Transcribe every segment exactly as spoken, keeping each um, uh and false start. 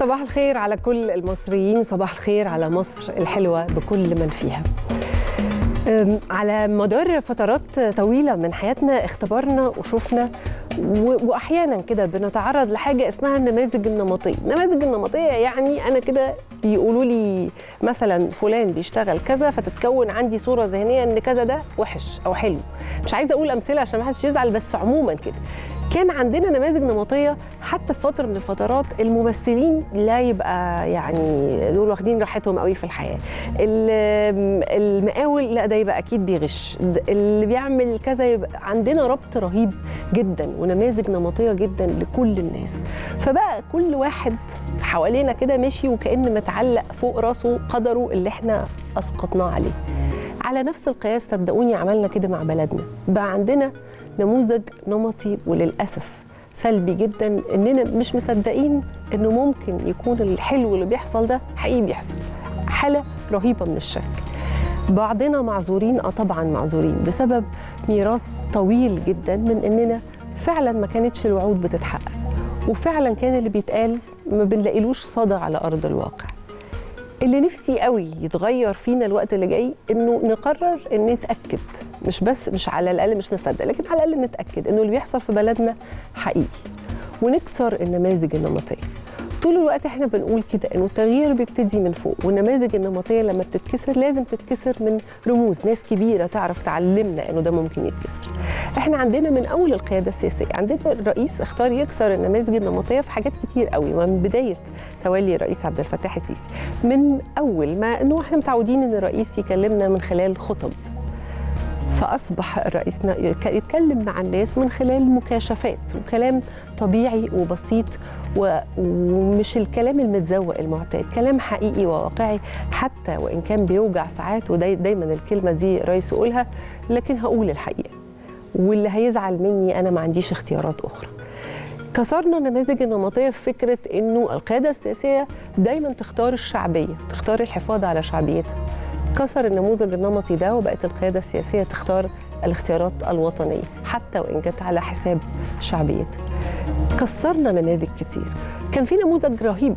صباح الخير على كل المصريين، صباح الخير على مصر الحلوة بكل من فيها. على مدار فترات طويلة من حياتنا اختبرنا وشوفنا واحيانا كده بنتعرض لحاجه اسمها النماذج النمطيه. النماذج النمطيه يعني انا كده بيقولوا لي مثلا فلان بيشتغل كذا، فتتكون عندي صوره ذهنيه ان كذا ده وحش او حلو. مش عايزه اقول امثله عشان ما حدش يزعل، بس عموما كده كان عندنا نماذج نمطيه. حتى في فتره من الفترات الممثلين لا يبقى يعني دول واخدين راحتهم قوي في الحياه، المقاول لا ده يبقى اكيد بيغش، اللي بيعمل كذا يبقى عندنا ربط رهيب جدا ونماذج نمطيه جدا لكل الناس. فبقى كل واحد حوالينا كده ماشي وكأن متعلق فوق راسه قدره اللي احنا اسقطناه عليه. على نفس القياس صدقوني عملنا كده مع بلدنا، بقى عندنا نموذج نمطي وللاسف سلبي جدا، اننا مش مصدقين انه ممكن يكون الحلو اللي بيحصل ده حقيقي بيحصل. حاله رهيبه من الشك. بعضنا معذورين، اه طبعا معذورين بسبب ميراث طويل جدا من اننا فعلا ما كانتش الوعود بتتحقق، وفعلا كان اللي بيتقال ما بنلاقيلوش صدى على ارض الواقع. اللي نفسي قوي يتغير فينا الوقت اللي جاي انه نقرر ان نتاكد، مش بس مش على الاقل مش نصدق، لكن على الاقل نتاكد انه اللي بيحصل في بلدنا حقيقي، ونكسر النماذج النمطيه. طول الوقت احنا بنقول كده انه التغيير بيبتدي من فوق، والنماذج النمطيه لما بتتكسر لازم تتكسر من رموز ناس كبيره تعرف تعلمنا انه ده ممكن يتكسر. احنا عندنا من اول القياده السياسيه، عندنا الرئيس اختار يكسر النماذج النمطيه في حاجات كتير قوي، ومن بدايه تولي الرئيس عبد الفتاح السيسي، من اول ما انه احنا متعودين ان الرئيس يكلمنا من خلال خطب، فأصبح الرئيس يتكلم مع الناس من خلال مكاشفات وكلام طبيعي وبسيط، ومش الكلام المتزوق المعتاد، كلام حقيقي وواقعي حتى وإن كان بيوجع ساعات، ودايما الكلمة دي الرئيس يقولها، لكن هقول الحقيقة واللي هيزعل مني أنا ما عنديش اختيارات أخرى. كسرنا النماذج النمطية في فكرة إنه القيادة السياسية دايما تختار الشعبية، تختار الحفاظ على شعبيتها. كسر النموذج النمطي ده وبقت القيادة السياسية تختار الاختيارات الوطنية حتى وإن كانت على حساب شعبيتها. كسرنا نماذج كتير. كان في نموذج رهيب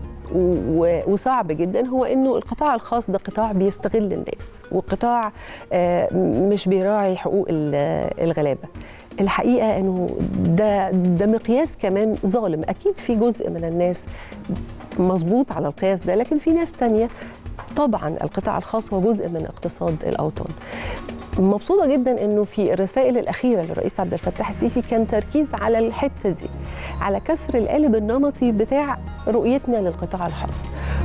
وصعب جدا، هو إنه القطاع الخاص ده قطاع بيستغل الناس، وقطاع مش بيراعي حقوق الغلابة. الحقيقة إنه ده ده مقياس كمان ظالم. أكيد في جزء من الناس مظبوط على القياس ده، لكن في ناس تانية. طبعا القطاع الخاص هو جزء من اقتصاد الأوطان. مبسوطة جدا انه في الرسائل الأخيرة للرئيس عبد الفتاح السيسي كان تركيز على الحتة دي، على كسر القالب النمطي بتاع رؤيتنا للقطاع الخاص،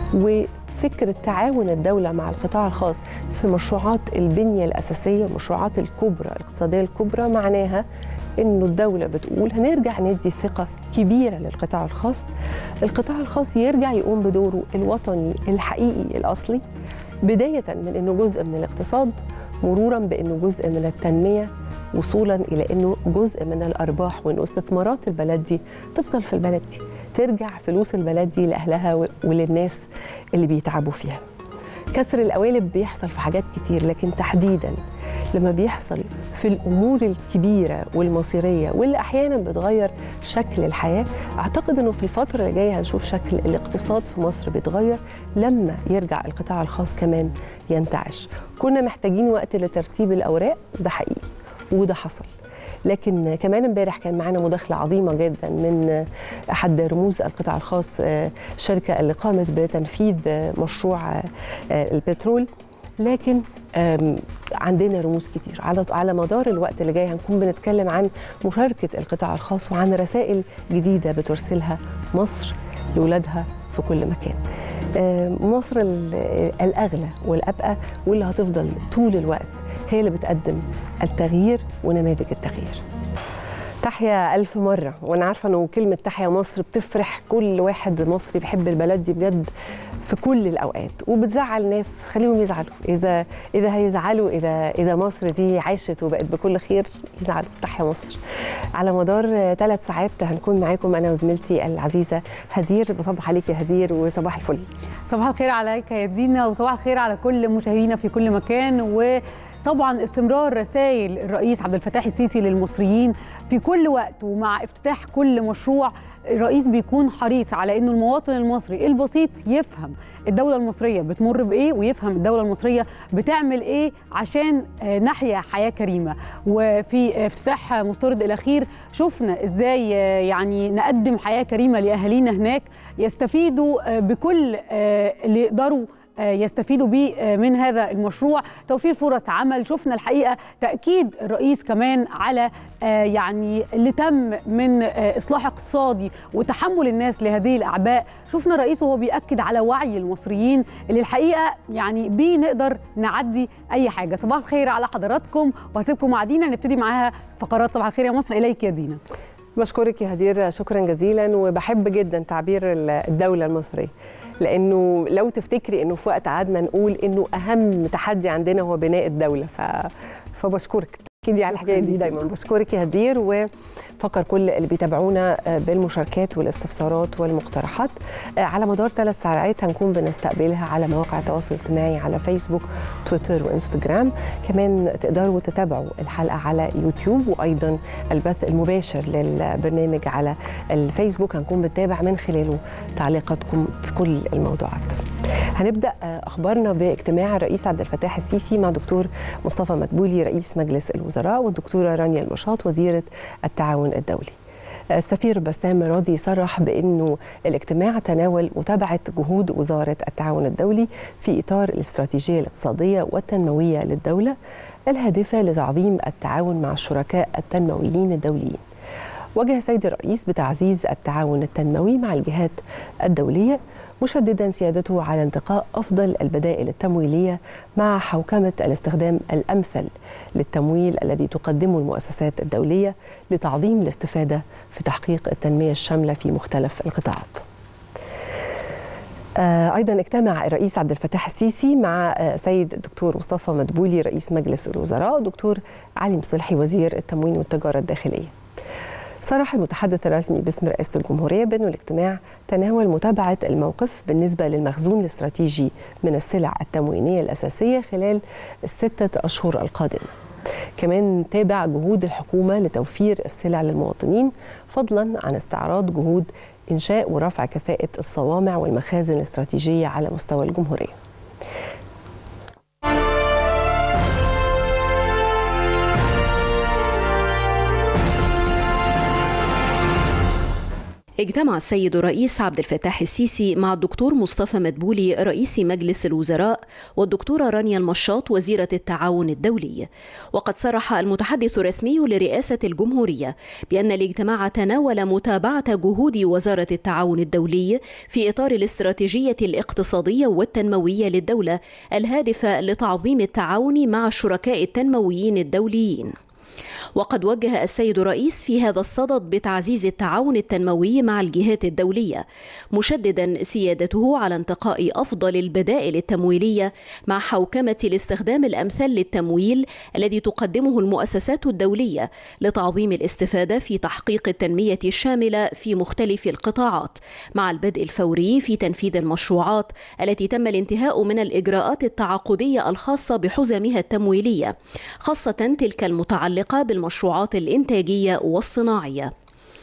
وفكرة تعاون الدولة مع القطاع الخاص في مشروعات البنية الأساسية، المشروعات الكبرى الاقتصادية الكبرى. معناها انه الدولة بتقول هنرجع ندي ثقة كبيرة للقطاع الخاص، القطاع الخاص يرجع يقوم بدوره الوطني الحقيقي الأصلي، بداية من انه جزء من الاقتصاد، مرورا بانه جزء من التنمية، وصولا الى انه جزء من الارباح، وانه استثمارات البلد دي تفضل في البلد دي، ترجع فلوس البلد دي لاهلها وللناس اللي بيتعبوا فيها. كسر القوالب بيحصل في حاجات كتير، لكن تحديدا لما بيحصل في الامور الكبيره والمصيريه واللي احيانا بتغير شكل الحياه، اعتقد انه في الفتره اللي جايه هنشوف شكل الاقتصاد في مصر بيتغير لما يرجع القطاع الخاص كمان ينتعش. كنا محتاجين وقت لترتيب الاوراق، ده حقيقي وده حصل. لكن كمان امبارح كان معانا مداخله عظيمه جدا من احد رموز القطاع الخاص، الشركه اللي قامت بتنفيذ مشروع البترول. لكن عندنا رموز كتير على على مدار الوقت اللي جاي هنكون بنتكلم عن مشاركه القطاع الخاص، وعن رسائل جديده بترسلها مصر لاولادها في كل مكان. مصر الاغلى والابقى واللي هتفضل طول الوقت هي اللي بتقدم التغيير ونماذج التغيير. تحيا ألف مرة، وأنا عارفة إنه كلمة تحيا مصر بتفرح كل واحد مصري بيحب البلد دي بجد في كل الأوقات، وبتزعل ناس خليهم يزعلوا، إذا إذا هيزعلوا إذا إذا مصر دي عاشت وبقت بكل خير يزعلوا. تحيا مصر. على مدار ثلاث ساعات هنكون معاكم أنا وزميلتي العزيزة هدير. بصبح عليك يا هدير وصباح الفل. صباح الخير عليك يا دينا، وصباح الخير على كل مشاهدينا في كل مكان. و طبعا استمرار رسائل الرئيس عبد الفتاح السيسي للمصريين في كل وقت، ومع افتتاح كل مشروع الرئيس بيكون حريص على انه المواطن المصري البسيط يفهم الدولة المصرية بتمر بايه، ويفهم الدولة المصرية بتعمل ايه عشان نحيا حياة كريمة. وفي افتتاح مستورد الاخير شفنا ازاي يعني نقدم حياة كريمة لاهالينا هناك، يستفيدوا بكل اللي يقدروا يستفيدوا به من هذا المشروع، توفير فرص عمل. شفنا الحقيقة تأكيد الرئيس كمان على يعني اللي تم من إصلاح اقتصادي وتحمل الناس لهذه الأعباء. شفنا الرئيس وهو بيأكد على وعي المصريين اللي الحقيقة يعني بيه نقدر نعدي أي حاجة. صباح الخير على حضراتكم، وهسيبكم مع دينا نبتدي معاها فقرات صباح الخير يا مصر. إليك يا دينا. بشكرك يا هدير، شكرا جزيلا. وبحب جدا تعبير الدولة المصرية، لانه لو تفتكري انه في وقت قعدنا نقول انه اهم تحدي عندنا هو بناء الدوله، ف... فبشكرك تاكدي على الحكايه دي دايما. بشكرك يا هدير، وفكر كل اللي بيتابعونا بالمشاركات والاستفسارات والمقترحات. على مدار ثلاث ساعات هنكون بنستقبلها على مواقع التواصل الاجتماعي، على فيسبوك تويتر وانستجرام. كمان تقدروا تتابعوا الحلقه على يوتيوب، وايضا البث المباشر للبرنامج على الفيسبوك هنكون بنتابع من خلاله تعليقاتكم في كل الموضوعات. هنبدا اخبارنا باجتماع الرئيس عبد الفتاح السيسي مع دكتور مصطفى مدبولي رئيس مجلس الوزراء، والدكتوره رانيا المشاط وزيره التعاون الدولي. السفير بسام راضي صرح بأنه الاجتماع تناول متابعة جهود وزارة التعاون الدولي في إطار الاستراتيجية الاقتصادية والتنموية للدولة الهادفة لتعظيم التعاون مع الشركاء التنمويين الدوليين. وجه السيد الرئيس بتعزيز التعاون التنموي مع الجهات الدولية، مشددا سيادته على انتقاء أفضل البدائل التمويلية مع حوكمة الاستخدام الأمثل للتمويل الذي تقدمه المؤسسات الدولية لتعظيم الاستفادة في تحقيق التنمية الشاملة في مختلف القطاعات. أيضا اجتمع الرئيس عبد الفتاح السيسي مع سيد الدكتور مصطفى مدبولي رئيس مجلس الوزراء ودكتور علي مصلحي وزير التموين والتجارة الداخلية. صرح المتحدث الرسمي باسم رئاسة الجمهورية بأن الاجتماع تناول متابعة الموقف بالنسبة للمخزون الاستراتيجي من السلع التموينية الأساسية خلال الستة أشهر القادمة. كمان تابع جهود الحكومة لتوفير السلع للمواطنين، فضلا عن استعراض جهود إنشاء ورفع كفاءة الصوامع والمخازن الاستراتيجية على مستوى الجمهورية. اجتمع السيد الرئيس عبد الفتاح السيسي مع الدكتور مصطفى مدبولي رئيس مجلس الوزراء والدكتورة رانيا المشاط وزيرة التعاون الدولي. وقد صرح المتحدث الرسمي لرئاسة الجمهورية بأن الاجتماع تناول متابعة جهود وزارة التعاون الدولي في إطار الاستراتيجية الاقتصادية والتنموية للدولة الهادفة لتعظيم التعاون مع الشركاء التنمويين الدوليين. وقد وجه السيد الرئيس في هذا الصدد بتعزيز التعاون التنموي مع الجهات الدولية، مشددا سيادته على انتقاء أفضل البدائل التمويلية مع حوكمة الاستخدام الأمثل للتمويل الذي تقدمه المؤسسات الدولية لتعظيم الاستفادة في تحقيق التنمية الشاملة في مختلف القطاعات، مع البدء الفوري في تنفيذ المشروعات التي تم الانتهاء من الإجراءات التعاقدية الخاصة بحزمها التمويلية، خاصة تلك المتعلقة بالمشروعات الإنتاجية والصناعية.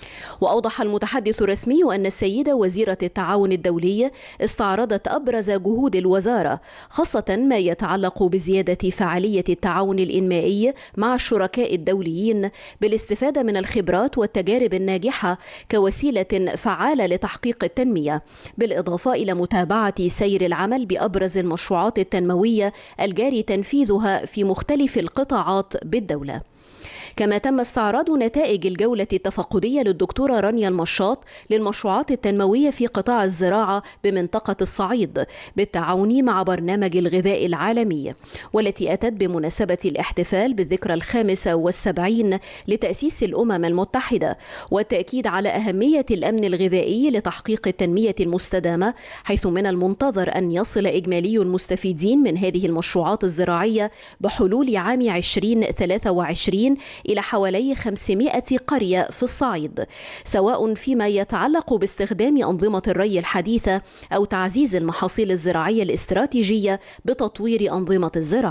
وأوضح المتحدث الرسمي أن السيدة وزيرة التعاون الدولي استعرضت أبرز جهود الوزارة، خاصة ما يتعلق بزيادة فعالية التعاون الإنمائي مع الشركاء الدوليين بالاستفادة من الخبرات والتجارب الناجحة كوسيلة فعالة لتحقيق التنمية، بالإضافة إلى متابعة سير العمل بأبرز المشروعات التنموية الجاري تنفيذها في مختلف القطاعات بالدولة. كما تم استعراض نتائج الجولة التفقدية للدكتورة رانيا المشاط للمشروعات التنموية في قطاع الزراعة بمنطقة الصعيد بالتعاون مع برنامج الغذاء العالمي، والتي أتت بمناسبة الاحتفال بالذكرى الخامسة والسبعين لتأسيس الأمم المتحدة، والتأكيد على أهمية الأمن الغذائي لتحقيق التنمية المستدامة، حيث من المنتظر أن يصل إجمالي المستفيدين من هذه المشروعات الزراعية بحلول عام عشرين ثلاثة وعشرين إلى حوالي خمسمائة قرية في الصعيد، سواء فيما يتعلق باستخدام أنظمة الري الحديثة أو تعزيز المحاصيل الزراعية الاستراتيجية بتطوير أنظمة الزراعة.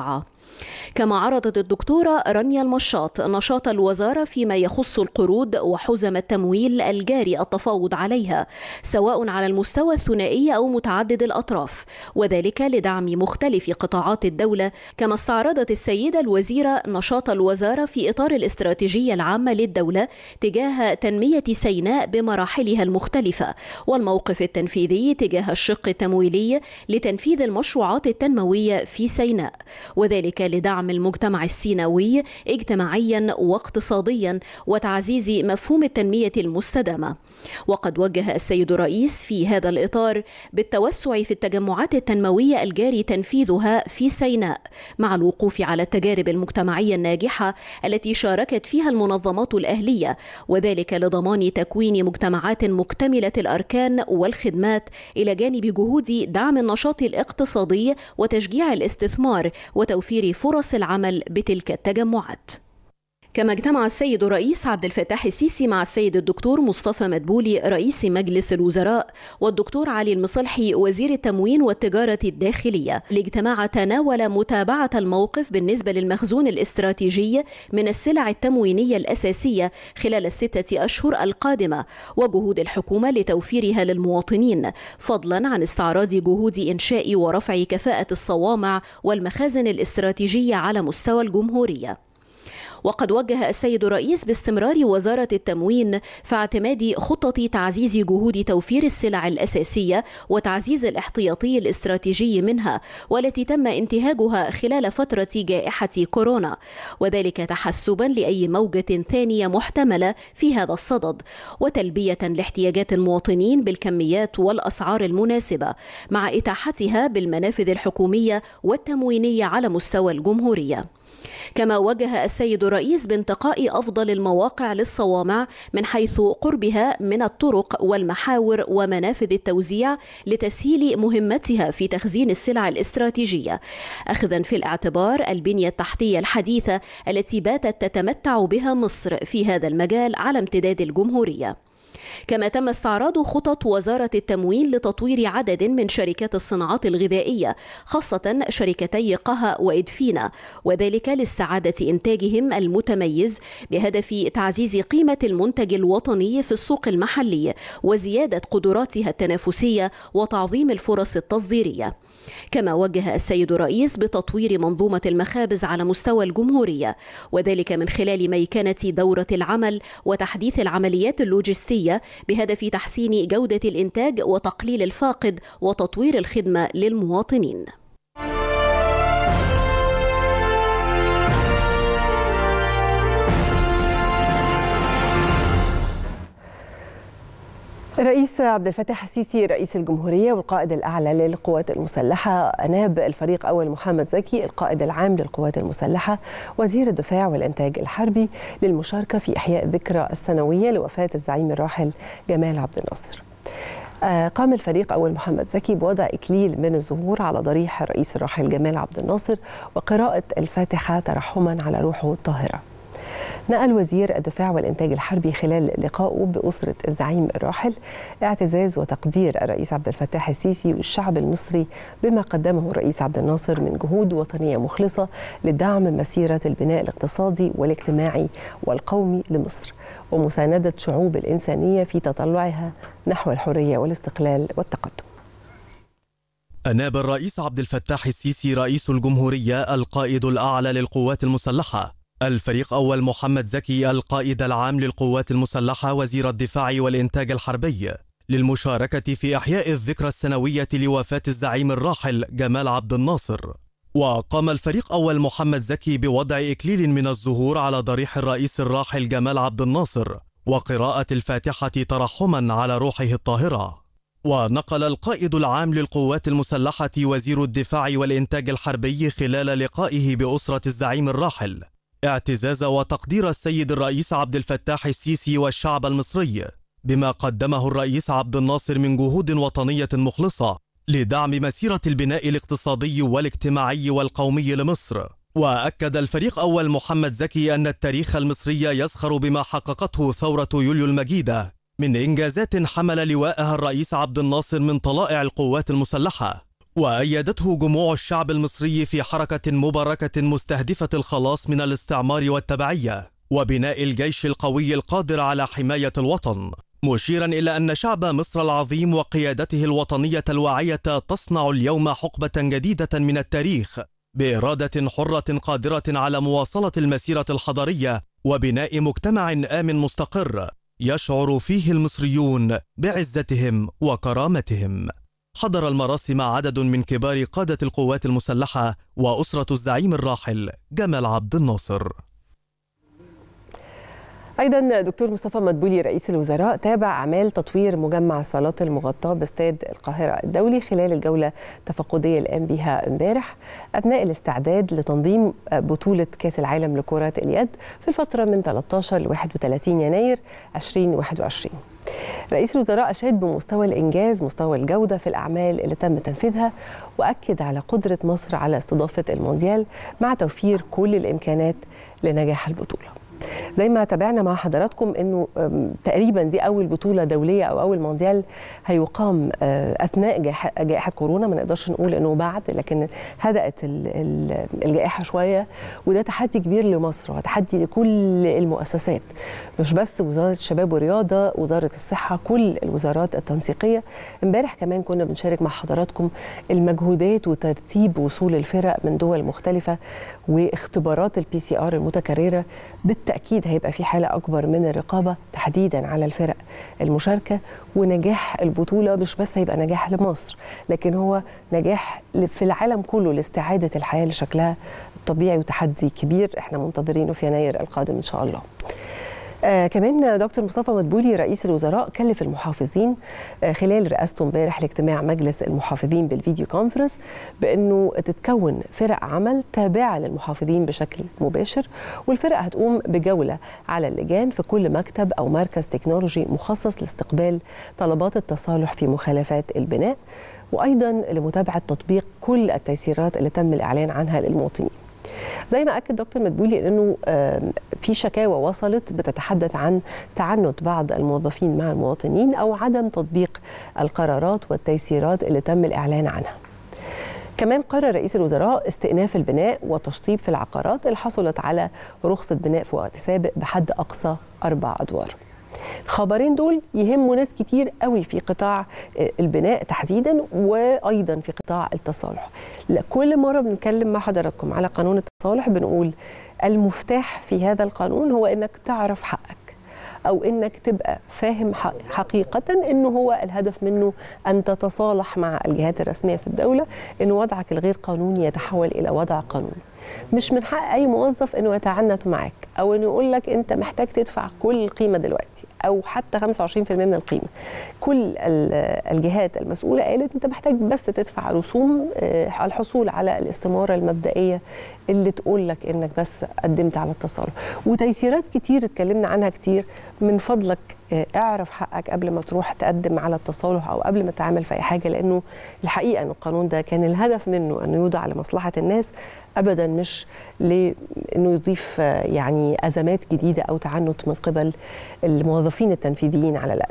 كما عرضت الدكتورة رانيا المشاط نشاط الوزارة فيما يخص القروض وحزم التمويل الجاري التفاوض عليها سواء على المستوى الثنائي أو متعدد الأطراف، وذلك لدعم مختلف قطاعات الدولة. كما استعرضت السيدة الوزيرة نشاط الوزارة في إطار الاستراتيجية العامة للدولة تجاه تنمية سيناء بمراحلها المختلفة، والموقف التنفيذي تجاه الشق التمويلي لتنفيذ المشروعات التنموية في سيناء، وذلك لدعم المجتمع السيناوي اجتماعيا واقتصاديا وتعزيز مفهوم التنمية المستدامة. وقد وجه السيد الرئيس في هذا الإطار بالتوسع في التجمعات التنموية الجاري تنفيذها في سيناء، مع الوقوف على التجارب المجتمعية الناجحة التي شاركت فيها المنظمات الأهلية، وذلك لضمان تكوين مجتمعات مكتملة الأركان والخدمات إلى جانب جهود دعم النشاط الاقتصادي وتشجيع الاستثمار وتوفير فرص العمل بتلك التجمعات. كما اجتمع السيد الرئيس عبد الفتاح السيسي مع السيد الدكتور مصطفى مدبولي رئيس مجلس الوزراء والدكتور علي المصلحي وزير التموين والتجارة الداخلية. الاجتماع تناول متابعة الموقف بالنسبة للمخزون الاستراتيجي من السلع التموينية الأساسية خلال الستة أشهر القادمة وجهود الحكومة لتوفيرها للمواطنين، فضلا عن استعراض جهود إنشاء ورفع كفاءة الصوامع والمخازن الاستراتيجية على مستوى الجمهورية. وقد وجه السيد الرئيس باستمرار وزارة التموين في اعتماد خطة تعزيز جهود توفير السلع الأساسية وتعزيز الاحتياطي الاستراتيجي منها، والتي تم انتهاجها خلال فترة جائحة كورونا، وذلك تحسبا لأي موجة ثانية محتملة في هذا الصدد، وتلبية لاحتياجات المواطنين بالكميات والأسعار المناسبة، مع إتاحتها بالمنافذ الحكومية والتموينية على مستوى الجمهورية. كما وجه السيد الرئيس بانتقاء أفضل المواقع للصوامع من حيث قربها من الطرق والمحاور ومنافذ التوزيع لتسهيل مهمتها في تخزين السلع الاستراتيجية، أخذا في الاعتبار البنية التحتية الحديثة التي باتت تتمتع بها مصر في هذا المجال على امتداد الجمهورية. كما تم استعراض خطط وزارة التموين لتطوير عدد من شركات الصناعات الغذائية، خاصة شركتي قها وإدفينا، وذلك لاستعادة إنتاجهم المتميز بهدف تعزيز قيمة المنتج الوطني في السوق المحلي وزيادة قدراتها التنافسية وتعظيم الفرص التصديرية. كما وجه السيد الرئيس بتطوير منظومة المخابز على مستوى الجمهورية، وذلك من خلال ميكنة دورة العمل وتحديث العمليات اللوجستية بهدف تحسين جودة الإنتاج وتقليل الفاقد وتطوير الخدمة للمواطنين. الرئيس عبد الفتاح السيسي رئيس الجمهورية والقائد الأعلى للقوات المسلحة أناب الفريق أول محمد زكي القائد العام للقوات المسلحة وزير الدفاع والإنتاج الحربي للمشاركة في إحياء الذكرى السنوية لوفاة الزعيم الراحل جمال عبد الناصر. قام الفريق أول محمد زكي بوضع إكليل من الزهور على ضريح الرئيس الراحل جمال عبد الناصر وقراءة الفاتحة ترحما على روحه الطاهرة. نقل وزير الدفاع والإنتاج الحربي خلال لقائه بأسرة الزعيم الراحل اعتزاز وتقدير الرئيس عبد الفتاح السيسي والشعب المصري بما قدمه الرئيس عبد الناصر من جهود وطنية مخلصة لدعم مسيرة البناء الاقتصادي والاجتماعي والقومي لمصر ومساندة شعوب الإنسانية في تطلعها نحو الحرية والاستقلال والتقدم. أناب الرئيس عبد الفتاح السيسي رئيس الجمهورية القائد الأعلى للقوات المسلحة الفريق أول محمد زكي القائد العام للقوات المسلحة وزير الدفاع والإنتاج الحربي للمشاركة في إحياء الذكرى السنوية لوفاة الزعيم الراحل جمال عبد الناصر. وقام الفريق أول محمد زكي بوضع إكليل من الزهور على ضريح الرئيس الراحل جمال عبد الناصر وقراءة الفاتحة ترحما على روحه الطاهرة. ونقل القائد العام للقوات المسلحة وزير الدفاع والإنتاج الحربي خلال لقائه بأسرة الزعيم الراحل اعتزاز وتقدير السيد الرئيس عبد الفتاح السيسي والشعب المصري بما قدمه الرئيس عبد الناصر من جهود وطنية مخلصة لدعم مسيرة البناء الاقتصادي والاجتماعي والقومي لمصر. وأكد الفريق أول محمد زكي أن التاريخ المصري يزخر بما حققته ثورة يوليو المجيدة من إنجازات حمل لواءها الرئيس عبد الناصر من طلائع القوات المسلحة، وأيدته جموع الشعب المصري في حركة مباركة مستهدفة الخلاص من الاستعمار والتبعية وبناء الجيش القوي القادر على حماية الوطن، مشيرا إلى أن شعب مصر العظيم وقيادته الوطنية الواعية تصنع اليوم حقبة جديدة من التاريخ بإرادة حرة قادرة على مواصلة المسيرة الحضارية وبناء مجتمع آمن مستقر يشعر فيه المصريون بعزتهم وكرامتهم. حضر المراسم عدد من كبار قادة القوات المسلحة وأسرة الزعيم الراحل جمال عبد الناصر. أيضا دكتور مصطفى مدبولي رئيس الوزراء تابع أعمال تطوير مجمع الصالات المغطاة باستاد القاهرة الدولي خلال الجولة التفقدية اللي قام بها امبارح أثناء الاستعداد لتنظيم بطولة كأس العالم لكرة اليد في الفترة من ثلاثة عشر ل واحد وثلاثين يناير ألفين وواحد وعشرين. رئيس الوزراء أشاد بمستوى الإنجاز، مستوى الجودة في الأعمال اللي تم تنفيذها، وأكد على قدرة مصر على استضافة المونديال مع توفير كل الإمكانات لنجاح البطولة. زي ما تابعنا مع حضراتكم انه تقريبا دي اول بطوله دوليه او اول مونديال هيقام اثناء جائحه كورونا، ما نقدرش نقول انه بعد، لكن هدأت الجائحه شويه، وده تحدي كبير لمصر وتحدي لكل المؤسسات، مش بس وزاره الشباب والرياضه، وزاره الصحه، كل الوزارات التنسيقيه. امبارح كمان كنا بنشارك مع حضراتكم المجهودات وترتيب وصول الفرق من دول مختلفه واختبارات البي سي ار المتكرره. بالتأكيد هيبقى في حالة أكبر من الرقابة تحديدا على الفرق المشاركة، ونجاح البطولة مش بس هيبقى نجاح لمصر، لكن هو نجاح في العالم كله لاستعادة الحياة لشكلها الطبيعي، وتحدي كبير احنا منتظرينه في يناير القادم إن شاء الله. آه كمان دكتور مصطفى مدبولي رئيس الوزراء كلف المحافظين آه خلال رئاسته امبارح لاجتماع مجلس المحافظين بالفيديو كونفرنس بانه تتكون فرق عمل تابعه للمحافظين بشكل مباشر، والفرق هتقوم بجوله على اللجان في كل مكتب او مركز تكنولوجي مخصص لاستقبال طلبات التصالح في مخالفات البناء، وايضا لمتابعه تطبيق كل التيسيرات اللي تم الاعلان عنها للمواطنين. زي ما أكد دكتور مدبولي أنه في شكاوى وصلت بتتحدث عن تعنت بعض الموظفين مع المواطنين أو عدم تطبيق القرارات والتيسيرات اللي تم الإعلان عنها. كمان قرر رئيس الوزراء استئناف البناء والتشطيب في العقارات اللي حصلت على رخصة بناء في وقت سابق بحد أقصى أربع أدوار. الخبرين دول يهموا ناس كتير قوي في قطاع البناء تحديدا، وايضا في قطاع التصالح. كل مره بنتكلم مع حضراتكم على قانون التصالح بنقول المفتاح في هذا القانون هو انك تعرف حقك، او انك تبقى فاهم حقيقه انه هو الهدف منه ان تتصالح مع الجهات الرسميه في الدوله، ان وضعك الغير قانوني يتحول الى وضع قانوني. مش من حق اي موظف انه يتعنت معاك او انه يقول لك انت محتاج تدفع كل القيمه دلوقتي او حتى خمسة وعشرين بالمئة من القيمه. كل الجهات المسؤوله قالت انت محتاج بس تدفع رسوم على الحصول على الاستماره المبدئيه اللي تقول لك انك بس قدمت على التصالح. وتيسيرات كتير اتكلمنا عنها كتير. من فضلك اعرف حقك قبل ما تروح تقدم على التصالح او قبل ما تعمل في اي حاجه، لانه الحقيقه ان القانون ده كان الهدف منه انه يوضع لمصلحه الناس، ابدا مش لانه يضيف يعني ازمات جديده او تعنت من قبل الموظفين التنفيذيين على الاقل.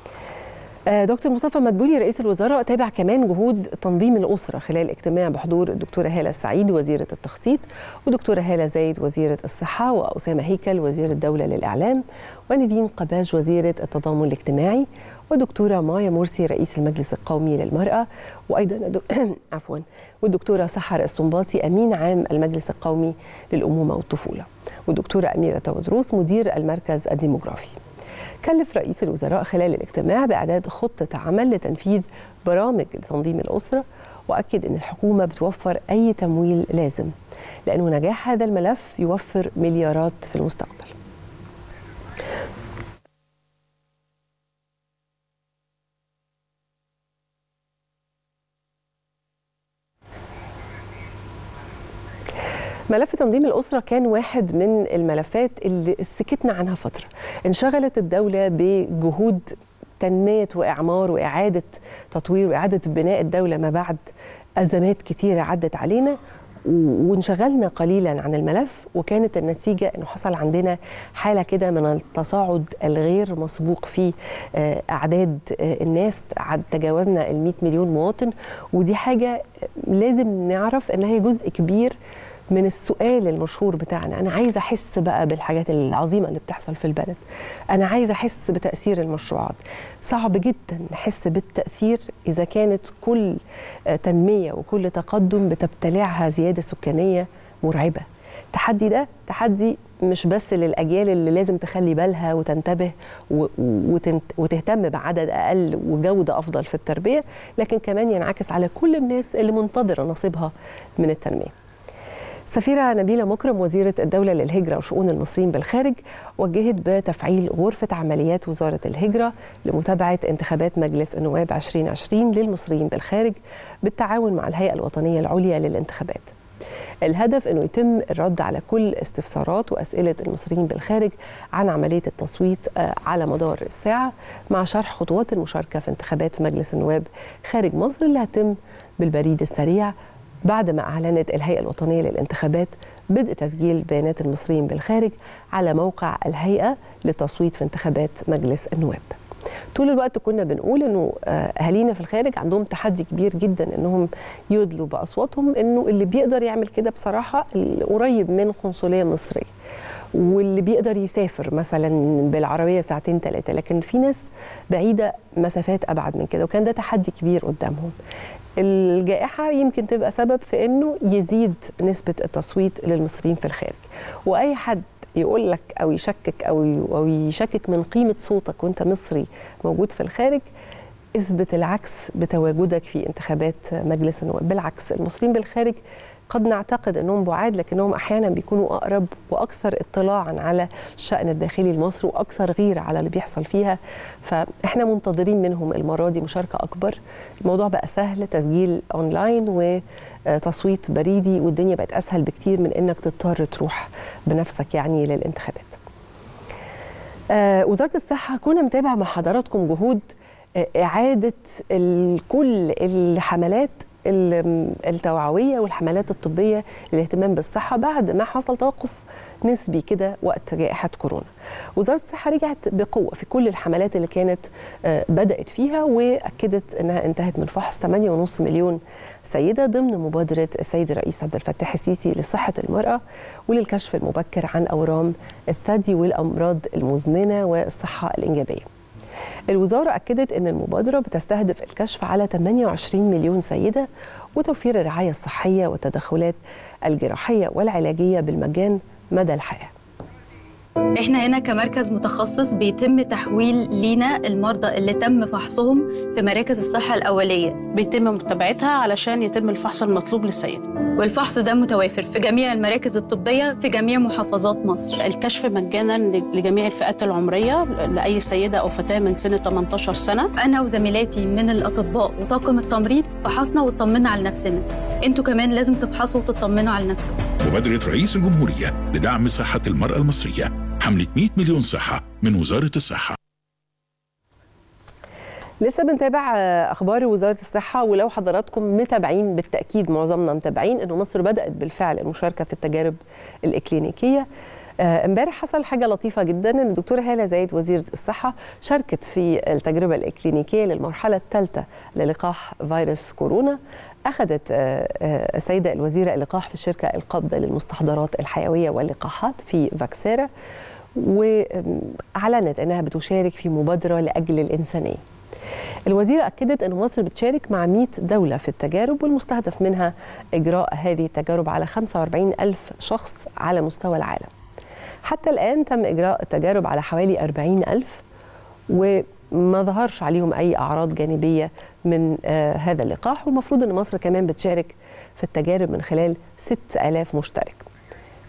دكتور مصطفى مدبولي رئيس الوزراء تابع كمان جهود تنظيم الأسرة خلال اجتماع بحضور الدكتورة هالة السعيد وزيرة التخطيط، ودكتورة هالة زايد وزيرة الصحة، وأسامة هيكل وزير الدولة للإعلام، ونيفين قباج وزيرة التضامن الاجتماعي، ودكتورة مايا مرسي رئيس المجلس القومي للمرأة، وأيضا عفوا والدكتورة سحر السنباطي أمين عام المجلس القومي للأمومة والطفولة، والدكتورة أميرة تودروس مدير المركز الديموغرافي. كلف رئيس الوزراء خلال الاجتماع بإعداد خطة عمل لتنفيذ برامج لتنظيم الأسرة، وأكد أن الحكومة بتوفر أي تمويل لازم، لأنه نجاح هذا الملف يوفر مليارات في المستقبل. ملف تنظيم الأسرة كان واحد من الملفات اللي سكتنا عنها فترة. انشغلت الدولة بجهود تنمية وإعمار وإعادة تطوير وإعادة بناء الدولة ما بعد أزمات كتيرة عدت علينا، وانشغلنا قليلا عن الملف، وكانت النتيجة أنه حصل عندنا حالة كده من التصاعد الغير مسبوق في أعداد الناس، تجاوزنا المئة مليون مواطن. ودي حاجة لازم نعرف أنها جزء كبير من السؤال المشهور بتاعنا. أنا عايزة أحس بقى بالحاجات العظيمة اللي بتحصل في البلد، أنا عايزة أحس بتأثير المشروعات. صعب جدا نحس بالتأثير إذا كانت كل تنمية وكل تقدم بتبتلعها زيادة سكانية مرعبة. التحدي ده تحدي مش بس للأجيال اللي لازم تخلي بالها وتنتبه وتهتم بعدد أقل وجودة أفضل في التربية، لكن كمان ينعكس على كل الناس اللي منتظرة نصيبها من التنمية. السفيرة نبيلة مكرم وزيرة الدولة للهجرة وشؤون المصريين بالخارج وجهت بتفعيل غرفة عمليات وزارة الهجرة لمتابعة انتخابات مجلس النواب ألفين وعشرين للمصريين بالخارج بالتعاون مع الهيئة الوطنية العليا للانتخابات. الهدف أنه يتم الرد على كل استفسارات وأسئلة المصريين بالخارج عن عملية التصويت على مدار الساعة، مع شرح خطوات المشاركة في انتخابات مجلس النواب خارج مصر اللي هتتم بالبريد السريع بعد ما أعلنت الهيئة الوطنية للانتخابات بدء تسجيل بيانات المصريين بالخارج على موقع الهيئة للتصويت في انتخابات مجلس النواب. طول الوقت كنا بنقول انه اهالينا في الخارج عندهم تحدي كبير جدا انهم يدلوا باصواتهم، انه اللي بيقدر يعمل كده بصراحه قريب من قنصليه مصريه، واللي بيقدر يسافر مثلا بالعربيه ساعتين ثلاثه، لكن في ناس بعيده مسافات ابعد من كده، وكان ده تحدي كبير قدامهم. الجائحه يمكن تبقى سبب في انه يزيد نسبه التصويت للمصريين في الخارج، واي حد يقول لك او يشكك او او يشكك من قيمه صوتك وانت مصري موجود في الخارج، اثبت العكس بتواجدك في انتخابات مجلس النواب. بالعكس، المصريين بالخارج قد نعتقد انهم بعاد، لكنهم احيانا بيكونوا اقرب واكثر اطلاعا على الشأن الداخلي لمصر واكثر غيره على اللي بيحصل فيها. فاحنا منتظرين منهم المره دي مشاركه اكبر. الموضوع بقى سهل، تسجيل اونلاين وتصويت بريدي، والدنيا بقت اسهل بكتير من انك تضطر تروح بنفسك يعني للانتخابات. آه وزاره الصحه كنا متابعه مع حضراتكم جهود اعاده كل الحملات التوعويه والحملات الطبيه للاهتمام بالصحه بعد ما حصل توقف نسبي كده وقت جائحه كورونا. وزاره الصحه رجعت بقوه في كل الحملات اللي كانت بدات فيها، واكدت انها انتهت من فحص ثمانية فاصلة خمسة مليون سيده ضمن مبادره السيد الرئيس عبد الفتاح السيسي لصحه المراه وللكشف المبكر عن اورام الثدي والامراض المزمنه والصحه الانجابيه. الوزارة أكدت أن المبادرة بتستهدف الكشف على ثمانية وعشرين مليون سيدة وتوفير الرعاية الصحية والتدخلات الجراحية والعلاجية بالمجان مدى الحياة. احنا هنا كمركز متخصص بيتم تحويل لينا المرضى اللي تم فحصهم في مراكز الصحة الأولية، بيتم متابعتها علشان يتم الفحص المطلوب للسيدة، والفحص ده متوافر في جميع المراكز الطبية في جميع محافظات مصر. الكشف مجانا لجميع الفئات العمرية لأي سيدة أو فتاة من سن ثمانية عشر سنة. أنا وزميلاتي من الأطباء وطاقم التمريض فحصنا واطمنا على نفسنا، انتوا كمان لازم تفحصوا وتطمنوا على نفسكم. مبادرة رئيس الجمهورية لدعم صحة المرأة المصرية، حملة مئة مليون صحة من وزارة الصحة. لسه بنتابع اخبار وزاره الصحه، ولو حضراتكم متابعين بالتاكيد معظمنا متابعين انه مصر بدات بالفعل المشاركه في التجارب الاكلينيكيه. امبارح حصل حاجه لطيفه جدا، ان الدكتوره هاله زايد وزيره الصحه شاركت في التجربه الاكلينيكيه للمرحله الثالثه للقاح فيروس كورونا. اخذت السيده الوزيره اللقاح في الشركه القابضه للمستحضرات الحيويه واللقاحات في فاكسيرا، واعلنت انها بتشارك في مبادره لاجل الانسانيه. الوزيرة أكدت أن مصر بتشارك مع مئة دولة في التجارب، والمستهدف منها إجراء هذه التجارب على خمسة وأربعين ألف شخص على مستوى العالم. حتى الآن تم إجراء التجارب على حوالي أربعين ألف، وما ظهرش عليهم أي أعراض جانبية من آه هذا اللقاح، والمفروض أن مصر كمان بتشارك في التجارب من خلال ستة آلاف مشترك.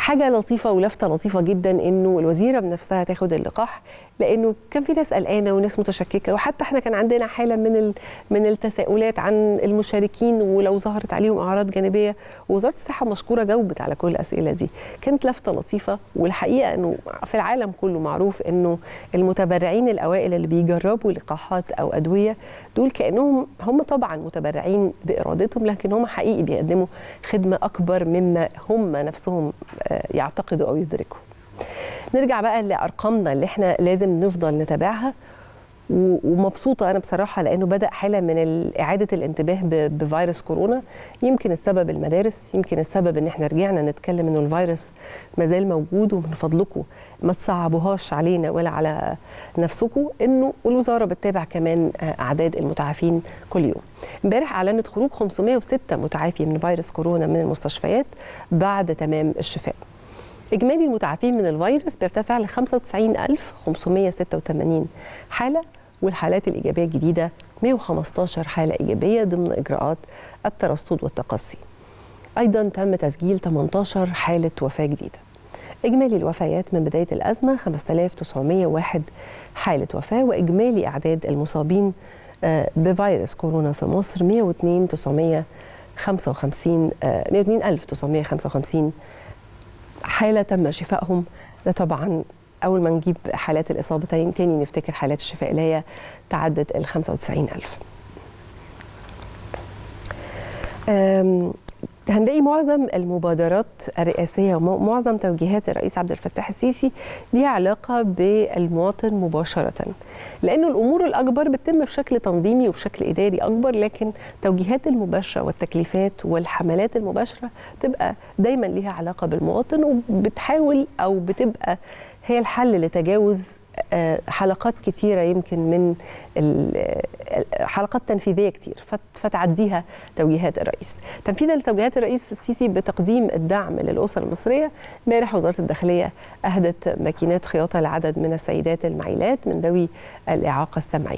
حاجه لطيفه ولفته لطيفه جدا انه الوزيره بنفسها تاخد اللقاح، لانه كان في ناس قلقانه وناس متشككه، وحتى احنا كان عندنا حاله من من التساؤلات عن المشاركين ولو ظهرت عليهم اعراض جانبيه، ووزاره الصحه مشكوره جاوبت على كل الاسئله دي. كانت لفته لطيفه، والحقيقه انه في العالم كله معروف انه المتبرعين الاوائل اللي بيجربوا لقاحات او ادويه دول كانهم هم طبعا متبرعين بارادتهم، لكن هم حقيقي بيقدموا خدمه اكبر مما هم نفسهم يعتقدوا او يدركوا. نرجع بقى لارقامنا اللي احنا لازم نفضل نتابعها، ومبسوطه انا بصراحه لانه بدا حاله من اعاده الانتباه بفيروس كورونا. يمكن السبب المدارس، يمكن السبب ان احنا رجعنا نتكلم انه الفيروس ما زال موجود، ومن فضلكم ما تصعبوهاش علينا ولا على نفسكم، انه الوزاره بتتابع كمان اعداد المتعافين كل يوم. امبارح اعلنت خروج خمسمائة وستة متعافي من فيروس كورونا من المستشفيات بعد تمام الشفاء. إجمالي المتعافين من الفيروس بيرتفع ل خمسة وتسعين ألف وخمسمائة وستة وثمانين حالة، والحالات الإيجابية الجديدة مائة وخمسة عشر حالة إيجابية ضمن إجراءات الترصد والتقصي. أيضا تم تسجيل ثمانية عشر حالة وفاة جديدة. إجمالي الوفيات من بداية الأزمة خمسة آلاف وتسعمائة وواحد حالة وفاة، وإجمالي أعداد المصابين بفيروس كورونا في مصر مائة واثنين ألف وتسعمائة وخمسة وخمسين مائة واثنين ألف وتسعمائة وخمسة وخمسين حالة تم شفائهم. ده طبعا أول ما نجيب حالات الإصابة تاني نفتكر حالات الشفاء اللي هي تعدت ال خمسة وتسعين ألف. هنلاقي معظم المبادرات الرئاسية ومعظم توجيهات الرئيس عبد الفتاح السيسي ليها علاقة بالمواطن مباشرة، لأنه الأمور الأكبر بتتم بشكل تنظيمي وبشكل إداري أكبر، لكن توجيهات المباشرة والتكليفات والحملات المباشرة تبقى دايما ليها علاقة بالمواطن، وبتحاول أو بتبقى هي الحل لتجاوز حلقات كتيرة يمكن من حلقات تنفيذية كتير فتعديها توجيهات الرئيس. تنفيذا لتوجيهات الرئيس السيسي بتقديم الدعم للأسر المصرية، امبارح وزارة الداخلية أهدت ماكينات خياطة لعدد من السيدات المعيلات من ذوي الإعاقة السمعية.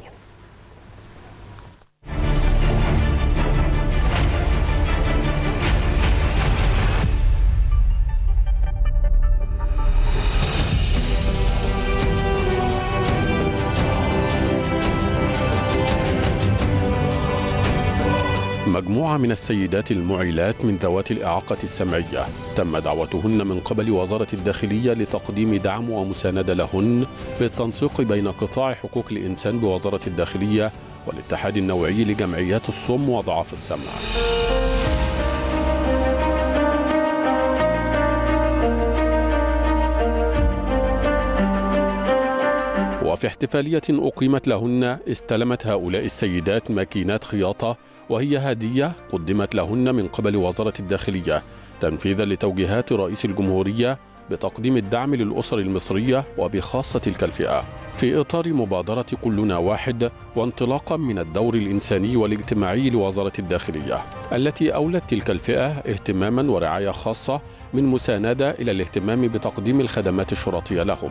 مجموعة من السيدات المعيلات من ذوات الإعاقة السمعية تم دعوتهن من قبل وزارة الداخلية لتقديم دعم ومساندة لهن بالتنسيق بين قطاع حقوق الإنسان بوزارة الداخلية والاتحاد النوعي لجمعيات الصم وضعاف السمع. وفي احتفالية أقيمت لهن استلمت هؤلاء السيدات ماكينات خياطة، وهي هدية قدمت لهن من قبل وزارة الداخلية تنفيذا لتوجيهات رئيس الجمهورية بتقديم الدعم للأسر المصرية وبخاصة تلك الفئة في إطار مبادرة كلنا واحد، وانطلاقا من الدور الإنساني والاجتماعي لوزارة الداخلية التي أولت تلك الفئة اهتماما ورعاية خاصة من مساندة إلى الاهتمام بتقديم الخدمات الشرطية لهم.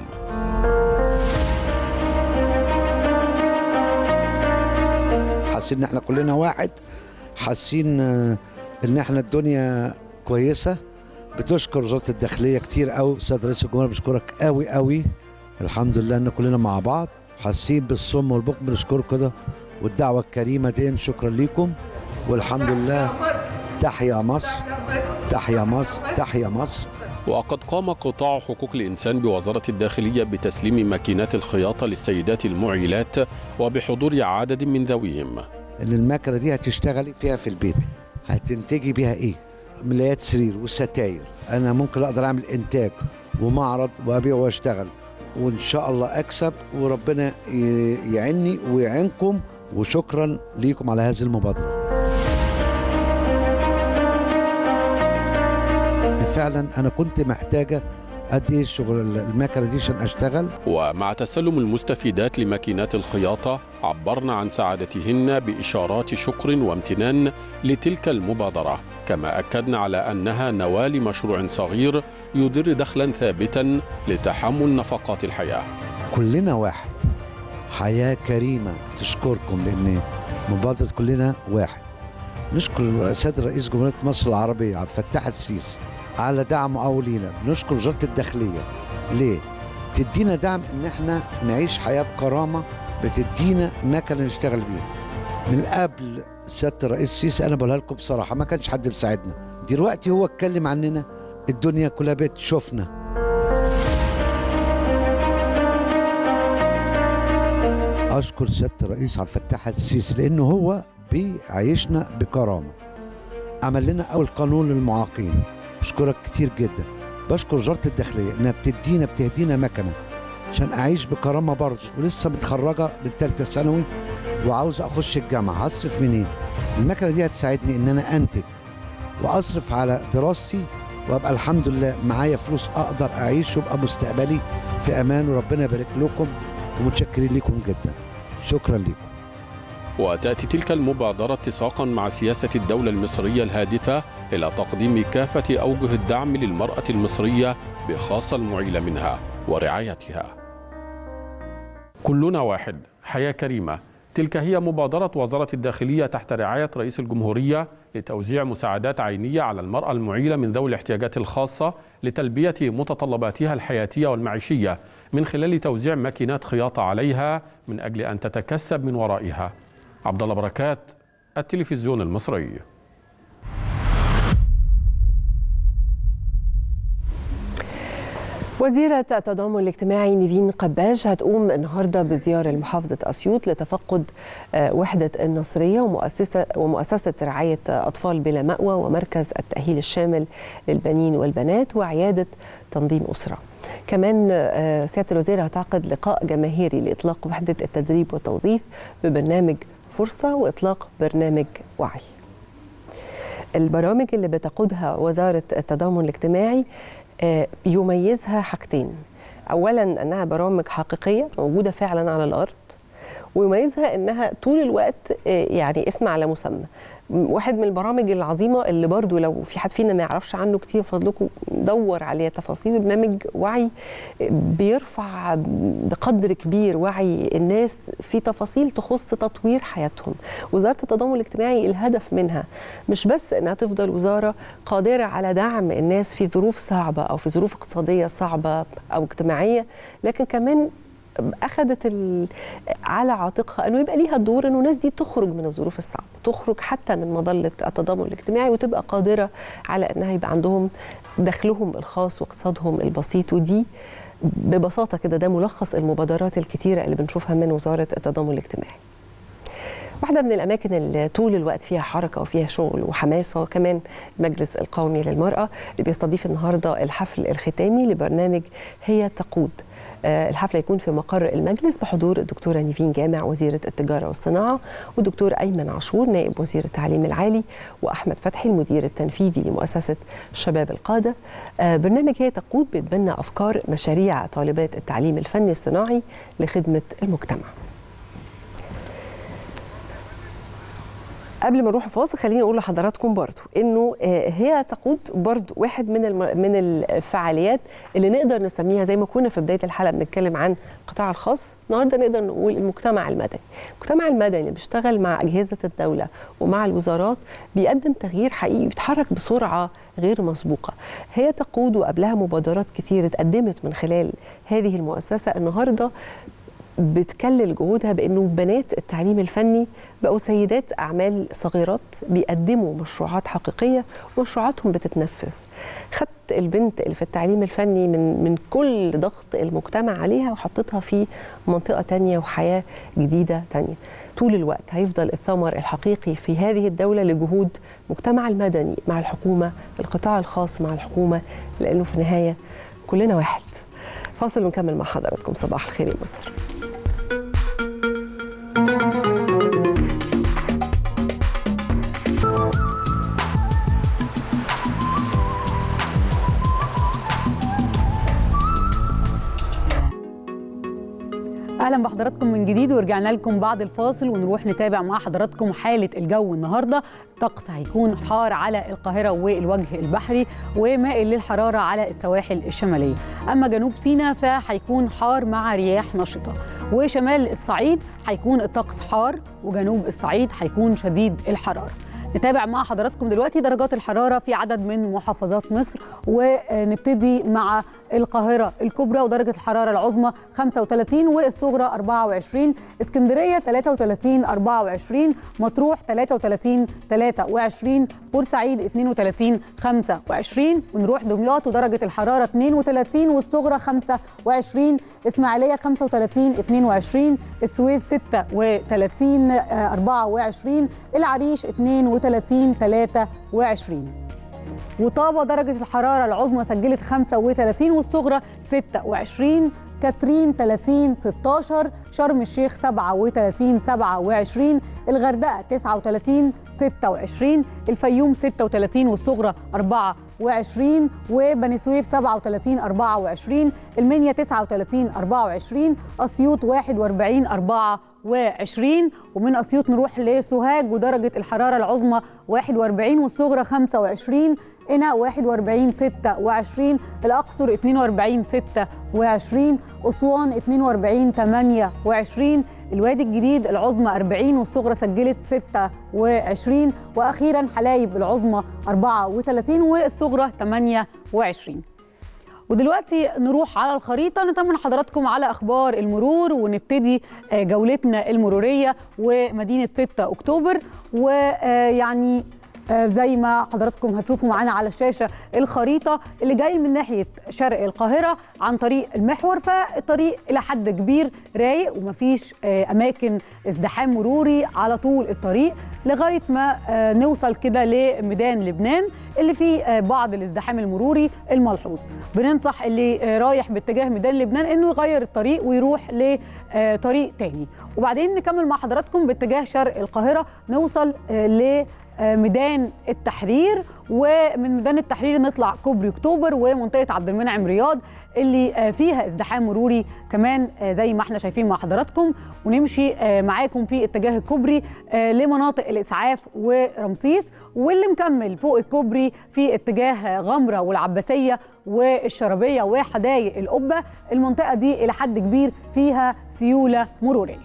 حاسين ان احنا كلنا واحد، حاسين ان احنا الدنيا كويسه. بتشكر وزاره الداخليه كتير قوي، استاذ رئيس الجمهوريه بشكرك قوي قوي. الحمد لله ان كلنا مع بعض حاسين بالصم والبكم، بنشكركم كده والدعوه الكريمه دي، شكرا ليكم والحمد لله. تحيا مصر، تحيا مصر، تحيا مصر. وقد قام قطاع حقوق الإنسان بوزارة الداخلية بتسليم ماكينات الخياطة للسيدات المعيلات وبحضور عدد من ذويهم. إن الماكينة دي هتشتغلي فيها في البيت، هتنتجي بيها إيه؟ ملايات سرير وستاير. أنا ممكن أقدر أعمل إنتاج ومعرض وأبيع وأشتغل، وإن شاء الله أكسب وربنا يعيني ويعينكم، وشكرا ليكم على هذه المبادرة. فعلا انا كنت محتاجه قد ايه الشغل المكنه دي عشان اشتغل. ومع تسلم المستفيدات لماكينات الخياطه عبرنا عن سعادتهن باشارات شكر وامتنان لتلك المبادره، كما اكدنا على انها نواه لمشروع صغير يدر دخلا ثابتا لتحمل نفقات الحياه. كلنا واحد، حياه كريمه. تشكركم لان مبادره كلنا واحد. نشكر السيد رئيس جمهوريه مصر العربيه عبد الفتاح السيسي على دعم أو لينا. بنشكر وزارة الداخلية. ليه؟ تدينا دعم إن إحنا نعيش حياة بكرامة، بتدينا مكنة نشتغل بيها. من قبل سيادة الرئيس السيسي أنا بقولها لكم بصراحة ما كانش حد بيساعدنا، دلوقتي هو اتكلم عننا الدنيا كلها بقت تشوفنا. أشكر سيادة الرئيس عبد الفتاح السيسي لأنه هو بيعيشنا بكرامة. عمل لنا أول قانون للمعاقين، بشكرك كتير جدا. بشكر وزارة الداخلية إنها بتدينا بتهدينا مكنة عشان أعيش بكرامة برضه، ولسه متخرجة من ثالثة ثانوي وعاوز أخش الجامعة، هصرف منين؟ المكنة دي هتساعدني إن أنا أنتج وأصرف على دراستي وأبقى الحمد لله معايا فلوس أقدر أعيش وأبقى مستقبلي في أمان، وربنا يبارك لكم ومتشكرين لكم جدا. شكرا لكم. وتأتي تلك المبادرة اتساقا مع سياسة الدولة المصرية الهادفة إلى تقديم كافة أوجه الدعم للمرأة المصرية بخاصة المعيلة منها ورعايتها. كلنا واحد، حياة كريمة. تلك هي مبادرة وزارة الداخلية تحت رعاية رئيس الجمهورية لتوزيع مساعدات عينية على المرأة المعيلة من ذوي الاحتياجات الخاصة لتلبية متطلباتها الحياتية والمعيشية من خلال توزيع ماكينات خياطة عليها من أجل أن تتكسب من ورائها. عبد الله بركات، التلفزيون المصري. وزيرة التضامن الاجتماعي نيفين قباج هتقوم النهارده بزيارة لمحافظة أسيوط لتفقد وحدة النصرية ومؤسسة ومؤسسة رعاية أطفال بلا مأوى ومركز التأهيل الشامل للبنين والبنات وعيادة تنظيم أسرة. كمان سيادة الوزيرة هتعقد لقاء جماهيري لإطلاق وحدة التدريب والتوظيف ببرنامج فرصة وإطلاق برنامج وعي. البرامج اللي بتقودها وزارة التضامن الاجتماعي يميزها حاجتين. أولا أنها برامج حقيقية موجودة فعلا على الأرض، ويميزها أنها طول الوقت يعني اسم على مسمى. واحد من البرامج العظيمة اللي برضو لو في حد فينا ما يعرفش عنه كتير فضلكم دور عليه تفاصيل، برنامج وعي بيرفع بقدر كبير وعي الناس في تفاصيل تخص تطوير حياتهم. وزارة التضامن الاجتماعي الهدف منها مش بس انها تفضل وزارة قادرة على دعم الناس في ظروف صعبة او في ظروف اقتصادية صعبة او اجتماعية، لكن كمان أخذت على عاتقها أنه يبقى ليها الدور أنه الناس دي تخرج من الظروف الصعبة، تخرج حتى من مظلة التضامن الاجتماعي وتبقى قادرة على أنها يبقى عندهم دخلهم الخاص واقتصادهم البسيط. ودي ببساطة كده ده ملخص المبادرات الكتيرة اللي بنشوفها من وزارة التضامن الاجتماعي. واحدة من الأماكن اللي طول الوقت فيها حركة وفيها شغل وحماس هو كمان المجلس القومي للمرأة اللي بيستضيف النهاردة الحفل الختامي لبرنامج هي تقود. الحفل يكون في مقر المجلس بحضور الدكتورة نيفين جامع وزيرة التجارة والصناعة، والدكتور أيمن عاشور نائب وزير التعليم العالي، وأحمد فتحي المدير التنفيذي لمؤسسة شباب القادة. برنامج هي تقود بيتبنى أفكار مشاريع طالبات التعليم الفني الصناعي لخدمة المجتمع. قبل ما نروح فاصل خليني اقول لحضراتكم برضو انه هي تقود برضو واحد من من الفعاليات اللي نقدر نسميها زي ما كنا في بدايه الحلقه بنتكلم عن القطاع الخاص، النهارده نقدر نقول المجتمع المدني. المجتمع المدني اللي بيشتغل مع اجهزه الدوله ومع الوزارات بيقدم تغيير حقيقي، بيتحرك بسرعه غير مسبوقه. هي تقود وقبلها مبادرات كتير اتقدمت من خلال هذه المؤسسه. النهارده بتكلل جهودها بانه بنات التعليم الفني بقوا سيدات اعمال صغيرات بيقدموا مشروعات حقيقيه ومشروعاتهم بتتنفذ. خدت البنت اللي في التعليم الفني من من كل ضغط المجتمع عليها وحطيتها في منطقه تانية وحياه جديده تانية. طول الوقت هيفضل الثمر الحقيقي في هذه الدوله لجهود المجتمع المدني مع الحكومه، القطاع الخاص مع الحكومه، لانه في النهايه كلنا واحد. فاصل ونكمل مع حضراتكم. صباح الخير يا مصر. اهلا بحضراتكم من جديد، ورجعنا لكم بعد الفاصل ونروح نتابع مع حضراتكم حاله الجو النهارده. الطقس هيكون حار على القاهره والوجه البحري ومائل للحراره على السواحل الشماليه، اما جنوب سيناء فهيكون حار مع رياح نشطه، وشمال الصعيد هيكون الطقس حار وجنوب الصعيد هيكون شديد الحراره. نتابع مع حضراتكم دلوقتي درجات الحرارة في عدد من محافظات مصر، ونبتدي مع القاهرة الكبرى ودرجة الحرارة العظمى خمسة وثلاثين والصغرى أربعة وعشرين، اسكندرية ثلاثة وثلاثين أربعة وعشرين، مطروح ثلاثة وثلاثين ثلاثة وعشرين، بورسعيد اثنين وثلاثين خمسة وعشرين، ونروح دمياط ودرجة الحرارة اثنين وثلاثين والصغرى خمسة وعشرين، اسماعيلية خمسة وثلاثين اثنين وعشرين، السويس ستة وثلاثين أربعة وعشرين، العريش اثنين وثلاثين ثلاثة وعشرين. وطابة درجة الحرارة العظمى سجلت خمسة وثلاثين والصغرى ستة وعشرين، كاترين ثلاثين ستة عشر، شرم الشيخ سبعة وثلاثين سبعة وعشرين، الغردقة تسعة وثلاثين ستة وعشرين، الفيوم ستة وثلاثين والصغرى أربعة وعشرين، وبني سويف سبعة وثلاثين أربعة وعشرين، المنيا تسعة وثلاثين أربعة وعشرين، أسيوط واحد وأربعين أربعة وعشرين، ومن أسيوط نروح لسوهاج ودرجة الحرارة العظمى واحد وأربعين والصغرى خمسة وعشرين، قنا واحد وأربعين ستة وعشرين، الأقصر اثنين وأربعين ستة وعشرين، أسوان اثنين وأربعين ثمانية وعشرين، الوادي الجديد العظمى أربعين والصغرى سجلت ستة وعشرين، وأخيرا حلايب العظمى أربعة وثلاثين والصغرى ثمانية وعشرين. ودلوقتي نروح على الخريطة نطمن حضراتكم على أخبار المرور، ونبتدي جولتنا المرورية ومدينة ستة أكتوبر. ويعني زي ما حضراتكم هتشوفوا معانا على الشاشة الخريطة اللي جاي من ناحية شرق القاهرة عن طريق المحور، فالطريق إلى حد كبير رايق ومفيش أماكن ازدحام مروري على طول الطريق لغاية ما نوصل كده لميدان لبنان اللي فيه بعض الازدحام المروري الملحوظ. بننصح اللي رايح باتجاه ميدان لبنان انه يغير الطريق ويروح لطريق تاني. وبعدين نكمل مع حضراتكم باتجاه شرق القاهرة نوصل ل ميدان التحرير، ومن ميدان التحرير نطلع كوبري اكتوبر ومنطقه عبد المنعم رياض اللي فيها ازدحام مروري كمان زي ما احنا شايفين مع حضراتكم، ونمشي معاكم في اتجاه الكوبري لمناطق الاسعاف ورمسيس، واللي مكمل فوق الكوبري في اتجاه غمره والعباسيه والشرابيه وحدائق القبه. المنطقه دي الى حد كبير فيها سيوله مروريه.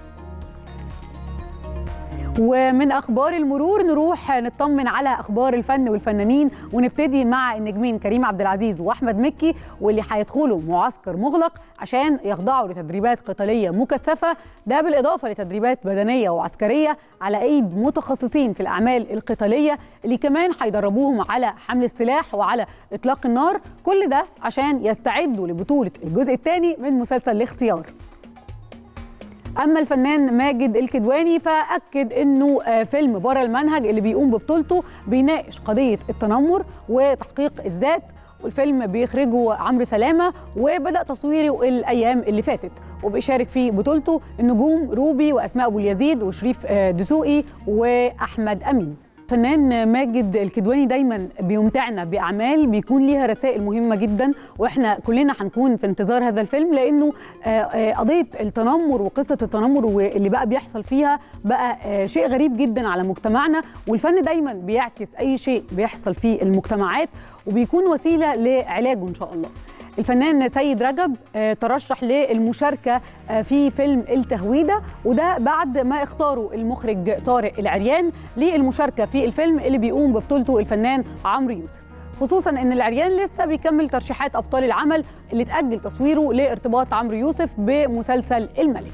ومن أخبار المرور نروح نطمن على أخبار الفن والفنانين، ونبتدي مع النجمين كريم عبد العزيز وأحمد مكي واللي هيدخلوا معسكر مغلق عشان يخضعوا لتدريبات قتالية مكثفة، ده بالإضافة لتدريبات بدنية وعسكرية على أيد متخصصين في الأعمال القتالية اللي كمان هيدربوهم على حمل السلاح وعلى إطلاق النار، كل ده عشان يستعدوا لبطولة الجزء الثاني من مسلسل الاختيار. أما الفنان ماجد الكدواني فأكد أنه فيلم بره المنهج اللي بيقوم ببطولته بيناقش قضية التنمر وتحقيق الذات، والفيلم بيخرجه عمرو سلامة وبدأ تصويره الأيام اللي فاتت، وبيشارك في بطولته النجوم روبي وأسماء أبو اليزيد وشريف دسوقي وأحمد أمين. فنان ماجد الكدواني دايما بيمتعنا بأعمال بيكون ليها رسائل مهمة جدا، واحنا كلنا هنكون في انتظار هذا الفيلم لأنه قضية التنمر وقصة التنمر واللي بقى بيحصل فيها بقى شيء غريب جدا على مجتمعنا، والفن دايما بيعكس أي شيء بيحصل في المجتمعات وبيكون وسيلة لعلاجه إن شاء الله. الفنان سيد رجب ترشح للمشاركة في فيلم التهويدة، وده بعد ما اختاروا المخرج طارق العريان للمشاركة في الفيلم اللي بيقوم ببطولته الفنان عمرو يوسف، خصوصا ان العريان لسه بيكمل ترشيحات ابطال العمل اللي اتأجل تصويره لارتباط عمرو يوسف بمسلسل الملك.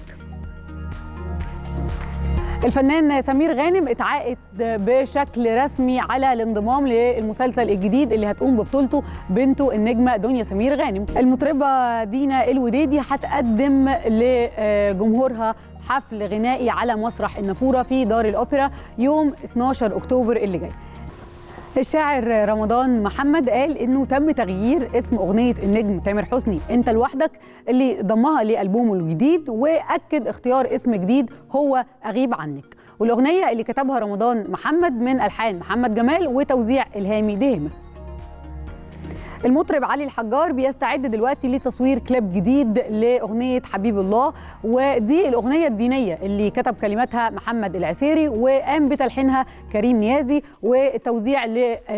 الفنان سمير غانم اتعاقد بشكل رسمي على الانضمام للمسلسل الجديد اللي هتقوم ببطولته بنته النجمة دنيا سمير غانم. المطربة دينا الوديدي هتقدم لجمهورها حفل غنائي على مسرح النافورة في دار الأوبرا يوم اثناشر أكتوبر اللي جاي. الشاعر رمضان محمد قال انه تم تغيير اسم اغنيه النجم تامر حسني انت لوحدك اللي ضمها لالبومه الجديد، واكد اختيار اسم جديد هو اغيب عنك، والاغنيه اللي كتبها رمضان محمد من الحان محمد جمال وتوزيع الهامي دهمه. المطرب علي الحجار بيستعد دلوقتي لتصوير كليب جديد لاغنيه حبيب الله، ودي الاغنيه الدينيه اللي كتب كلماتها محمد العسيري وقام بتلحينها كريم نيازي والتوزيع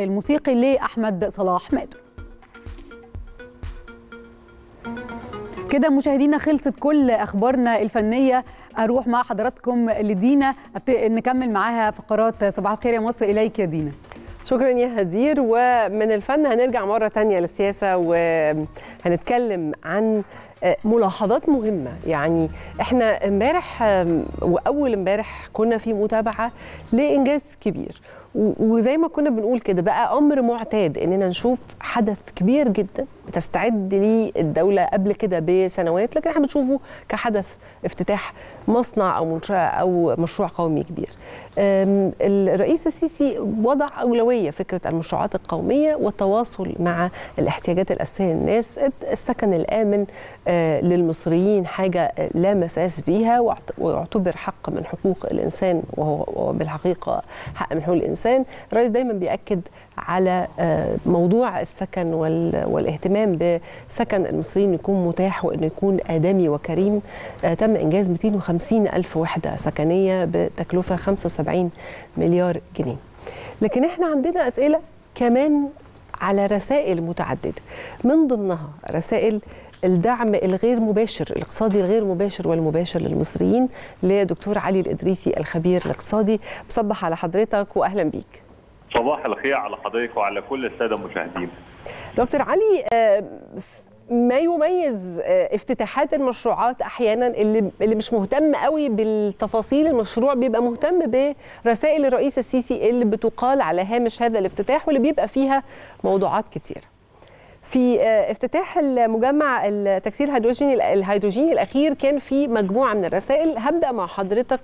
الموسيقي لاحمد صلاح ماتو. كده مشاهدينا خلصت كل اخبارنا الفنيه. اروح مع حضراتكم لدينا نكمل معاها فقرات صباح الخير يا مصر. اليك يا دينا. شكرا يا هدير. ومن الفن هنرجع مرة تانية للسياسة وهنتكلم عن ملاحظات مهمة. يعني احنا امبارح واول امبارح كنا في متابعة لإنجاز كبير، وزي ما كنا بنقول كده بقى أمر معتاد إننا نشوف حدث كبير جدا بتستعد ليه الدولة قبل كده بسنوات، لكن احنا بنشوفه كحدث افتتاح مصنع أو منشأة أو مشروع قومي كبير. الرئيس السيسي وضع أولوية فكرة المشروعات القومية والتواصل مع الاحتياجات الأساسية للناس. السكن الآمن للمصريين حاجة لا مساس بيها ويعتبر حق من حقوق الإنسان، وهو بالحقيقة حق من حقوق الإنسان. الرئيس دايما بيأكد على موضوع السكن والاهتمام بسكن المصريين يكون متاح وأنه يكون آدمي وكريم. تم إنجاز مئتين وخمسين ألف وحدة سكنية بتكلفة خمسة وسبعين مليار جنيه. لكن احنا عندنا أسئلة كمان على رسائل متعددة، من ضمنها رسائل الدعم الغير مباشر الاقتصادي الغير مباشر والمباشر للمصريين لدكتور علي الإدريسي الخبير الاقتصادي. بصبح على حضرتك وأهلا بيك. صباح الخير على حضرتك وعلى كل السادة المشاهدين. دكتور علي، ما يميز افتتاحات المشروعات احيانا اللي اللي مش مهتم قوي بالتفاصيل المشروع بيبقى مهتم برسائل الرئيس السيسي اللي بتقال على هامش هذا الافتتاح واللي بيبقى فيها موضوعات كتير. في افتتاح المجمع التكسير الهيدروجيني الهيدروجيني الاخير كان في مجموعه من الرسائل. هبدا مع حضرتك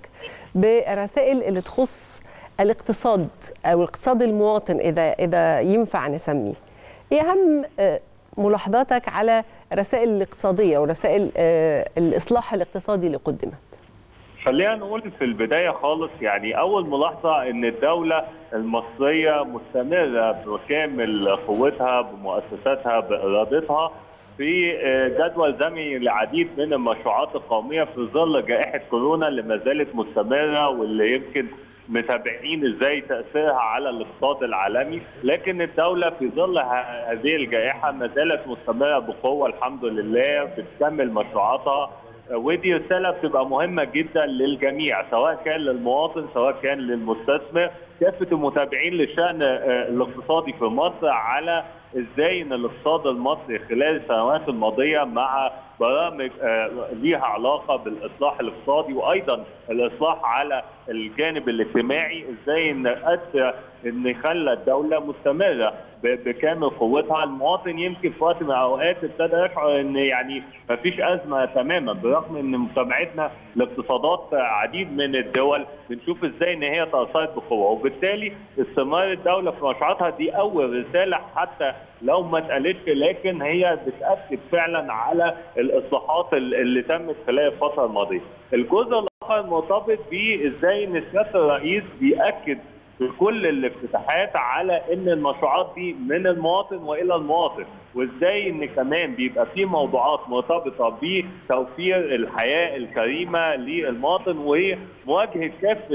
بالرسائل اللي تخص الاقتصاد او الاقتصاد المواطن اذا اذا ينفع نسميه. ايه اهم ملاحظاتك على الرسائل الاقتصاديه ورسائل الاصلاح الاقتصادي اللي قدمت؟ خلينا نقول في البدايه خالص، يعني اول ملاحظه ان الدوله المصريه مستمره بكامل قوتها بمؤسساتها بارادتها في جدول زمني لعديد من المشروعات القوميه في ظل جائحه كورونا اللي ما زالت مستمره واللي يمكن متابعين ازاي تاثيرها على الاقتصاد العالمي. لكن الدوله في ظل هذه الجائحه ما زالت مستمره بقوه الحمد لله، بتكمل مشروعاتها، ودي رساله بتبقى مهمه جدا للجميع سواء كان للمواطن سواء كان للمستثمر، كافه المتابعين للشان الاقتصادي في مصر على ازاي ان الاقتصاد المصري خلال السنوات الماضيه مع برامج ليها علاقه بالاصلاح الاقتصادي وايضا الاصلاح على الجانب الاجتماعي، ازاي ان قد ان خلى الدوله مستمره بكامل قوتها. المواطن يمكن في وقت من الاوقات ابتدى يشعر ان يعني ما فيش ازمه تماما، برغم ان متابعتنا لاقتصادات عديد من الدول بنشوف ازاي ان هي تاثرت بقوه، وبالتالي استمرار الدوله في مشروعاتها دي اول رساله حتى لو ما اتقالتش، لكن هي بتاكد فعلا على الاصلاحات اللي تمت خلال الفتره الماضيه. الجزء الاخر مرتبط بازاي ان سياده الرئيس بياكد في كل الافتتاحات على ان المشروعات دي من المواطن والى المواطن، وازاي ان كمان بيبقى في موضوعات مرتبطه بتوفير الحياه الكريمه للمواطن ومواجهه كافه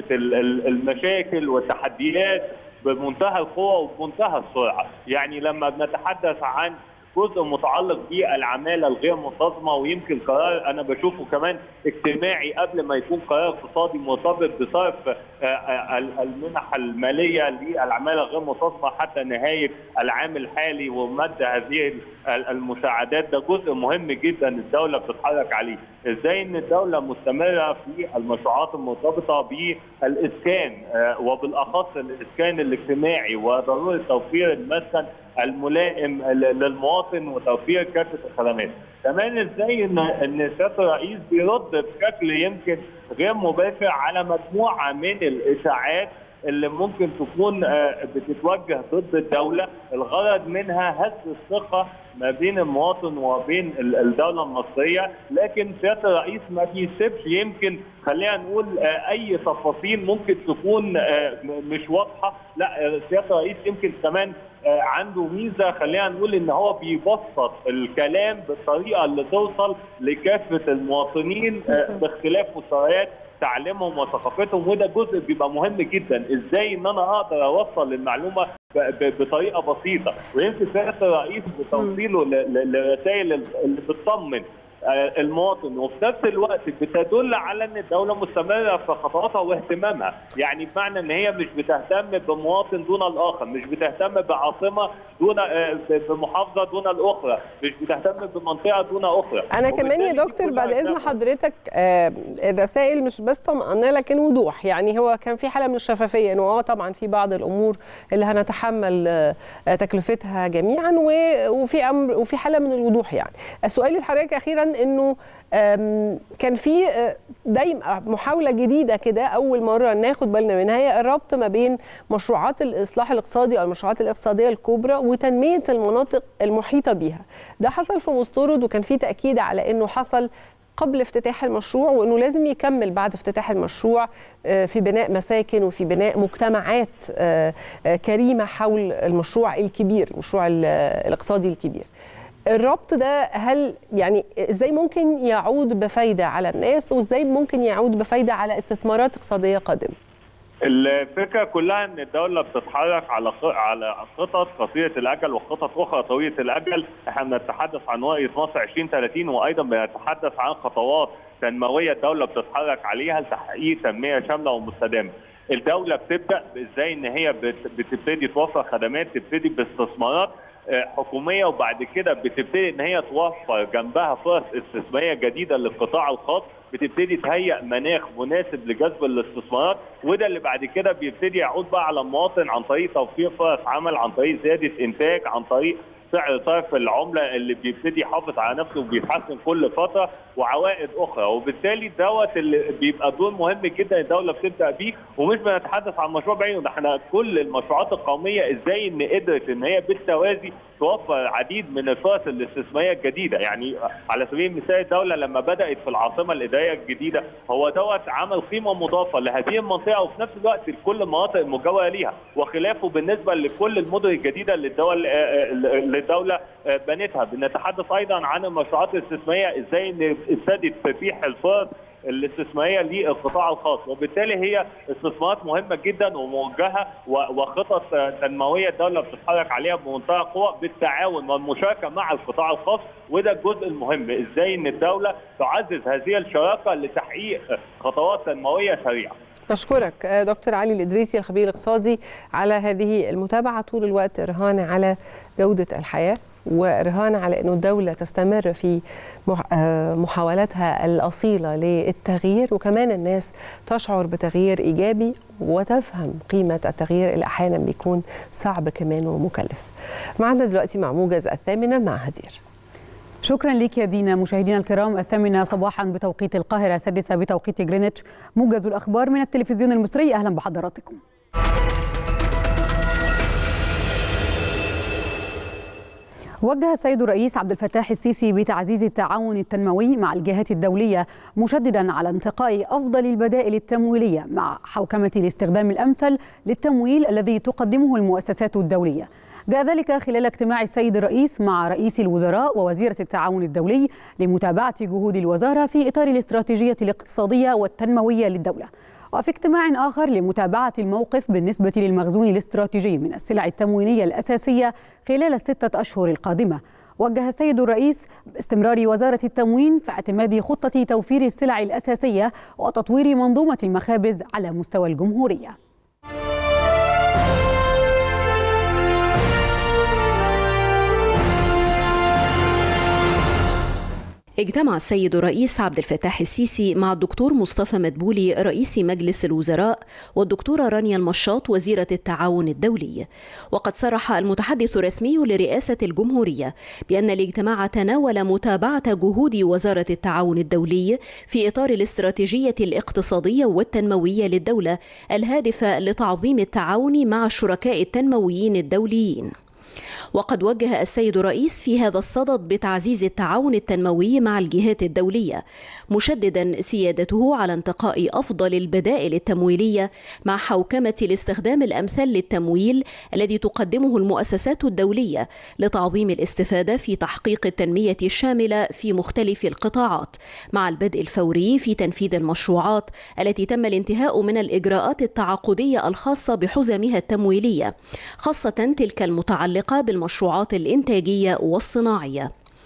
المشاكل والتحديات بمنتهى القوه وبمنتهى السرعه. يعني لما بنتحدث عن جزء متعلق بالعماله الغير منتظمه، ويمكن قرار انا بشوفه كمان اجتماعي قبل ما يكون قرار اقتصادي مرتبط بصرف المنح الماليه للعماله الغير منتظمه حتى نهايه العام الحالي ومد هذه المساعدات، ده جزء مهم جدا الدوله بتتحرك عليه. ازاي ان الدوله مستمره في المشروعات المرتبطه بالاسكان وبالاخص الاسكان الاجتماعي وضروره توفير المسكن الملائم للمواطن وتوفير كافه الخدمات. كمان ازاي ان ان سياده الرئيس بيرد بشكل يمكن غير مباشر على مجموعه من الاشاعات اللي ممكن تكون بتتوجه ضد الدوله، الغرض منها هز الثقه ما بين المواطن وبين الدوله المصريه، لكن سياده الرئيس ما بيسيبش يمكن خلينا نقول اي تفاصيل ممكن تكون مش واضحه. لا، سياده الرئيس يمكن كمان عنده ميزه خلينا نقول ان هو بيبسط الكلام بالطريقه اللي توصل لكافه المواطنين باختلاف مستويات تعليمهم وثقافتهم، وده جزء بيبقى مهم جدا. ازاي ان انا اقدر اوصل المعلومه بطريقه بسيطه، ويمكن سياده الرئيس بتوصيله للرسائل اللي بتطمن المواطن، وفي نفس الوقت بتدل على ان الدوله مستمره في خطواتها واهتمامها، يعني بمعنى ان هي مش بتهتم بمواطن دون الاخر، مش بتهتم بعاصمه دون بمحافظه دون الاخرى، مش بتهتم بمنطقه دون اخرى. انا كمان يا دكتور بعد اذن حضرتك الرسائل مش بس طمأنة لكن وضوح، يعني هو كان في حاله من الشفافيه انه اه طبعا في بعض الامور اللي هنتحمل تكلفتها جميعا، وفي امر وفي حاله من الوضوح. يعني السؤال لحضرتك اخيرا انه كان في دايما محاوله جديده كده اول مره ناخد بالنا منها، هي الربط ما بين مشروعات الاصلاح الاقتصادي او المشروعات الاقتصاديه الكبرى وتنميه المناطق المحيطه بيها. ده حصل في مستورد، وكان في تاكيد على انه حصل قبل افتتاح المشروع وانه لازم يكمل بعد افتتاح المشروع في بناء مساكن وفي بناء مجتمعات كريمه حول المشروع الكبير، المشروع الاقتصادي الكبير. الربط ده هل يعني ازاي ممكن يعود بفايده على الناس، وازاي ممكن يعود بفايده على استثمارات اقتصاديه قادمه؟ الفكره كلها ان الدوله بتتحرك على على خطط قصيره الاجل وخطط اخرى طويله الاجل. احنا بنتحدث عن رؤيه مصر عشرين ثلاثين، وايضا بنتحدث عن خطوات تنمويه الدوله بتتحرك عليها لتحقيق تنميه شامله ومستدامه. الدوله بتبدا ازاي ان هي بتبتدي توفر خدمات، تبتدي باستثمارات حكوميه، وبعد كده بتبتدي ان هي توفر جنبها فرص استثماريه جديده للقطاع الخاص، بتبتدي تهيئ مناخ مناسب لجذب الاستثمارات، وده اللي بعد كده بيبتدي يعود بقى على المواطن عن طريق توفير فرص عمل، عن طريق زياده انتاج، عن طريق سعر صرف العمله اللي بيبتدي يحافظ على نفسه وبيتحسن كل فتره، وعوائد اخرى. وبالتالي دوت اللي بيبقى دور مهم جدا الدوله بتبدا بيه، ومش بنتحدث عن مشروع بعينه، ده احنا كل المشروعات القوميه ازاي ان قدرت ان هي بالتوازي توفر عديد من الفرص الاستثماريه الجديده. يعني على سبيل المثال الدوله لما بدات في العاصمه الاداريه الجديده، هو دوت عمل قيمه مضافه لهذه المنطقه وفي نفس الوقت لكل المناطق المجاوره ليها، وخلافه بالنسبه لكل المدن الجديده اللي الدوله الدولة بنتها. بنتحدث أيضا عن المشروعات الاستثمارية ازاي ان ابتدت تتيح الفرص الاستثماريه للقطاع الخاص، وبالتالي هي استثمارات مهمه جدا وموجهه وخطط تنمويه الدوله بتتحرك عليها بمنتهى القوه بالتعاون والمشاركه مع القطاع الخاص، وده الجزء المهم، ازاي ان الدوله تعزز هذه الشراكه لتحقيق خطوات تنمويه سريعه. بشكرك دكتور علي الإدريسي الخبير الاقتصادي على هذه المتابعة. طول الوقت رهان على جودة الحياة، ورهان على أنه الدولة تستمر في محاولاتها الأصيلة للتغيير، وكمان الناس تشعر بتغيير إيجابي وتفهم قيمة التغيير اللي أحيانا بيكون صعب كمان ومكلف. معنا دلوقتي مع موجز الثامنة مع هدير. شكرا لك يا دينا. مشاهدينا الكرام، الثامنة صباحا بتوقيت القاهرة، السادسة بتوقيت جرينتش، موجز الأخبار من التلفزيون المصري. أهلا بحضراتكم. وجه السيد الرئيس عبد الفتاح السيسي بتعزيز التعاون التنموي مع الجهات الدولية، مشددا على انتقاء أفضل البدائل التمويلية مع حوكمة الاستخدام الأمثل للتمويل الذي تقدمه المؤسسات الدولية. جاء ذلك خلال اجتماع السيد الرئيس مع رئيس الوزراء ووزيرة التعاون الدولي لمتابعة جهود الوزارة في إطار الاستراتيجية الاقتصادية والتنموية للدولة، وفي اجتماع آخر لمتابعة الموقف بالنسبة للمخزون الاستراتيجي من السلع التموينية الأساسية خلال الستة أشهر القادمة. وجه السيد الرئيس باستمرار وزارة التموين في اعتماد خطة توفير السلع الأساسية وتطوير منظومة المخابز على مستوى الجمهورية. اجتمع السيد الرئيس عبد الفتاح السيسي مع الدكتور مصطفى مدبولي رئيس مجلس الوزراء والدكتورة رانيا المشاط وزيرة التعاون الدولي. وقد صرح المتحدث الرسمي لرئاسة الجمهورية بأن الاجتماع تناول متابعة جهود وزارة التعاون الدولي في إطار الاستراتيجية الاقتصادية والتنموية للدولة الهادفة لتعظيم التعاون مع الشركاء التنمويين الدوليين. وقد وجه السيد الرئيس في هذا الصدد بتعزيز التعاون التنموي مع الجهات الدولية، مشددا سيادته على انتقاء أفضل البدائل التمويلية مع حوكمة الاستخدام الأمثل للتمويل الذي تقدمه المؤسسات الدولية لتعظيم الاستفادة في تحقيق التنمية الشاملة في مختلف القطاعات، مع البدء الفوري في تنفيذ المشروعات التي تم الانتهاء من الإجراءات التعاقدية الخاصة بحزمها التمويلية، خاصة تلك المتعلقة بالمشروعات الإنتاجية والصناعية.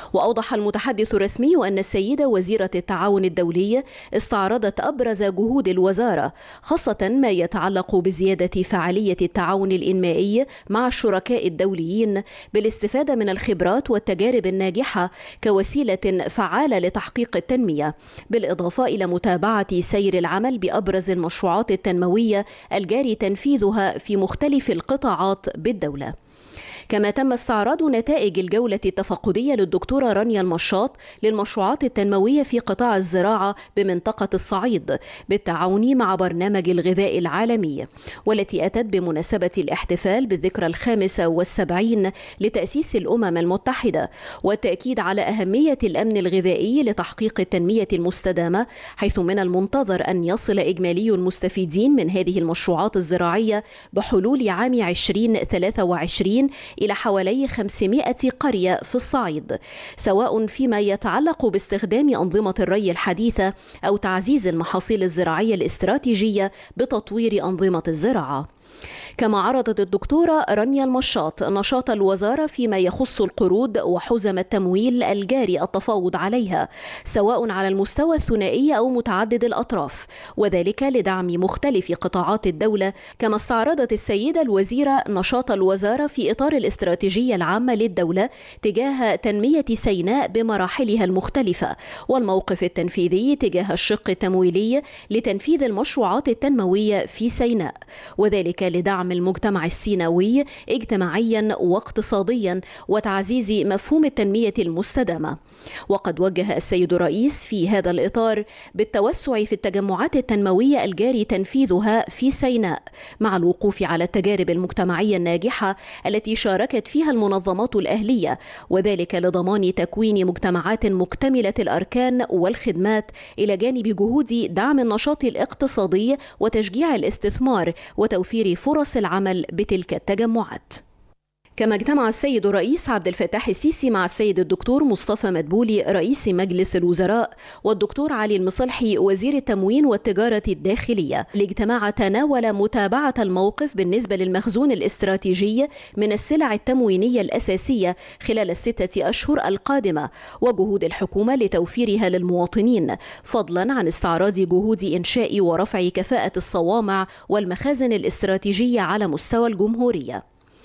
وأوضح المتحدث الرسمي أن السيدة وزيرة التعاون الدولي استعرضت أبرز جهود الوزارة، خاصة ما يتعلق بزيادة فعالية التعاون الإنمائي مع الشركاء الدوليين بالاستفادة من الخبرات والتجارب الناجحة كوسيلة فعالة لتحقيق التنمية، بالإضافة إلى متابعة سير العمل بأبرز المشروعات التنموية الجاري تنفيذها في مختلف القطاعات بالدولة. كما تم استعراض نتائج الجولة التفقدية للدكتورة رانيا المشاط للمشروعات التنموية في قطاع الزراعة بمنطقة الصعيد بالتعاون مع برنامج الغذاء العالمي، والتي أتت بمناسبة الاحتفال بالذكرى الخامسة والسبعين لتأسيس الأمم المتحدة، والتأكيد على أهمية الأمن الغذائي لتحقيق التنمية المستدامة، حيث من المنتظر أن يصل إجمالي المستفيدين من هذه المشروعات الزراعية بحلول عام عشرين ثلاثة وعشرين إلى حوالي خمسمائة قرية في الصعيد، سواء فيما يتعلق باستخدام أنظمة الري الحديثة أو تعزيز المحاصيل الزراعية الاستراتيجية بتطوير أنظمة الزراعة. كما عرضت الدكتورة رانيا المشاط نشاط الوزارة فيما يخص القروض وحزم التمويل الجاري التفاوض عليها، سواء على المستوى الثنائي أو متعدد الأطراف، وذلك لدعم مختلف قطاعات الدولة. كما استعرضت السيدة الوزيرة نشاط الوزارة في إطار الاستراتيجية العامة للدولة تجاه تنمية سيناء بمراحلها المختلفة، والموقف التنفيذي تجاه الشق التمويلي لتنفيذ المشروعات التنموية في سيناء، وذلك لدعم المجتمع السيناوي اجتماعيا واقتصاديا وتعزيز مفهوم التنمية المستدامة. وقد وجه السيد الرئيس في هذا الإطار بالتوسع في التجمعات التنموية الجاري تنفيذها في سيناء، مع الوقوف على التجارب المجتمعية الناجحة التي شاركت فيها المنظمات الأهلية، وذلك لضمان تكوين مجتمعات مكتملة الأركان والخدمات، إلى جانب جهود دعم النشاط الاقتصادي وتشجيع الاستثمار وتوفير فرص العمل بتلك التجمعات. كما اجتمع السيد الرئيس عبد الفتاح السيسي مع السيد الدكتور مصطفى مدبولي رئيس مجلس الوزراء والدكتور علي المصلحي وزير التموين والتجارة الداخلية. الاجتماع تناول متابعة الموقف بالنسبة للمخزون الاستراتيجي من السلع التموينية الأساسية خلال الستة أشهر القادمة، وجهود الحكومة لتوفيرها للمواطنين، فضلا عن استعراض جهود إنشاء ورفع كفاءة الصوامع والمخازن الاستراتيجية على مستوى الجمهورية.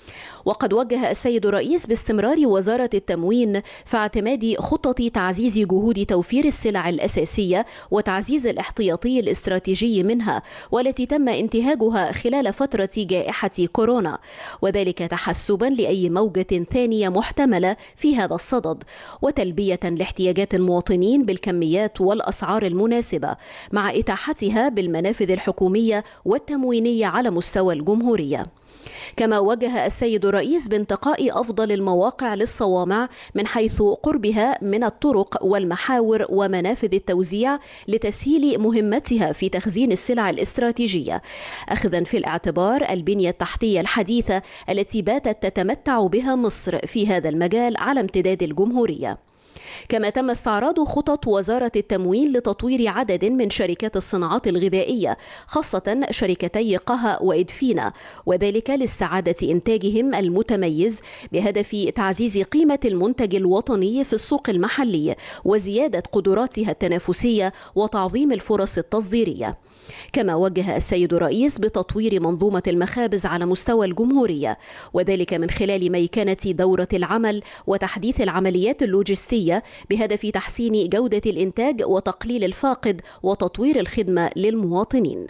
وقد وجه السيد الرئيس باستمرار وزارة التموين في اعتماد خطة تعزيز جهود توفير السلع الأساسية وتعزيز الاحتياطي الاستراتيجي منها، والتي تم انتهاجها خلال فترة جائحة كورونا، وذلك تحسبا لأي موجة ثانية محتملة في هذا الصدد، وتلبية لاحتياجات المواطنين بالكميات والأسعار المناسبة، مع إتاحتها بالمنافذ الحكومية والتموينية على مستوى الجمهورية. كما وجه السيد الرئيس بانتقاء أفضل المواقع للصوامع من حيث قربها من الطرق والمحاور ومنافذ التوزيع لتسهيل مهمتها في تخزين السلع الاستراتيجية، أخذا في الاعتبار البنية التحتية الحديثة التي باتت تتمتع بها مصر في هذا المجال على امتداد الجمهورية. كما تم استعراض خطط وزارة التموين لتطوير عدد من شركات الصناعات الغذائية، خاصة شركتي قها وإدفينا، وذلك لاستعادة إنتاجهم المتميز بهدف تعزيز قيمة المنتج الوطني في السوق المحلي وزيادة قدراتها التنافسية وتعظيم الفرص التصديرية. كما وجه السيد الرئيس بتطوير منظومة المخابز على مستوى الجمهورية، وذلك من خلال ميكنة دورة العمل وتحديث العمليات اللوجستية بهدف تحسين جودة الإنتاج وتقليل الفاقد وتطوير الخدمة للمواطنين.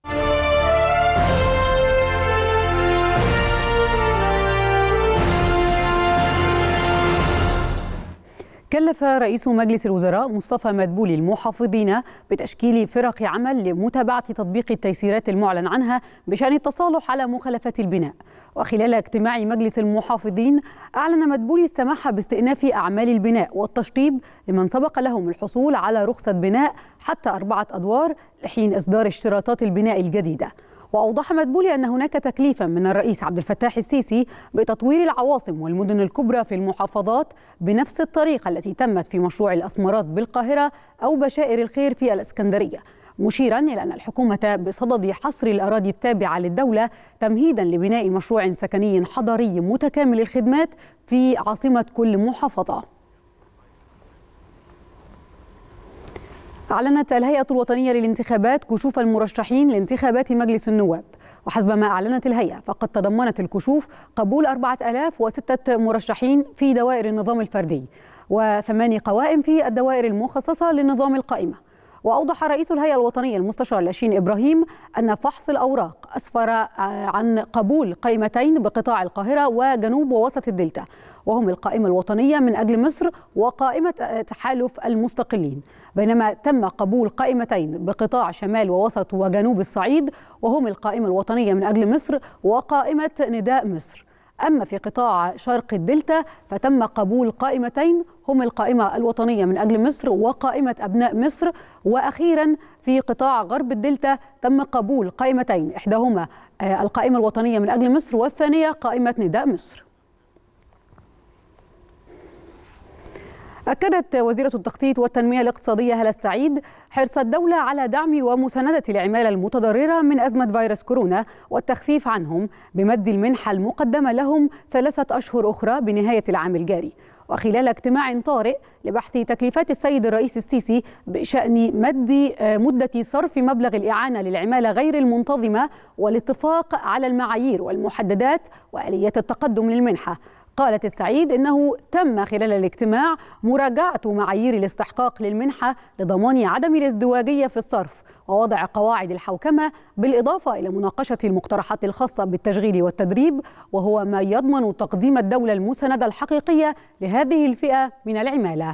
كلف رئيس مجلس الوزراء مصطفى مدبولي المحافظين بتشكيل فرق عمل لمتابعة تطبيق التيسيرات المعلن عنها بشأن التصالح على مخالفات البناء. وخلال اجتماع مجلس المحافظين أعلن مدبولي السماح باستئناف أعمال البناء والتشطيب لمن سبق لهم الحصول على رخصة بناء حتى أربعة أدوار لحين إصدار اشتراطات البناء الجديدة. وأوضح مدبولي أن هناك تكليفا من الرئيس عبد الفتاح السيسي بتطوير العواصم والمدن الكبرى في المحافظات بنفس الطريقة التي تمت في مشروع الأسمرات بالقاهرة أو بشائر الخير في الإسكندرية، مشيرا إلى أن الحكومة بصدد حصر الأراضي التابعة للدولة تمهيدا لبناء مشروع سكني حضري متكامل الخدمات في عاصمة كل محافظة. أعلنت الهيئة الوطنية للانتخابات كشوف المرشحين لانتخابات مجلس النواب، وحسب ما أعلنت الهيئة فقد تضمنت الكشوف قبول أربعة آلاف وستة مرشحين في دوائر النظام الفردي وثماني قوائم في الدوائر المخصصة للنظام القائمة. وأوضح رئيس الهيئة الوطنية المستشار لاشين إبراهيم أن فحص الأوراق أسفر عن قبول قائمتين بقطاع القاهرة وجنوب ووسط الدلتا، وهم القائمة الوطنية من أجل مصر وقائمة تحالف المستقلين، بينما تم قبول قائمتين بقطاع شمال ووسط وجنوب الصعيد، وهم القائمة الوطنية من أجل مصر وقائمة نداء مصر. أما في قطاع شرق الدلتا فتم قبول قائمتين هم القائمة الوطنية من أجل مصر وقائمة أبناء مصر. وأخيرا في قطاع غرب الدلتا تم قبول قائمتين، إحداهما القائمة الوطنية من أجل مصر والثانية قائمة نداء مصر. أكدت وزيرة التخطيط والتنمية الاقتصادية هالة السعيد حرص الدولة على دعم ومساندة العمالة المتضررة من أزمة فيروس كورونا والتخفيف عنهم بمد المنحة المقدمة لهم ثلاثة أشهر أخرى بنهاية العام الجاري. وخلال اجتماع طارئ لبحث تكليفات السيد الرئيس السيسي بشأن مد مدة صرف مبلغ الإعانة للعمالة غير المنتظمة والاتفاق على المعايير والمحددات وآليات التقدم للمنحة، قالت السعيد إنه تم خلال الاجتماع مراجعة معايير الاستحقاق للمنحة لضمان عدم الازدواجية في الصرف ووضع قواعد الحوكمة، بالإضافة إلى مناقشة المقترحات الخاصة بالتشغيل والتدريب، وهو ما يضمن تقديم الدولة المساندة الحقيقية لهذه الفئة من العمالة.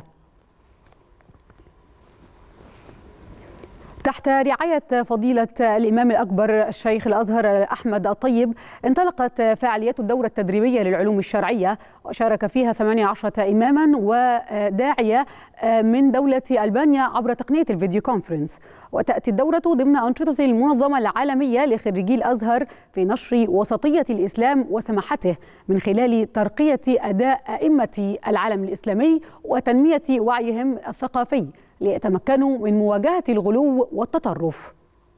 تحت رعاية فضيلة الإمام الأكبر الشيخ الأزهر أحمد الطيب انطلقت فعاليات الدورة التدريبية للعلوم الشرعية، وشارك فيها ثمانية عشر إماما وداعية من دولة ألبانيا عبر تقنية الفيديو كونفرنس. وتأتي الدورة ضمن أنشطة المنظمة العالمية لخريجي الأزهر في نشر وسطية الإسلام وسماحته من خلال ترقية أداء أئمة العالم الإسلامي وتنمية وعيهم الثقافي ليتمكنوا من مواجهة الغلو والتطرف.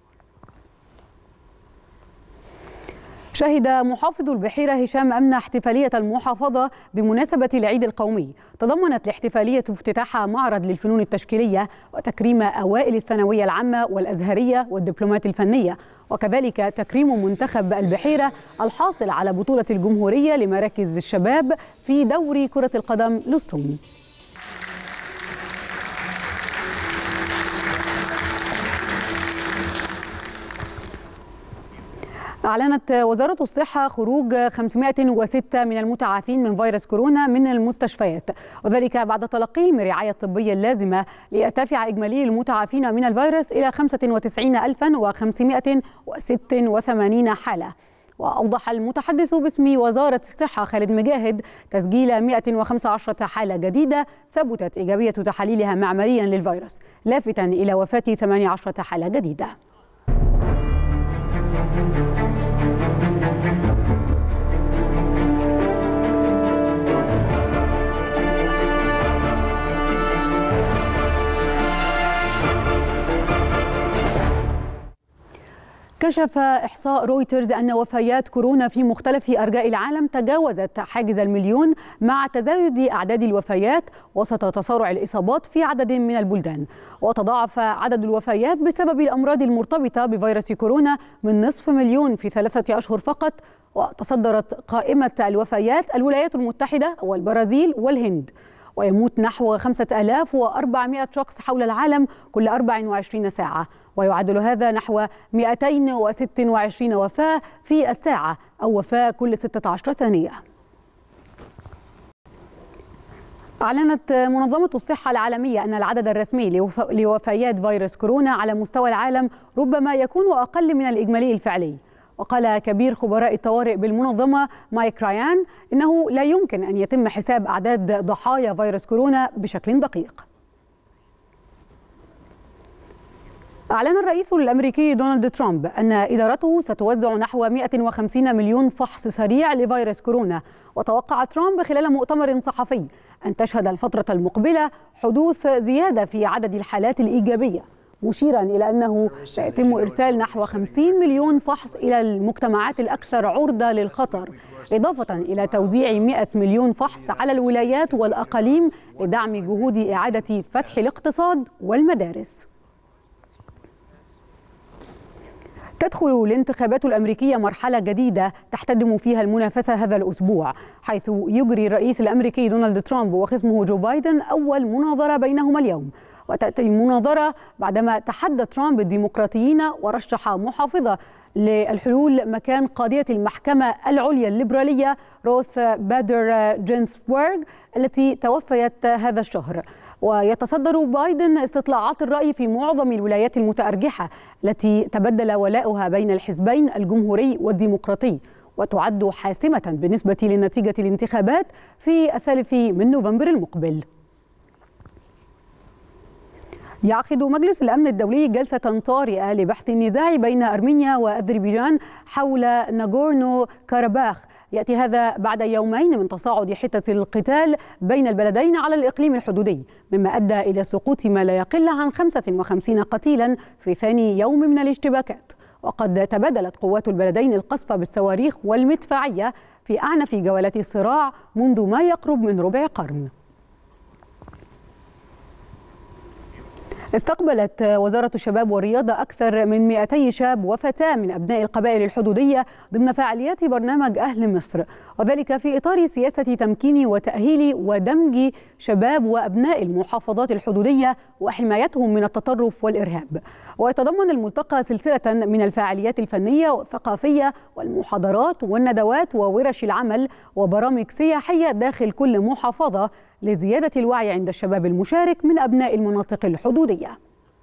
شهد محافظ البحيرة هشام أمنة احتفالية المحافظة بمناسبة العيد القومي، تضمنت الاحتفالية افتتاح معرض للفنون التشكيلية وتكريم أوائل الثانوية العامة والأزهرية والدبلومات الفنية، وكذلك تكريم منتخب البحيرة الحاصل على بطولة الجمهورية لمراكز الشباب في دوري كرة القدم للصوم. أعلنت وزارة الصحة خروج خمسمائة وستة من المتعافين من فيروس كورونا من المستشفيات، وذلك بعد تلقيهم الرعاية الطبية اللازمة ليرتفع إجمالي المتعافين من الفيروس إلى خمسة وتسعين ألفا وخمسمائة وستة وثمانين حالة. وأوضح المتحدث باسم وزارة الصحة خالد مجاهد تسجيل مائة وخمسة عشر حالة جديدة ثبتت إيجابية تحاليلها معمليا للفيروس، لافتا إلى وفاة ثمانية عشر حالة جديدة. كشف إحصاء رويترز أن وفيات كورونا في مختلف أرجاء العالم تجاوزت حاجز المليون مع تزايد أعداد الوفيات وسط تسارع الإصابات في عدد من البلدان. وتضاعف عدد الوفيات بسبب الأمراض المرتبطة بفيروس كورونا من نصف مليون في ثلاثة أشهر فقط. وتصدرت قائمة الوفيات الولايات المتحدة والبرازيل والهند، ويموت نحو خمسة آلاف وأربعمائة شخص حول العالم كل أربع وعشرين ساعة، ويعادل هذا نحو مائتين وستة وعشرين وفاة في الساعة أو وفاة كل ستة عشر ثانية. أعلنت منظمة الصحة العالمية أن العدد الرسمي لوفيات فيروس كورونا على مستوى العالم ربما يكون أقل من الإجمالي الفعلي. وقال كبير خبراء الطوارئ بالمنظمة مايك رايان إنه لا يمكن أن يتم حساب أعداد ضحايا فيروس كورونا بشكل دقيق. أعلن الرئيس الأمريكي دونالد ترامب أن إدارته ستوزع نحو مائة وخمسين مليون فحص سريع لفيروس كورونا. وتوقع ترامب خلال مؤتمر صحفي أن تشهد الفترة المقبلة حدوث زيادة في عدد الحالات الإيجابية، مشيرا إلى أنه سيتم إرسال نحو خمسين مليون فحص إلى المجتمعات الأكثر عرضة للخطر، إضافة إلى توزيع مائة مليون فحص على الولايات والأقاليم لدعم جهود إعادة فتح الاقتصاد والمدارس. تدخل الانتخابات الأمريكية مرحلة جديدة تحتدم فيها المنافسة هذا الأسبوع، حيث يجري الرئيس الأمريكي دونالد ترامب وخصمه جو بايدن أول مناظرة بينهما اليوم. وتأتي المناظرة بعدما تحدى ترامب الديمقراطيين ورشح محافظة للحلول مكان قاضية المحكمة العليا الليبرالية روث بادر جينسبرغ التي توفيت هذا الشهر. ويتصدر بايدن استطلاعات الرأي في معظم الولايات المتأرجحة التي تبدل ولاؤها بين الحزبين الجمهوري والديمقراطي، وتعد حاسمة بالنسبة لنتيجة الانتخابات في الثالث من نوفمبر المقبل. يعقد مجلس الأمن الدولي جلسة طارئة لبحث النزاع بين أرمينيا وأذربيجان حول ناغورنو كاراباخ. يأتي هذا بعد يومين من تصاعد حدة القتال بين البلدين على الإقليم الحدودي، مما أدى إلى سقوط ما لا يقل عن خمسة وخمسين قتيلا في ثاني يوم من الاشتباكات. وقد تبادلت قوات البلدين القصف بالصواريخ والمدفعية في أعنف جولات الصراع منذ ما يقرب من ربع قرن. استقبلت وزارة الشباب والرياضة أكثر من مئتي شاب وفتاة من أبناء القبائل الحدودية ضمن فعاليات برنامج أهل مصر، وذلك في إطار سياسة تمكين وتأهيل ودمج شباب وأبناء المحافظات الحدودية وحمايتهم من التطرف والإرهاب. ويتضمن الملتقى سلسلة من الفعاليات الفنية والثقافية والمحاضرات والندوات وورش العمل وبرامج سياحية داخل كل محافظة لزيادة الوعي عند الشباب المشارك من أبناء المناطق الحدودية.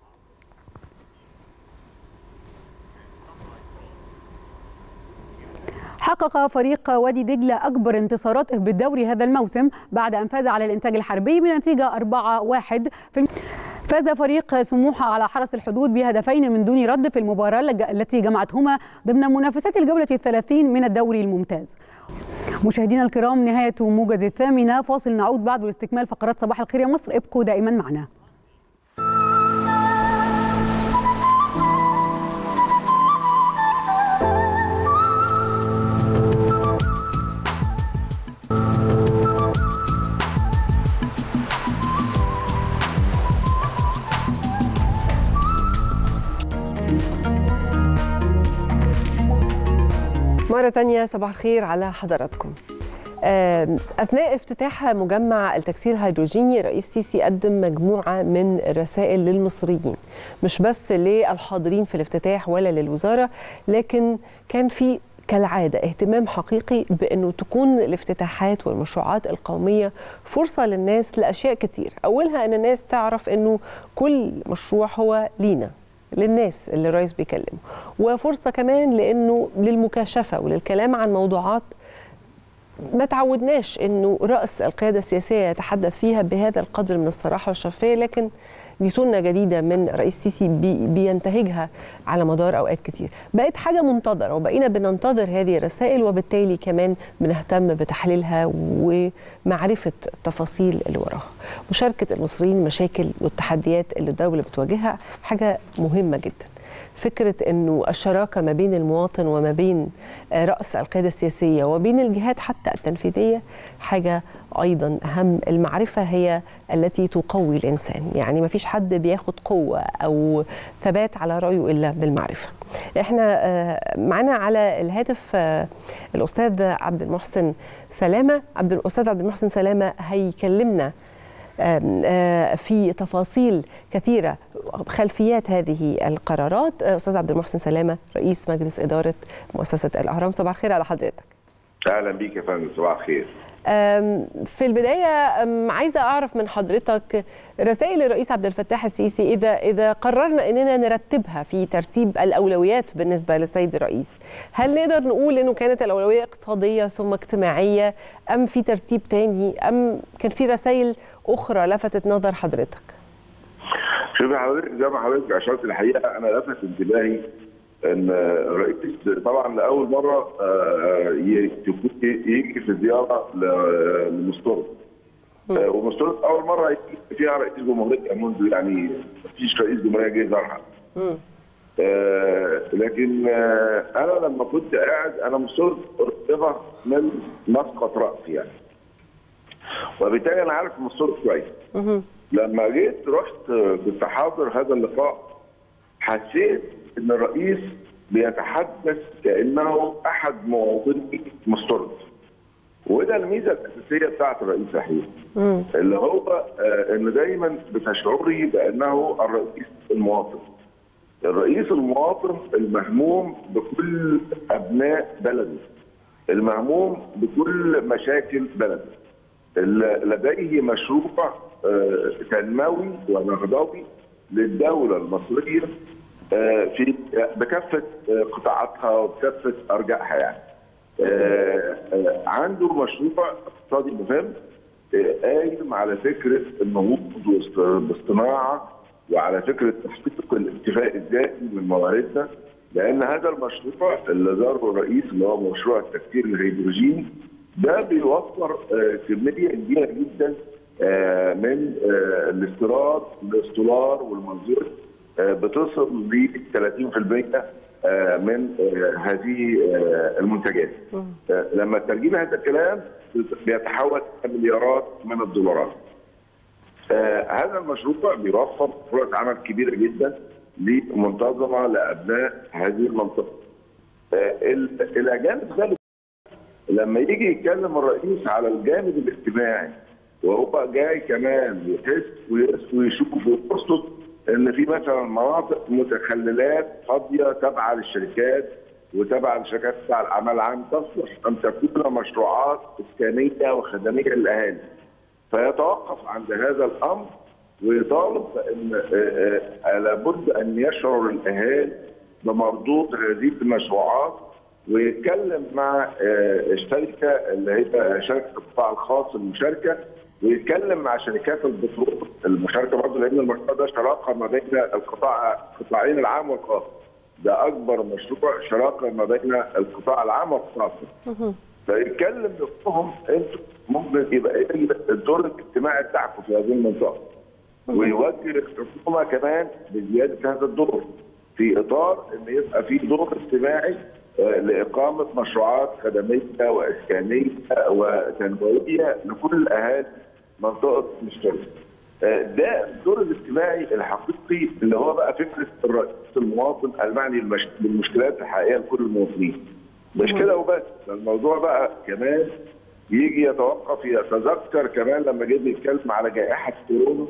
حقق فريق وادي دجلة أكبر انتصاراته بالدوري هذا الموسم بعد أن فاز على الإنتاج الحربي بنتيجة أربعة واحد. في فاز فريق سموحة على حرس الحدود بهدفين من دون رد في المباراة التي جمعتهما ضمن منافسات الجولة الثلاثين من الدوري الممتاز. مشاهدينا الكرام، نهاية موجز الثامنة، فاصل نعود بعد لاستكمال فقرات صباح الخير يا مصر، ابقوا دائما معنا. مرة تانية صباح الخير على حضراتكم. أثناء افتتاح مجمع التكسير الهيدروجيني، الرئيس السيسي قدم مجموعة من الرسائل للمصريين، مش بس للحاضرين في الافتتاح ولا للوزارة، لكن كان في كالعادة اهتمام حقيقي بأنه تكون الافتتاحات والمشروعات القومية فرصة للناس لأشياء كتير. أولها أن الناس تعرف أنه كل مشروع هو لينا، للناس اللي الرئيس بيكلمه، وفرصة كمان لأنه للمكاشفة وللكلام عن موضوعات ما تعودناش أنه رأس القيادة السياسية يتحدث فيها بهذا القدر من الصراحة والشفافية، لكن دي سنة جديدة من الرئيس السيسي بي بينتهجها على مدار أوقات كتير. بقت حاجة منتظرة وبقينا بننتظر هذه الرسائل، وبالتالي كمان بنهتم بتحليلها ومعرفة التفاصيل اللي وراها. مشاركة المصريين المشاكل والتحديات اللي الدولة بتواجهها حاجة مهمة جدا. فكرة أنه الشراكة ما بين المواطن وما بين رأس القيادة السياسية وبين الجهات حتى التنفيذية حاجة أيضا أهم. المعرفة هي التي تقوي الإنسان، يعني ما فيش حد بياخد قوة أو ثبات على رأيه إلا بالمعرفة. احنا معنا على الهاتف الأستاذ عبد المحسن سلامة. عبد الأستاذ عبد المحسن سلامة هيكلمنا في تفاصيل كثيرة خلفيات هذه القرارات. أستاذ عبد المحسن سلامة، رئيس مجلس إدارة مؤسسة الأهرام، صباح الخير على حضرتك. أهلا بيك يا فندم، صباح الخير. في البداية عايزة أعرف من حضرتك رسائل الرئيس عبد الفتاح السيسي، إذا إذا قررنا أننا نرتبها في ترتيب الأولويات بالنسبة للسيد الرئيس، هل نقدر نقول أنه كانت الأولوية اقتصادية ثم اجتماعية، أم في ترتيب تاني، أم كان في رسائل أخرى لفتت نظر حضرتك؟ شوفي حضرتك، زي ما حضرتك أشرت، الحقيقة أنا لفت انتباهي ان الرئيس طبعا لاول مره يجي في زياره لمستورد، ومستورد اول مره يجي فيها رئيس جمهوريه منذ يعني ما فيش رئيس جمهوريه جه زارها. لكن انا لما كنت قاعد، انا مستورد قريبه من مسقط راسي يعني، وبالتالي انا عارف مستورد كويس. لما جيت رحت كنت حاضر هذا اللقاء، حسيت ان الرئيس بيتحدث كانه احد مواطني مسترد. وده الميزه الاساسيه بتاعت الرئيس الحقيقي، اللي هو آه انه دايما بتشعري بانه الرئيس المواطن. الرئيس المواطن المهموم بكل ابناء بلده، المهموم بكل مشاكل بلده، لديه مشروع آه تنموي ونهضوي للدوله المصريه آه في بكافه قطاعاتها وبكافه ارجائها. يعني آه آه عنده مشروع اقتصادي مهم قايم آه على فكره النهوض بالصناعه وعلى فكره تحقيق الاكتفاء الذاتي من مواردنا، لان هذا المشروع اللي ذكره الرئيس اللي هو مشروع التفكير الهيدروجيني ده بيوفر آه كميه كبيره جدا آه من آه الاستيراد السولار والمنظور آه بتصل ل ثلاثين بالمئة من هذه المنتجات. لما ترجمي هذا الكلام بيتحول الى مليارات من الدولارات. هذا المشروع بيوفر فرص عمل كبيره جدا لمنتظمه لابناء هذه المنطقه. الى جانب ذلك لما يجي يتكلم الرئيس على الجانب الاجتماعي وهو جاي كمان يحس ويقيس ويشوف ويقصد ان في مثلا مناطق متخللات فاضيه تابعه للشركات وتابعه للشركات بتاع الاعمال العام تصلح ان تكون مشروعات اسكانيه وخدميه للاهالي. فيتوقف عند هذا الامر ويطالب بان لابد ان يشعر الاهالي بمردود هذه المشروعات ويتكلم مع الشركه اللي هي شركه القطاع الخاص المشاركه ويتكلم مع شركات البترول المشاركه برضه، لان المشروع ده شراكه ما بين القطاع القطاعين العام والخاص. ده اكبر مشروع شراكه ما بين القطاع العام والقطاع الخاص. فيتكلم لهم انتم ممكن يبقى ايه الدور الاجتماعي بتاعكم في هذه المنطقه. ويوجه الحكومه كمان بزياده هذا الدور في اطار ان يبقى في دور اجتماعي لاقامه مشروعات خدميه واسكانيه وتنمويه لكل اهالي منطقه مسترد. ده الدور الاجتماعي الحقيقي اللي هو بقى فكره الرئيس المواطن المعني بالمشكلات الحقيقيه لكل المواطنين. مش كده وبس، الموضوع بقى كمان يجي يتوقف يتذكر كمان لما جه يتكلم على جائحه كورونا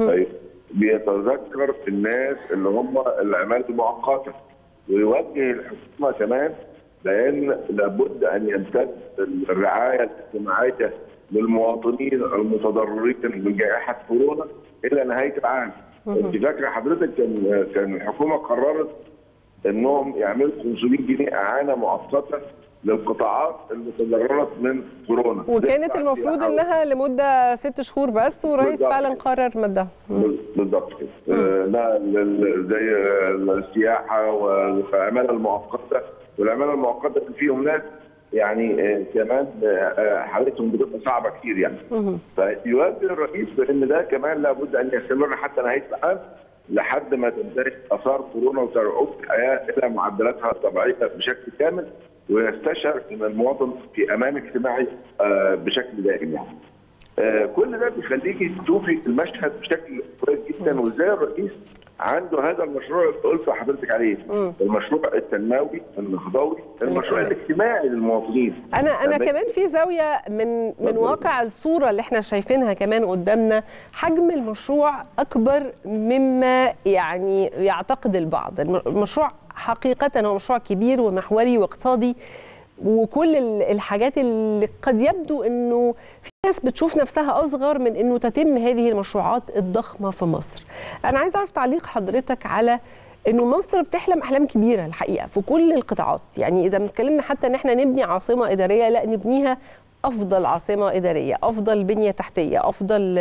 بيتذكر الناس اللي هم الاعمال المؤقته ويوجه الحكومه كمان لان لابد ان يمتد الرعايه الاجتماعيه للمواطنين المتضررين من جائحه كورونا الى نهايه العام. انت فاكره حضرتك كان كان الحكومه قررت انهم يعملوا خمسمائة جنيه اعانه مؤقته للقطاعات اللي تضررت من كورونا، وكانت المفروض انها لمده ست شهور بس، والرئيس فعلا قرر مدها. بالضبط كده. لا زي السياحه والعماله المؤقته، والعماله المؤقته فيهم ناس يعني كمان حالتهم بتبقى صعبه كتير يعني. فيوجه الرئيس بان ده كمان لابد ان يستمر حتى نهايه العام لحد ما تنتهي اثار كورونا وتعود الحياه الى معدلاتها الطبيعيه بشكل كامل ويستشعر ان المواطن في امان اجتماعي بشكل دائم يعني. كل ده بيخليكي تشوفي المشهد بشكل كويس جدا وازاي الرئيس عنده هذا المشروع اللي قلت لحضرتك عليه، المشروع التنموي النهضوي، المشروع الاجتماعي للمواطنين. انا انا كمان في زاويه من من واقع الصوره اللي احنا شايفينها كمان قدامنا، حجم المشروع اكبر مما يعني يعتقد البعض. المشروع حقيقه هو مشروع كبير ومحوري واقتصادي وكل الحاجات اللي قد يبدو انه في ناس بتشوف نفسها اصغر من انه تتم هذه المشروعات الضخمه في مصر. انا عايزه اعرف تعليق حضرتك على انه مصر بتحلم احلام كبيره الحقيقه في كل القطاعات، يعني اذا اتكلمنا حتى ان احنا نبني عاصمه اداريه، لا نبنيها افضل عاصمه اداريه، افضل بنيه تحتيه، افضل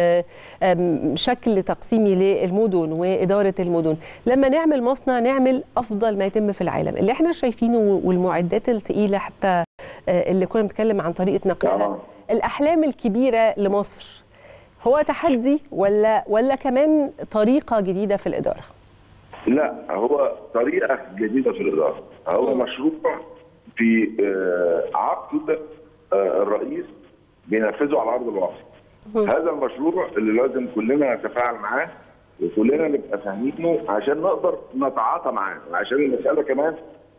شكل تقسيمي للمدن واداره المدن. لما نعمل مصنع نعمل افضل ما يتم في العالم. اللي احنا شايفينه والمعدات الثقيله حتى اللي كنا بنتكلم عن طريقه نقلها، الاحلام الكبيره لمصر هو تحدي ولا ولا كمان طريقه جديده في الاداره؟ لا، هو طريقه جديده في الاداره، هو مشروع في عقد الرئيس بينفذه على ارض الواقع. هذا المشروع اللي لازم كلنا نتفاعل معاه وكلنا نبقى فاهمينه عشان نقدر نتعاطى معاه، عشان المساله كمان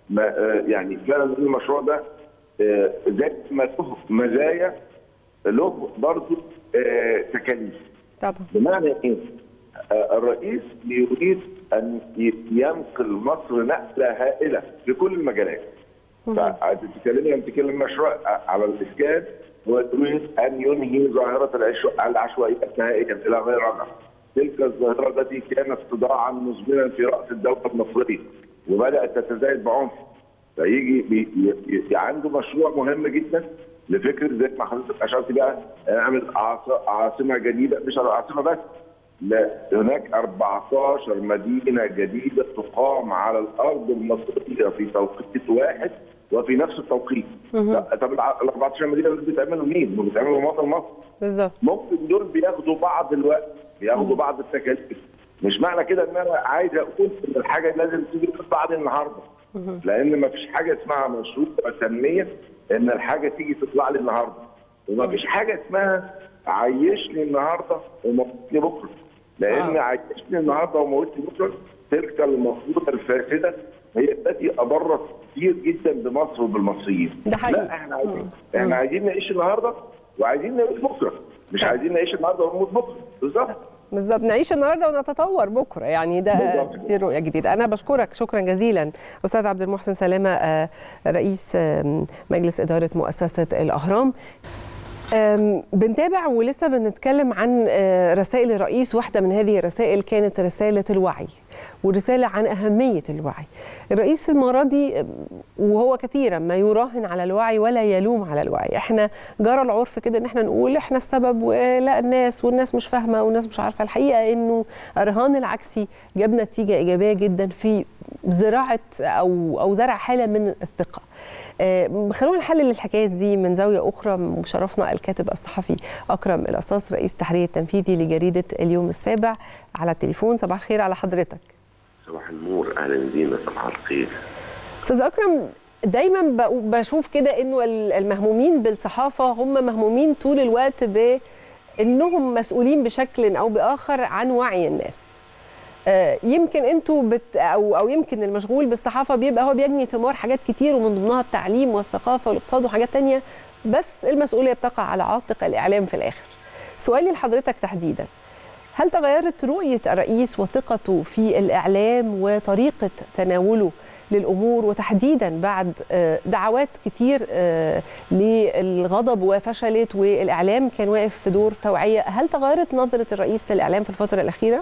ما يعني فعلا المشروع ده زي ما له مزايا له برضه تكاليف. طبعا. بمعنى ايه؟ الرئيس يريد ان ينقل مصر نقله هائله في كل المجالات. فتتكلمي لما تتكلم مشروع على الاسكان ويريد ان ينهي ظاهره العشوائيه نهائيا الى غير رجعه. تلك الظاهره التي كانت صداعا مزمنا في راس الدوله المصريه وبدات تتزايد بعنف. فيجي بي ي... عنده مشروع مهم جدا لفكره زي ما حضرتك اشرت بقى اعمل عاصمه جديده، مش عاصمه بس، لا هناك أربعتاشر مدينه جديده تقام على الارض المصريه في توقيت واحد وفي نفس التوقيت. طب ال أربعتاشر مدينه دول بيتعملوا مين؟ بيتعملوا مواطن مصر. بالظبط. ممكن دول بياخدوا بعض الوقت، بياخدوا بعض التكاليف. مش معنى كده ان انا عايز اقول ان الحاجه لازم تيجي بعد النهارده. لان ما فيش حاجه اسمها مشروع تنميه ان الحاجه تيجي تطلع لي النهارده، وما فيش حاجه اسمها عيشني النهارده وموتني بكره. لان آه. عيشني النهارده وموتني بكره تلك المفروض الفاسده هي التي اضرت كتير جدا بمصر وبالمصريين. ده حقيقي. لا احنا عايزين احنا عايزين نعيش النهارده وعايزين نموت بكره، مش عايزين نعيش النهارده ونموت بكره. بالظبط. بالظبط، نعيش النهارده ونتطور بكره، يعني ده دي رؤيه جديده. انا بشكرك شكرا جزيلا استاذ عبد المحسن سلامه رئيس مجلس اداره مؤسسه الاهرام. بنتابع ولسه بنتكلم عن رسائل الرئيس. واحده من هذه الرسائل كانت رساله الوعي، ورساله عن اهميه الوعي. الرئيس المره دي وهو كثيرا ما يراهن على الوعي ولا يلوم على الوعي. احنا جرى العرف كده ان احنا نقول احنا السبب ولا الناس والناس مش فاهمه والناس مش عارفه. الحقيقه انه الرهان العكسي جاب نتيجه ايجابيه جدا في زراعه او او زرع حاله من الثقه. خلونا نحلل الحكاية دي من زاوية أخرى. مشرفنا الكاتب الصحفي أكرم القصاص رئيس التحرير التنفيذي لجريدة اليوم السابع على التليفون. صباح الخير على حضرتك. صباح النور، أهلا بينا. صباح الخير أستاذ أكرم. دايما بشوف كده إنه المهمومين بالصحافة هم مهمومين طول الوقت بإنهم مسؤولين بشكل أو بآخر عن وعي الناس. يمكن انتوا بت او او يمكن المشغول بالصحافه بيبقى هو بيجني ثمار حاجات كتير ومن ضمنها التعليم والثقافه والاقتصاد وحاجات تانية، بس المسؤوليه بتقع على عاتق الاعلام في الاخر. سؤالي لحضرتك تحديدا، هل تغيرت رؤيه الرئيس وثقته في الاعلام وطريقه تناوله للامور، وتحديدا بعد دعوات كتير للغضب وفشلت والاعلام كان واقف في دور توعيه؟ هل تغيرت نظره الرئيس للاعلام في الفتره الاخيره؟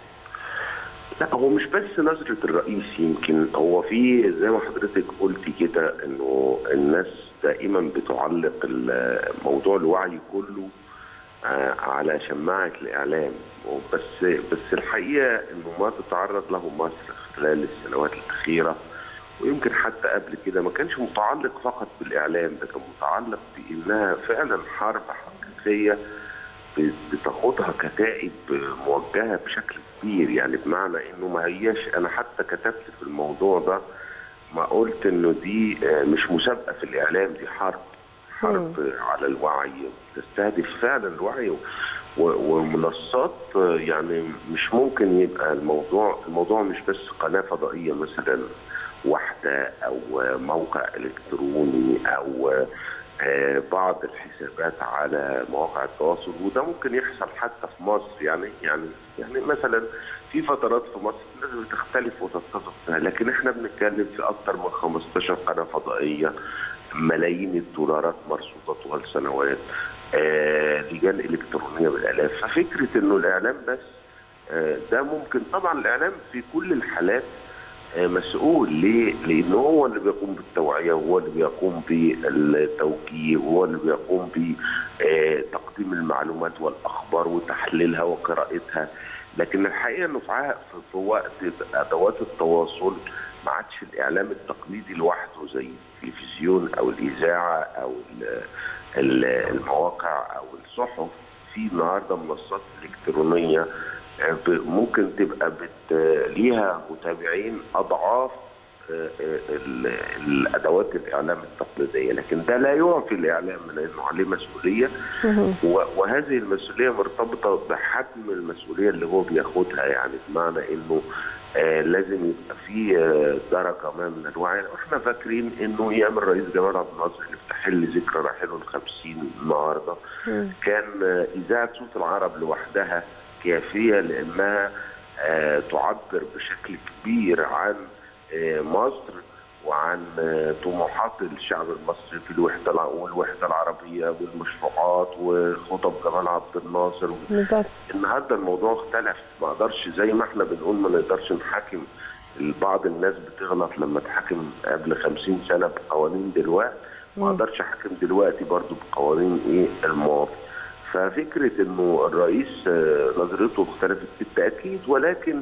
لا، هو مش بس نظرة الرئيس، يمكن هو في زي ما حضرتك قلتي كده انه الناس دائما بتعلق موضوع الوعي كله على شماعة الاعلام، بس بس الحقيقة انه ما تتعرض له مصر خلال السنوات الاخيرة ويمكن حتى قبل كده ما كانش متعلق فقط بالاعلام، ده كان متعلق بانها فعلا حرب حقيقية بتاخدها كتائب موجهه بشكل كبير. يعني بمعنى انه ما هياش، انا حتى كتبت في الموضوع ده ما قلت انه دي مش مسابقه في الاعلام، دي حرب حرب م. على الوعي، تستهدف فعلا الوعي ومنصات. يعني مش ممكن يبقى الموضوع الموضوع مش بس قناه فضائيه مثلا واحده او موقع الكتروني او بعض الحسابات على مواقع التواصل، وده ممكن يحصل حتى في مصر. يعني يعني يعني مثلا في فترات في مصر لازم تختلف وتتفق، لكن احنا بنتكلم في اكثر من خمستاشر قناه فضائيه، ملايين الدولارات مرصوده طوال سنوات، آه، لجان الكترونيه بالالاف. ففكره انه الاعلام بس آه ده ممكن، طبعا الاعلام في كل الحالات مسؤول. ليه؟ لأنه هو اللي بيقوم بالتوعية وهو اللي بيقوم بالتوجيه وهو اللي بيقوم بتقديم المعلومات والأخبار وتحليلها وقراءتها. لكن الحقيقة أنه في وقت أدوات التواصل ما عادش الإعلام التقليدي لوحده زي التلفزيون أو الإذاعة أو المواقع أو الصحف. في النهارده منصات إلكترونية ممكن تبقى بت... ليها متابعين اضعاف الادوات الاعلام التقليديه، لكن ده لا يعفي الاعلام من انه عليه مسؤوليه، وهذه المسؤوليه مرتبطه بحجم المسؤوليه اللي هو بياخدها، يعني بمعنى انه آه لازم يبقى في آه درجه ما من الوعي. واحنا فاكرين انه ايام الرئيس جمال عبد الناصر اللي بتحل ذكرى رحيله الخمسين النهارده كان آه اذاعه صوت العرب لوحدها كافيه لانها آه تعبر بشكل كبير عن آه مصر وعن آه طموحات الشعب المصري في الوحده والوحده العربيه والمشروعات وخطب جمال عبد الناصر. بالظبط. النهارده الموضوع اختلف، ما اقدرش زي ما احنا بنقول ما نقدرش نحاكم. بعض الناس بتغلط لما تحاكم قبل خمسين سنه بقوانين دلوقتي، ما اقدرش احكم دلوقتي برضو بقوانين ايه الماضي. ففكره انه الرئيس نظرته اختلفت بالتاكيد، ولكن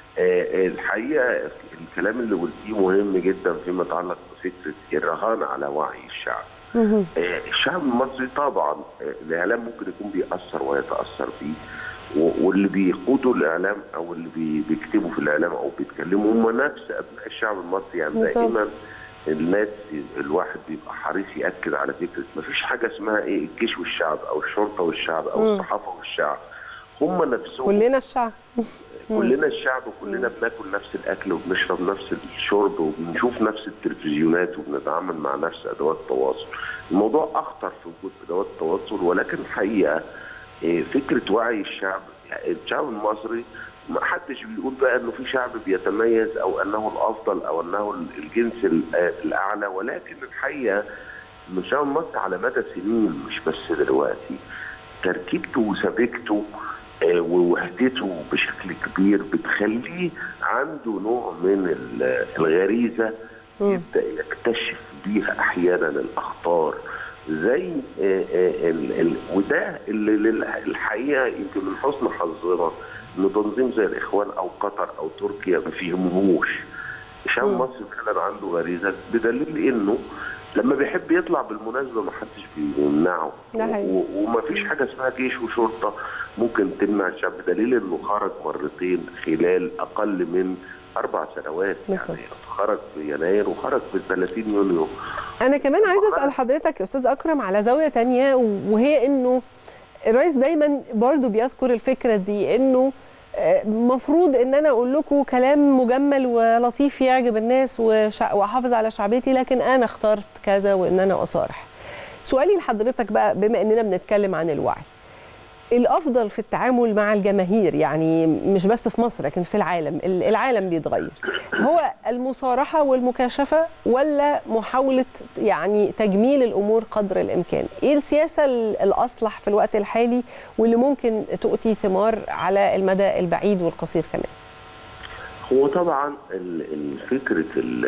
الحقيقه الكلام اللي قلتيه مهم جدا فيما يتعلق بفكره الرهان على وعي الشعب. الشعب المصري طبعا الاعلام ممكن يكون بيأثر ويتأثر فيه، واللي بيقودوا الاعلام او اللي بيكتبوا في الاعلام او بيتكلموا هم نفس ابناء الشعب المصري. يعني دائما الناس الواحد بيبقى حريص ياكد على فكره مفيش حاجه اسمها ايه الجيش والشعب او الشرطه والشعب او م. الصحافه والشعب، هم نفسهم كلنا الشعب كلنا الشعب وكلنا بناكل نفس الاكل وبنشرب نفس الشرب وبنشوف نفس التلفزيونات وبنتعامل مع نفس ادوات التواصل. الموضوع اخطر في وجود ادوات التواصل، ولكن الحقيقه فكره وعي الشعب، الشعب المصري ما حدش بيقول بقى انه في شعب بيتميز او انه الافضل او انه الجنس الاعلى، ولكن الحقيقه ان الشعب المصري على مدى سنين مش بس دلوقتي تركيبته وسبكته ووحدته بشكل كبير بتخليه عنده نوع من الغريزه يبدا يكتشف بيها احيانا الاخطار زي ال ال وده اللي الحقيقه يمكن من حسن حظنا انه تنظيم زي الاخوان او قطر او تركيا ما فيهمهوش. الشعب المصري فعلا عنده غريزه، بدليل انه لما بيحب يطلع بالمناسبه ما حدش بيمنعه، وما فيش حاجه اسمها جيش وشرطه ممكن تمنع الشعب، بدليل انه خرج مرتين خلال اقل من اربع سنوات. يعني خرج في يناير وخرج في ثلاثين يونيو. انا كمان عايزه اسال حضرتك يا استاذ اكرم على زاويه ثانيه، وهي انه الرئيس دايما برضو بيذكر الفكره دي انه مفروض ان انا اقول لكم كلام مجمل ولطيف يعجب الناس واحافظ على شعبيتي، لكن انا اخترت كذا وان انا اصارح. سؤالي لحضرتك بقى، بما اننا بنتكلم عن الوعي، الافضل في التعامل مع الجماهير، يعني مش بس في مصر لكن في العالم، العالم بيتغير، هو المصارحه والمكاشفه ولا محاوله يعني تجميل الامور قدر الامكان؟ ايه السياسه الاصلح في الوقت الحالي واللي ممكن تؤتي ثمار على المدى البعيد والقصير كمان؟ هو طبعا الفكره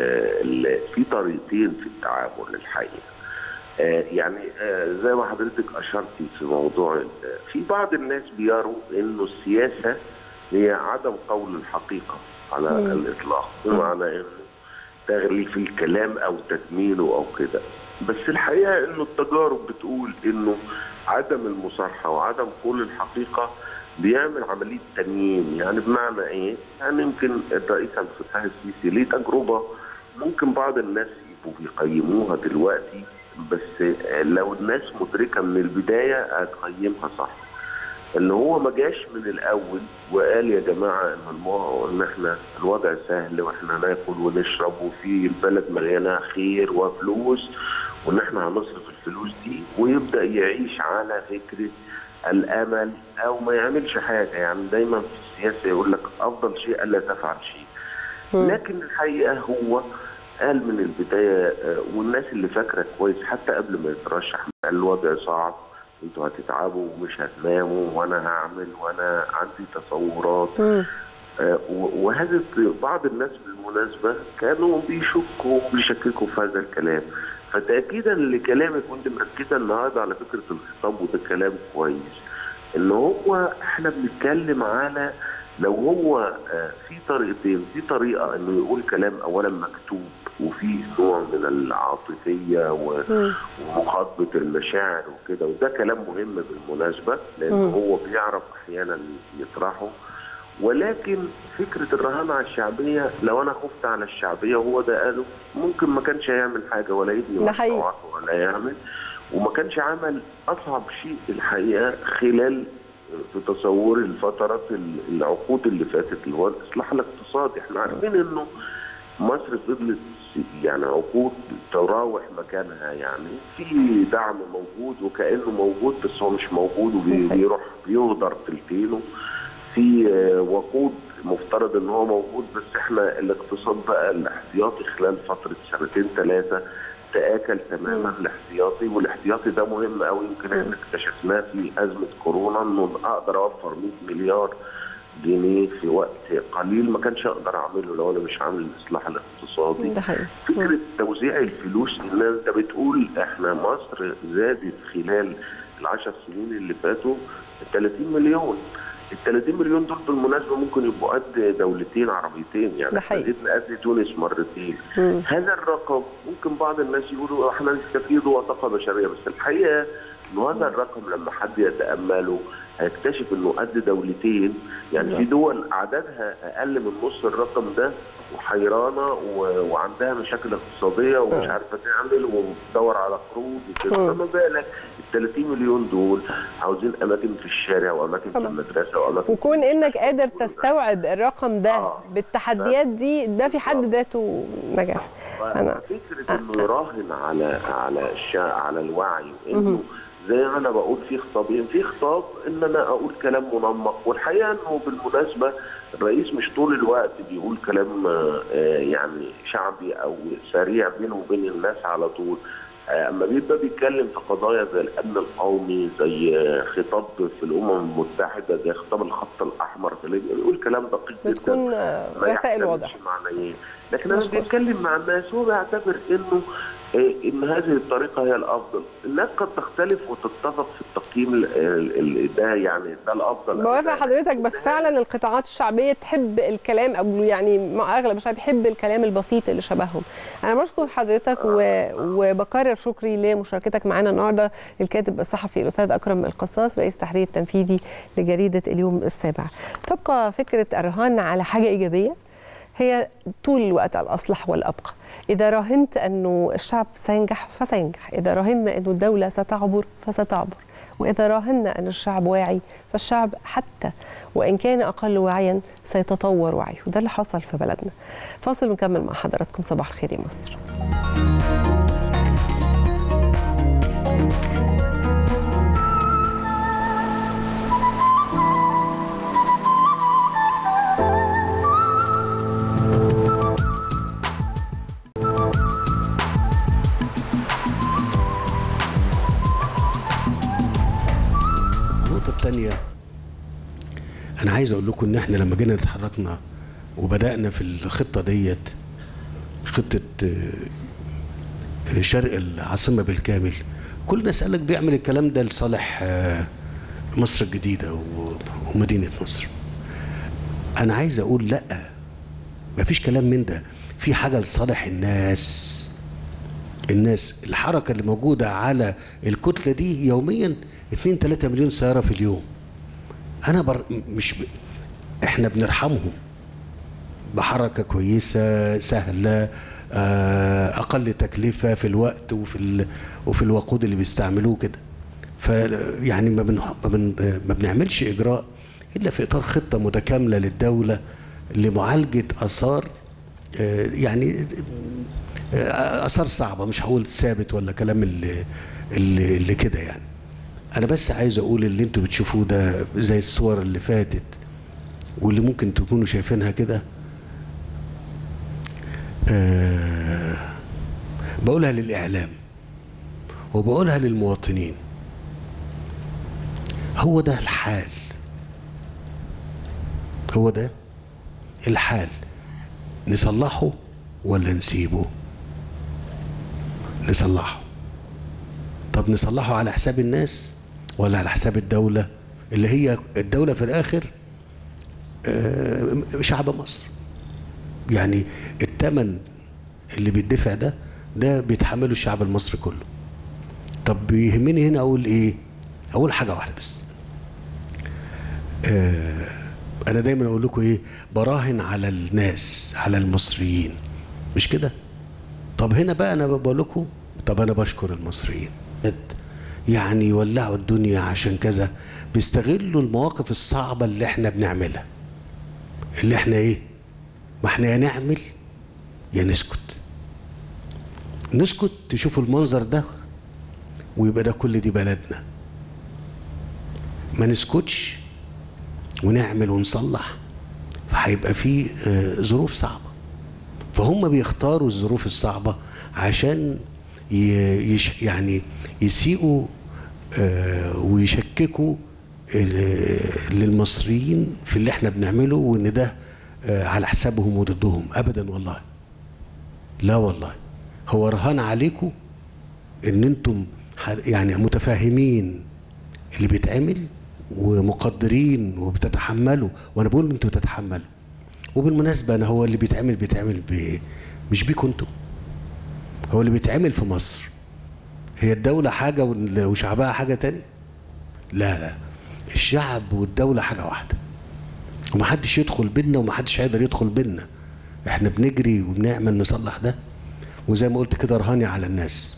في طريقتين في التعامل الحقيقه. آه يعني آه زي ما حضرتك اشرتي في موضوع، في بعض الناس بيروا انه السياسه هي عدم قول الحقيقه على مم. الاطلاق، بمعنى انه تغليف الكلام او تجميله او كده. بس الحقيقه انه التجارب بتقول انه عدم المصارحه وعدم قول الحقيقه بيعمل عمليه تمييز. يعني بمعنى ايه؟ يعني يمكن الرئيس عبد الفتاح السيسي ليه تجربه ممكن بعض الناس يبقوا بيقيموها دلوقتي، بس لو الناس مدركه من البدايه هتقيمها صح. اللي هو ما جاش من الاول وقال يا جماعه ان ان احنا الوضع سهل واحنا ناكل ونشرب وفي البلد مليانه خير وفلوس وان احنا هنصرف الفلوس دي، ويبدا يعيش على فكره الامل او ما يعملش حاجه. يعني دايما في السياسه يقول لك افضل شيء الا تفعل شيء. لكن الحقيقه هو قال من البدايه، والناس اللي فاكره كويس حتى قبل ما يترشح قال الوضع صعب، انتوا هتتعبوا ومش هتناموا وانا هعمل وانا عندي تصورات. آه وهذا بعض الناس بالمناسبه كانوا بيشكوا وبيشككوا في هذا الكلام. فتاكيدا لكلامك كنت مركزه النهارده على فكره الخطاب، وده كلام كويس. ان هو احنا بنتكلم على لو هو آه في طريقتين، في طريقه انه يقول كلام اولا مكتوب وفي نوع من العاطفيه ومخاطبه المشاعر وكده، وده كلام مهم بالمناسبه لان هو بيعرف احيانا يطرحه. ولكن فكره الرهان على الشعبيه، لو انا خفت على الشعبيه وهو ده قاله ممكن ما كانش هيعمل حاجه ولا يبني مشروعات ولا يعمل، وما كانش عمل اصعب شيء الحقيقه خلال في تصوري الفترات العقود اللي فاتت اللي هو الاصلاح الاقتصادي. احنا عارفين انه مصر فضلت يعني عقود تراوح مكانها، يعني في دعم موجود وكانه موجود بس هو مش موجود وبيروح بيهدر تلتينه، في وقود مفترض ان هو موجود بس احنا الاقتصاد بقى الاحتياطي خلال فتره سنتين ثلاثه تآكل تماما الاحتياطي، والاحتياطي ده مهم قوي. يمكن احنا اكتشفناه في ازمه كورونا انه اقدر اوفر مئة مليار جنيه في وقت قليل ما كانش اقدر اعمله لو انا مش عامل الاصلاح الاقتصادي. فكره توزيع الفلوس ان انت بتقول احنا مصر زادت خلال العشر سنين اللي فاتوا ثلاثين مليون. ال ثلاثين مليون دول بالمناسبه ممكن يبقوا قد دولتين عربيتين، يعني زدنا قد تونس مرتين. مم. هذا الرقم ممكن بعض الناس يقولوا احنا نستفيد وطاقه بشريه، بس الحقيقه انه هذا الرقم لما حد يتامله هيكتشف انه قد دولتين، يعني مم. في دول اعدادها اقل من نص الرقم ده وحيرانه وعندها مشاكل اقتصاديه ومش عارفه تعمل وبتدور على قروض وكده، فما بالك ال ثلاثين مليون دول عاوزين اماكن في الشارع واماكن في المدرسه واماكن وكون انك قادر تستوعب الرقم ده آه. بالتحديات دي ده في حد ذاته نجاح. انا فكره انه يراهن على على الشارع على الوعي، انه زي ما انا بقول في خطابين، في خطاب ان انا اقول كلام منمق، والحقيقه انه بالمناسبه الرئيس مش طول الوقت بيقول كلام يعني شعبي او سريع بينه وبين الناس على طول. اما بيبقى بيتكلم في قضايا زي الامن القومي، زي خطاب في الامم المتحده، زي خطاب الخط الاحمر، بيقول كلام دقيق جدا بتكون رسائل واضحه معنيين. لكن لما بيتكلم مع الناس هو بيعتبر انه ان هذه الطريقه هي الافضل. الناس قد تختلف وتتفق في التقييم ده، يعني ده الافضل. بوافق حضرتك، بس فعلا القطاعات الشعبيه تحب الكلام، او يعني اغلب الشعب يحب الكلام البسيط اللي شبههم. انا بشكر حضرتك وبكرر شكري لمشاركتك معنا النهارده الكاتب الصحفي الاستاذ اكرم القصاص رئيس التحرير التنفيذي لجريده اليوم السابع. تبقى فكره الرهان على حاجه ايجابيه هي طول الوقت الأصلح والأبقى. إذا راهنت أنه الشعب سينجح فسينجح، إذا راهنا أنه الدولة ستعبر فستعبر، وإذا راهنا أن الشعب واعي فالشعب حتى وإن كان أقل وعيا سيتطور وعيه، وده اللي حصل في بلدنا. فاصل ونكمل مع حضراتكم. صباح الخير يا مصر. الثانية أنا عايز أقول لكم إن إحنا لما جينا اتحركنا وبدأنا في الخطة ديت، خطة شرق العاصمة بالكامل، كل الناس قال لك بيعمل الكلام ده لصالح مصر الجديدة ومدينة نصر. أنا عايز أقول لأ، مفيش كلام من ده، في حاجة لصالح الناس. الناس الحركة اللي موجودة على الكتلة دي يوميا اتنين تلاتة مليون سيارة في اليوم. أنا بر... مش ب... إحنا بنرحمهم بحركة كويسة سهلة، أقل تكلفة في الوقت وفي ال... وفي الوقود اللي بيستعملوه كده. فيعني ما, بن... ما, بن... ما بنعملش إجراء إلا في إطار خطة متكاملة للدولة لمعالجة آثار، يعني آثار صعبة، مش هقول ثابت ولا كلام اللي, اللي, اللي كده يعني. أنا بس عايز أقول اللي أنتوا بتشوفوه ده زي الصور اللي فاتت واللي ممكن تكونوا شايفينها كده، أه بقولها للإعلام وبقولها للمواطنين. هو ده الحال، هو ده الحال. نصلحه ولا نسيبه؟ نصلحه. طب نصلحه على حساب الناس ولا على حساب الدولة، اللي هي الدولة في الآخر آه شعب مصر؟ يعني الثمن اللي بيدفع ده ده بيتحمله الشعب المصري كله. طب يهمني هنا أقول إيه؟ أقول حاجة واحدة بس. آه انا دايما اقول لكم ايه، براهن على الناس، على المصريين، مش كده؟ طب هنا بقى انا بقول لكم، طب انا بشكر المصريين يعني يولعوا الدنيا عشان كذا، بيستغلوا المواقف الصعبة اللي احنا بنعملها، اللي احنا ايه، ما احنا يا نعمل يا نسكت. نسكت تشوفوا المنظر ده ويبقى ده كل دي بلدنا، ما نسكتش ونعمل ونصلح، فهيبقى في ظروف صعبة. فهم بيختاروا الظروف الصعبة عشان يش يعني يسيئوا ويشككوا للمصريين في اللي احنا بنعمله، وان ده على حسابهم وضدهم. ابدا والله، لا والله، هو رهان عليكم ان انتم يعني متفاهمين اللي بيتعمل ومقدرين وبتتحملوا، وانا بقول انتوا بتتحملوا. وبالمناسبه انا هو اللي بيتعمل بيتعمل ب... مش بيكم انتوا، هو اللي بيتعمل في مصر. هي الدوله حاجه وشعبها حاجه تاني؟ لا لا، الشعب والدوله حاجه واحده، ومحدش يدخل بينا ومحدش هيقدر يدخل بينا. احنا بنجري وبنعمل نصلح ده، وزي ما قلت كده رهاني على الناس.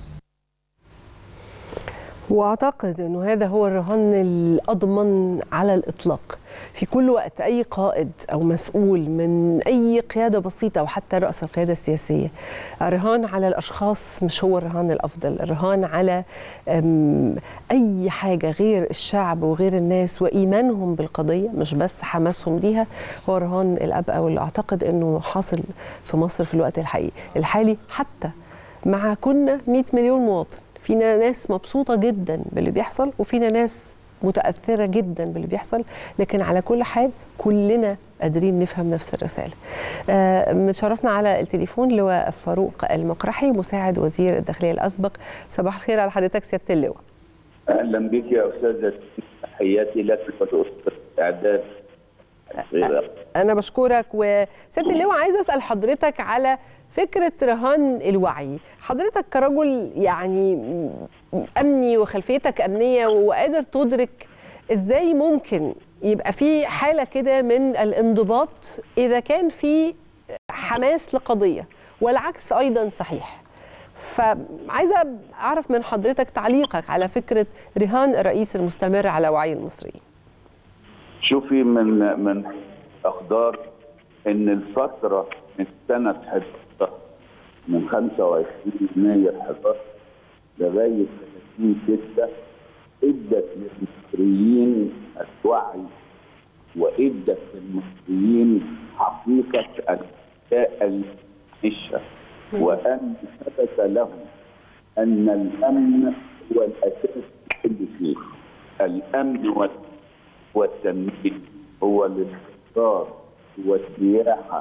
واعتقد انه هذا هو الرهان الاضمن على الاطلاق في كل وقت. اي قائد او مسؤول من اي قياده بسيطه او حتى راس القياده السياسيه، الرهان على الاشخاص مش هو الرهان الافضل. الرهان على اي حاجه غير الشعب وغير الناس وايمانهم بالقضيه، مش بس حماسهم ليها، هو رهان الابقى، واللي اعتقد انه حاصل في مصر في الوقت الحقيقي الحالي. حتى مع كنا مئة مليون مواطن، فينا ناس مبسوطة جدا باللي بيحصل وفينا ناس متأثرة جدا باللي بيحصل، لكن على كل حال كلنا قادرين نفهم نفس الرسالة. آه متشرفنا على التليفون لواء فاروق المقرحي، مساعد وزير الداخلية الأسبق. صباح الخير على حضرتك سيادة اللواء. أهلا بك يا أستاذة، تحياتي لك ولأسرة الإعداد. أنا بشكرك. وسيادة اللواء عايز أسأل حضرتك على فكرة رهان الوعي. حضرتك كرجل يعني أمني وخلفيتك أمنية وقادر تدرك إزاي ممكن يبقى في حالة كده من الانضباط إذا كان في حماس لقضية، والعكس أيضا صحيح. فعايزة أعرف من حضرتك تعليقك على فكرة رهان الرئيس المستمر على وعي المصريين. شوفي، من من أخبار إن الفترة من سنة حداشر، من خمسة وعشرين يناير حداشر لغاية ثلاثين ستة، ادت للمصريين الوعي وادت للمصريين حقيقة الاشياء المعيشة، وأن ثبت لهم أن الأمن هو الأساس في كل شيء. الأمن والتنمية هو الاستقرار والسياحة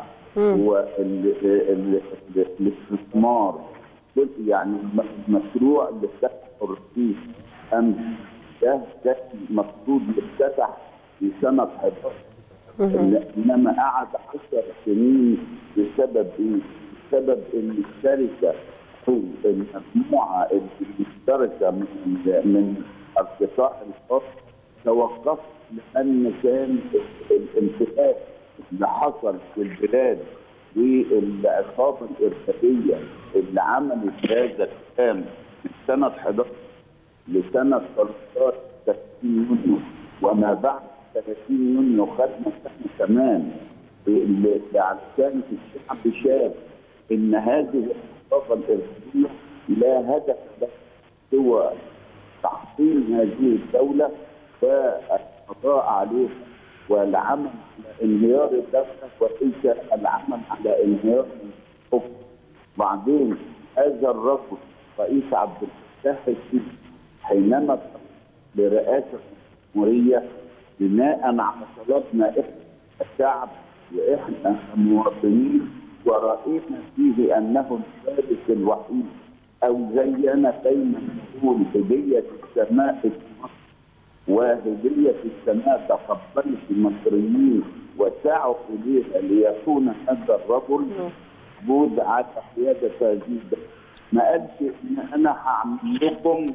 والاستثمار. يعني المشروع اللي افتتحه الرئيس امس ده ده المفروض يفتتح في سنه حداشر، انما قعد عشر سنين. بسبب ايه؟ بسبب ان الشركه او المجموعه المشتركه من من القطاع الخاص توقفت، لان كان الانتهاك اللي حصل في البلاد والعصابه الارهابيه اللي عملت هذا الكلام من سنه حداشر لسنه ثلاثة عشر يونيو، وما بعد ثلاثين يونيو خدنا سنه كمان، علشان الشعب شاف ان هذه العصابه الارهابيه لا هدف لها سوى تحطيم هذه الدوله والقضاء عليها والعمل على انهيار الدوله، وليس العمل على انهيار الحكم. بعدين هذا الرجل رئيس عبد الفتاح السيسي حينما لرئاسه الجمهوريه بناء على طلبنا احنا الشعب واحنا المواطنين، وراينا فيه انه الفارس الوحيد، او زي انا دايما بقول هديه السماء في مصر، وهديه السماء تقبلت المصريين وسعوا اليها ليكون هذا الرجل موجود على قياده هذه الدوله. ما قالش ان انا هعمل لكم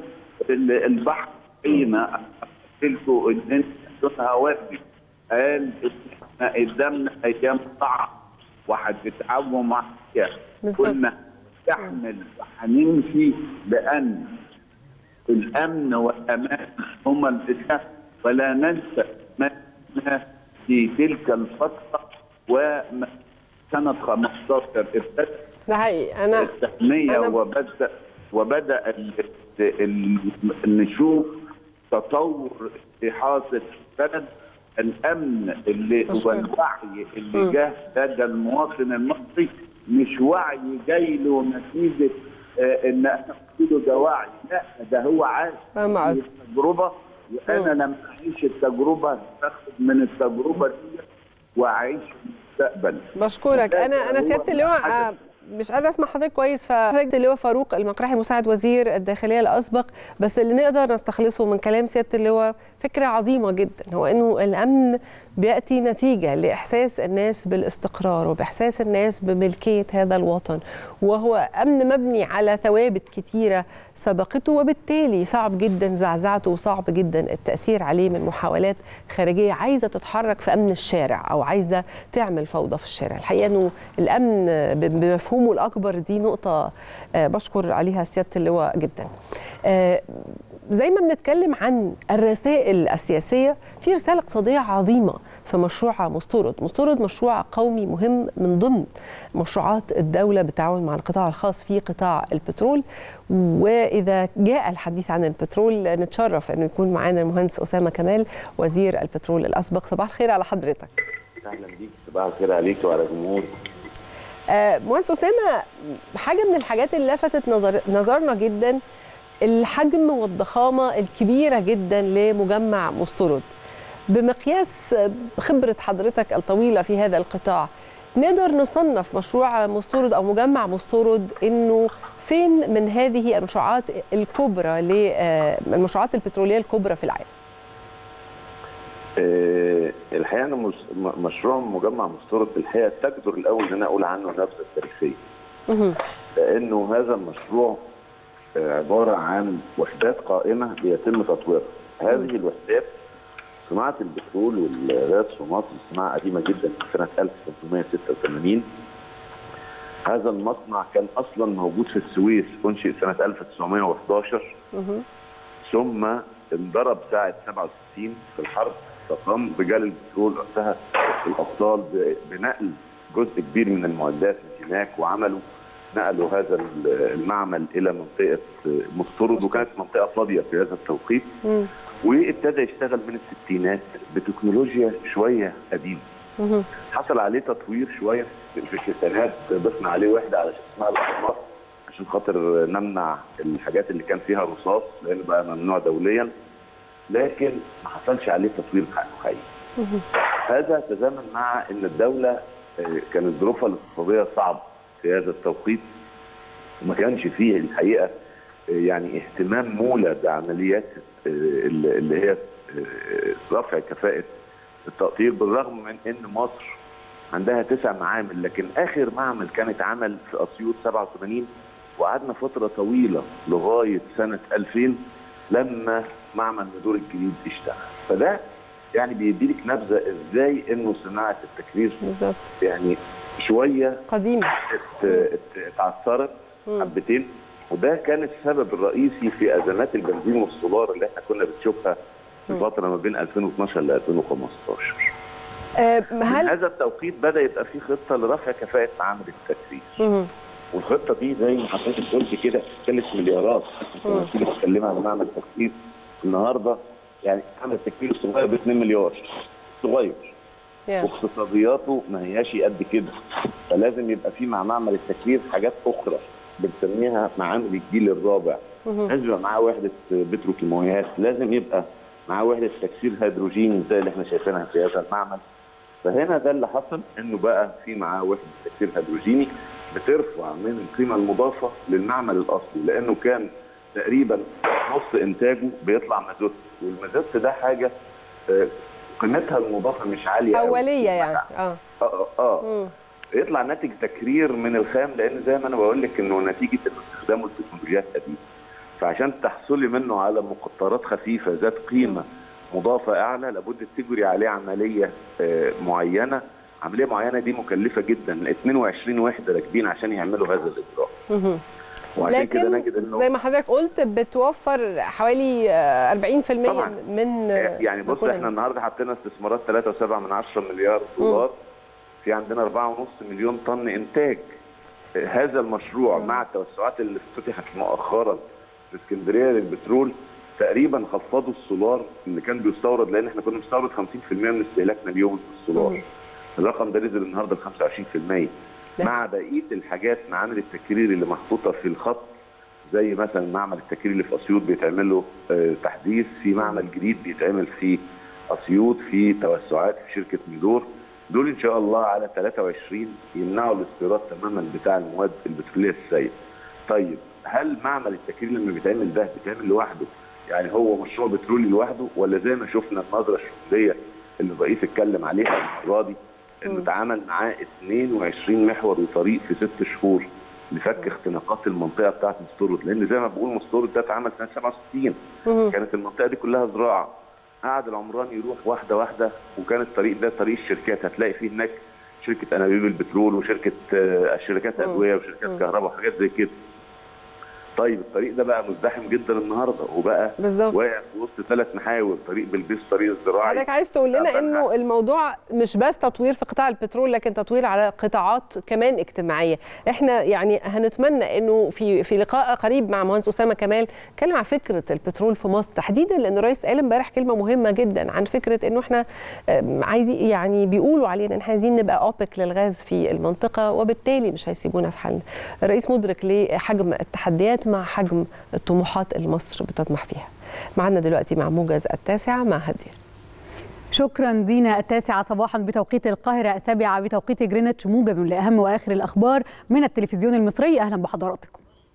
البحر، حين قلت ان انتوا هوادي، قال احنا قدامنا ايام صعبه وهتتعبوا معايا. كنا نستحمل وهنمشي لان الامن والامان هما الاساس، ولا ننسى ما في تلك الفتره وسنه خمستاشر ابتدت ده حقيقي. انا التنميه أنا... وبدا وبدا ال... ال... نشوف تطور في حاصل البلد. الامن اللي والوعي اللي جه لدى المواطن المصري مش وعي جاي له نتيجه آه ان احنا بنقول ده وعي، لا ده هو عاش التجربه، وانا لما اعيش التجربه باخد من التجربه دي واعيش المستقبل. بشكرك. انا انا سياده اللواء مش قادره اسمع حضرتك كويس، فحضرتك اللواء فاروق المقرحي مساعد وزير الداخليه الاسبق، بس اللي نقدر نستخلصه من كلام سياده اللواء فكره عظيمه جدا، هو انه الامن بياتي نتيجه لاحساس الناس بالاستقرار وباحساس الناس بملكيه هذا الوطن، وهو امن مبني على ثوابت كثيره سبقته، وبالتالي صعب جدا زعزعته وصعب جدا التاثير عليه من محاولات خارجيه عايزه تتحرك في امن الشارع او عايزه تعمل فوضى في الشارع. الحقيقه انه الامن بمفهومه الاكبر دي نقطه بشكر عليها سياده اللواء جدا. زي ما بنتكلم عن الرسائل السياسيه، في رساله اقتصاديه عظيمه في مشروع مستورد. مستورد مشروع قومي مهم من ضمن مشروعات الدوله بالتعاون مع القطاع الخاص في قطاع البترول، واذا جاء الحديث عن البترول نتشرف انه يكون معانا المهندس اسامه كمال وزير البترول الاسبق. صباح الخير على حضرتك. اهلا بيك. صباح الخير عليك وعلى الجمهور. آه مهندس اسامه، حاجه من الحاجات اللي لفتت نظر نظرنا جدا الحجم والضخامه الكبيره جدا لمجمع مستورد. بمقياس خبره حضرتك الطويله في هذا القطاع، نقدر نصنف مشروع مستورد او مجمع مستورد انه فين من هذه المشروعات الكبرى للمشروعات البتروليه الكبرى في العالم؟ أه الحقيقه انا مشروع مجمع مستورد الحقيقه تقدر الاول ان انا اقول عنه نبذه تاريخيه. لانه هذا المشروع عباره عن وحدات قائمه بيتم تطويرها. هذه الوحدات صناعه البترول والغاز في مصر صناعه قديمه جدا في سنه ألف وثمانمائة وستة وثمانين. هذا المصنع كان اصلا موجود في السويس، انشئ سنه ألف وتسعمائة وأحد عشر ثم انضرب ساعه سبعة وستين في الحرب، فقام رجال البترول وقتها الابطال بنقل جزء كبير من المعدات من هناك، وعملوا نقلوا هذا المعمل الى منطقه مستورد، وكانت منطقه فاضيه في هذا التوقيت. مم. وابتدى يشتغل من الستينات بتكنولوجيا شويه قديمه. مم. حصل عليه تطوير شويه في الستينات، ضفنا عليه وحده على اسمها الاحمر عشان خاطر نمنع الحاجات اللي كان فيها رصاص لان بقى ممنوع دوليا، لكن ما حصلش عليه تطوير حقيقي. هذا تزامن مع ان الدوله كانت ظروفها الاقتصاديه صعبه في هذا التوقيت، وما كانش فيه الحقيقه يعني اهتمام مولى بعمليات اللي هي رفع كفاءه التقطير، بالرغم من ان مصر عندها تسع معامل، لكن اخر معمل كان اتعمل في اسيوط سبعة وثمانين، وقعدنا فتره طويله لغايه سنه ألفين لما معمل ندور الجديد اشتغل. فده يعني بيديلك نبذه ازاي انه صناعه التكرير بالظبط يعني شويه قديمه اتعثرت حبتين، وده كان السبب الرئيسي في ازمات البنزين والسولار اللي احنا كنا بنشوفها في الفتره ما بين ألفين واثناشر ل ألفين وخمستاشر. أه هل هذا التوقيت بدا يبقى في خطه لرفع كفاءه معامل التكرير، والخطه دي زي ما حضرتك قلت كده ثلاث مليارات. كنا بنتكلم عن معمل تكرير النهارده، يعني معمل التكرير الصغير ب اتنين مليار صغير، yeah. واقتصادياته ما هياش قد كده، فلازم يبقى في مع معمل التكرير حاجات اخرى بنسميها معامل الجيل الرابع. لازم يبقى معاه وحده بتروكيماويات، لازم يبقى معاه وحده تكسير هيدروجيني زي اللي احنا شايفينها في هذا المعمل. فهنا ده اللي حصل، انه بقى في معاه وحده تكسير هيدروجيني بترفع من القيمه المضافه للمعمل الاصلي، لانه كان تقريبا نص انتاجه بيطلع مازوت، والمازوت ده حاجه قيمتها المضافه مش عاليه اوليه يعني اه اه اه, آه. يطلع ناتج تكرير من الخام، لان زي ما انا بقول لك انه نتيجه استخدامه التكنولوجيات قديمه، فعشان تحصلي منه على مقطرات خفيفه ذات قيمه مضافه اعلى لابد تجري عليه عمليه معينه، عمليه معينه دي مكلفه جدا، اثنين وعشرين وحده راكبين عشان يعملوا هذا الاجراء. وعشان كده نجد انه زي ما حضرتك قلت بتوفر حوالي أربعين في المية من يعني بص احنا النهارده حطينا استثمارات ثلاثة وسبعة من عشرة مليار دولار، في عندنا أربعة ونص مليون طن انتاج. هذا المشروع مم. مع التوسعات اللي فتحت مؤخرا في اسكندريه للبترول تقريبا خفضوا السولار اللي كان بيستورد، لان احنا كنا بنستورد خمسين في المية من استهلاكنا اليومي في السولار. مم. الرقم ده نزل النهارده ل خمسة وعشرين في المية مع بقيه الحاجات، معامل التكرير اللي محطوطه في الخط، زي مثلا معمل التكرير اللي في اسيوط بيتعمل له تحديث، في معمل جديد بيتعمل في اسيوط، في توسعات في شركه ميدور. دول ان شاء الله على ثلاثة وعشرين يمنعوا الاستيراد تماما بتاع المواد البتروليه السائله. طيب هل معمل التكرير لما بيتعمل ده بيتعمل لوحده؟ يعني هو مشروع بترولي لوحده، ولا زي ما شفنا النظره الشموليه اللي الرئيس اتكلم عليها المره دي انه اتعمل معاه اثنين وعشرين محور وطريق في ست شهور لفك اختناقات المنطقه بتاعت مستورد، لان زي ما بقول مستورد ده اتعمل سنه سبعة وستين، كانت المنطقه دي كلها زراعه. قعد العمراني يروح واحده واحده، وكان الطريق ده طريق الشركات، هتلاقي فيه هناك شركه انابيب البترول وشركه شركات ادويه وشركات كهرباء وحاجات زي كده. طيب الطريق ده بقى مزدحم جدا النهارده، وبقى واقع في وسط ثلاث محاور، طريق بلبيس، طريق الزراعي. حضرتك عايز تقول لنا انه الموضوع مش بس تطوير في قطاع البترول، لكن تطوير على قطاعات كمان اجتماعيه. احنا يعني هنتمنى انه في في لقاء قريب مع مهندس اسامه كمال نتكلم عن فكره البترول في مصر تحديدا، لان الرئيس قال امبارح كلمه مهمه جدا عن فكره انه احنا عايزين، يعني بيقولوا علينا ان احنا عايزين نبقى اوبك للغاز في المنطقه، وبالتالي مش هيسيبونا في حالنا. الرئيس مدرك لحجم التحديات مع حجم الطموحات اللي مصر بتطمح فيها. معنا دلوقتي مع موجز التاسعة مع هدير. شكرا دينا. التاسعة صباحا بتوقيت القاهرة، السابعة بتوقيت جرينتش، موجز لأهم وآخر الأخبار من التلفزيون المصري. أهلا بحضراتكم.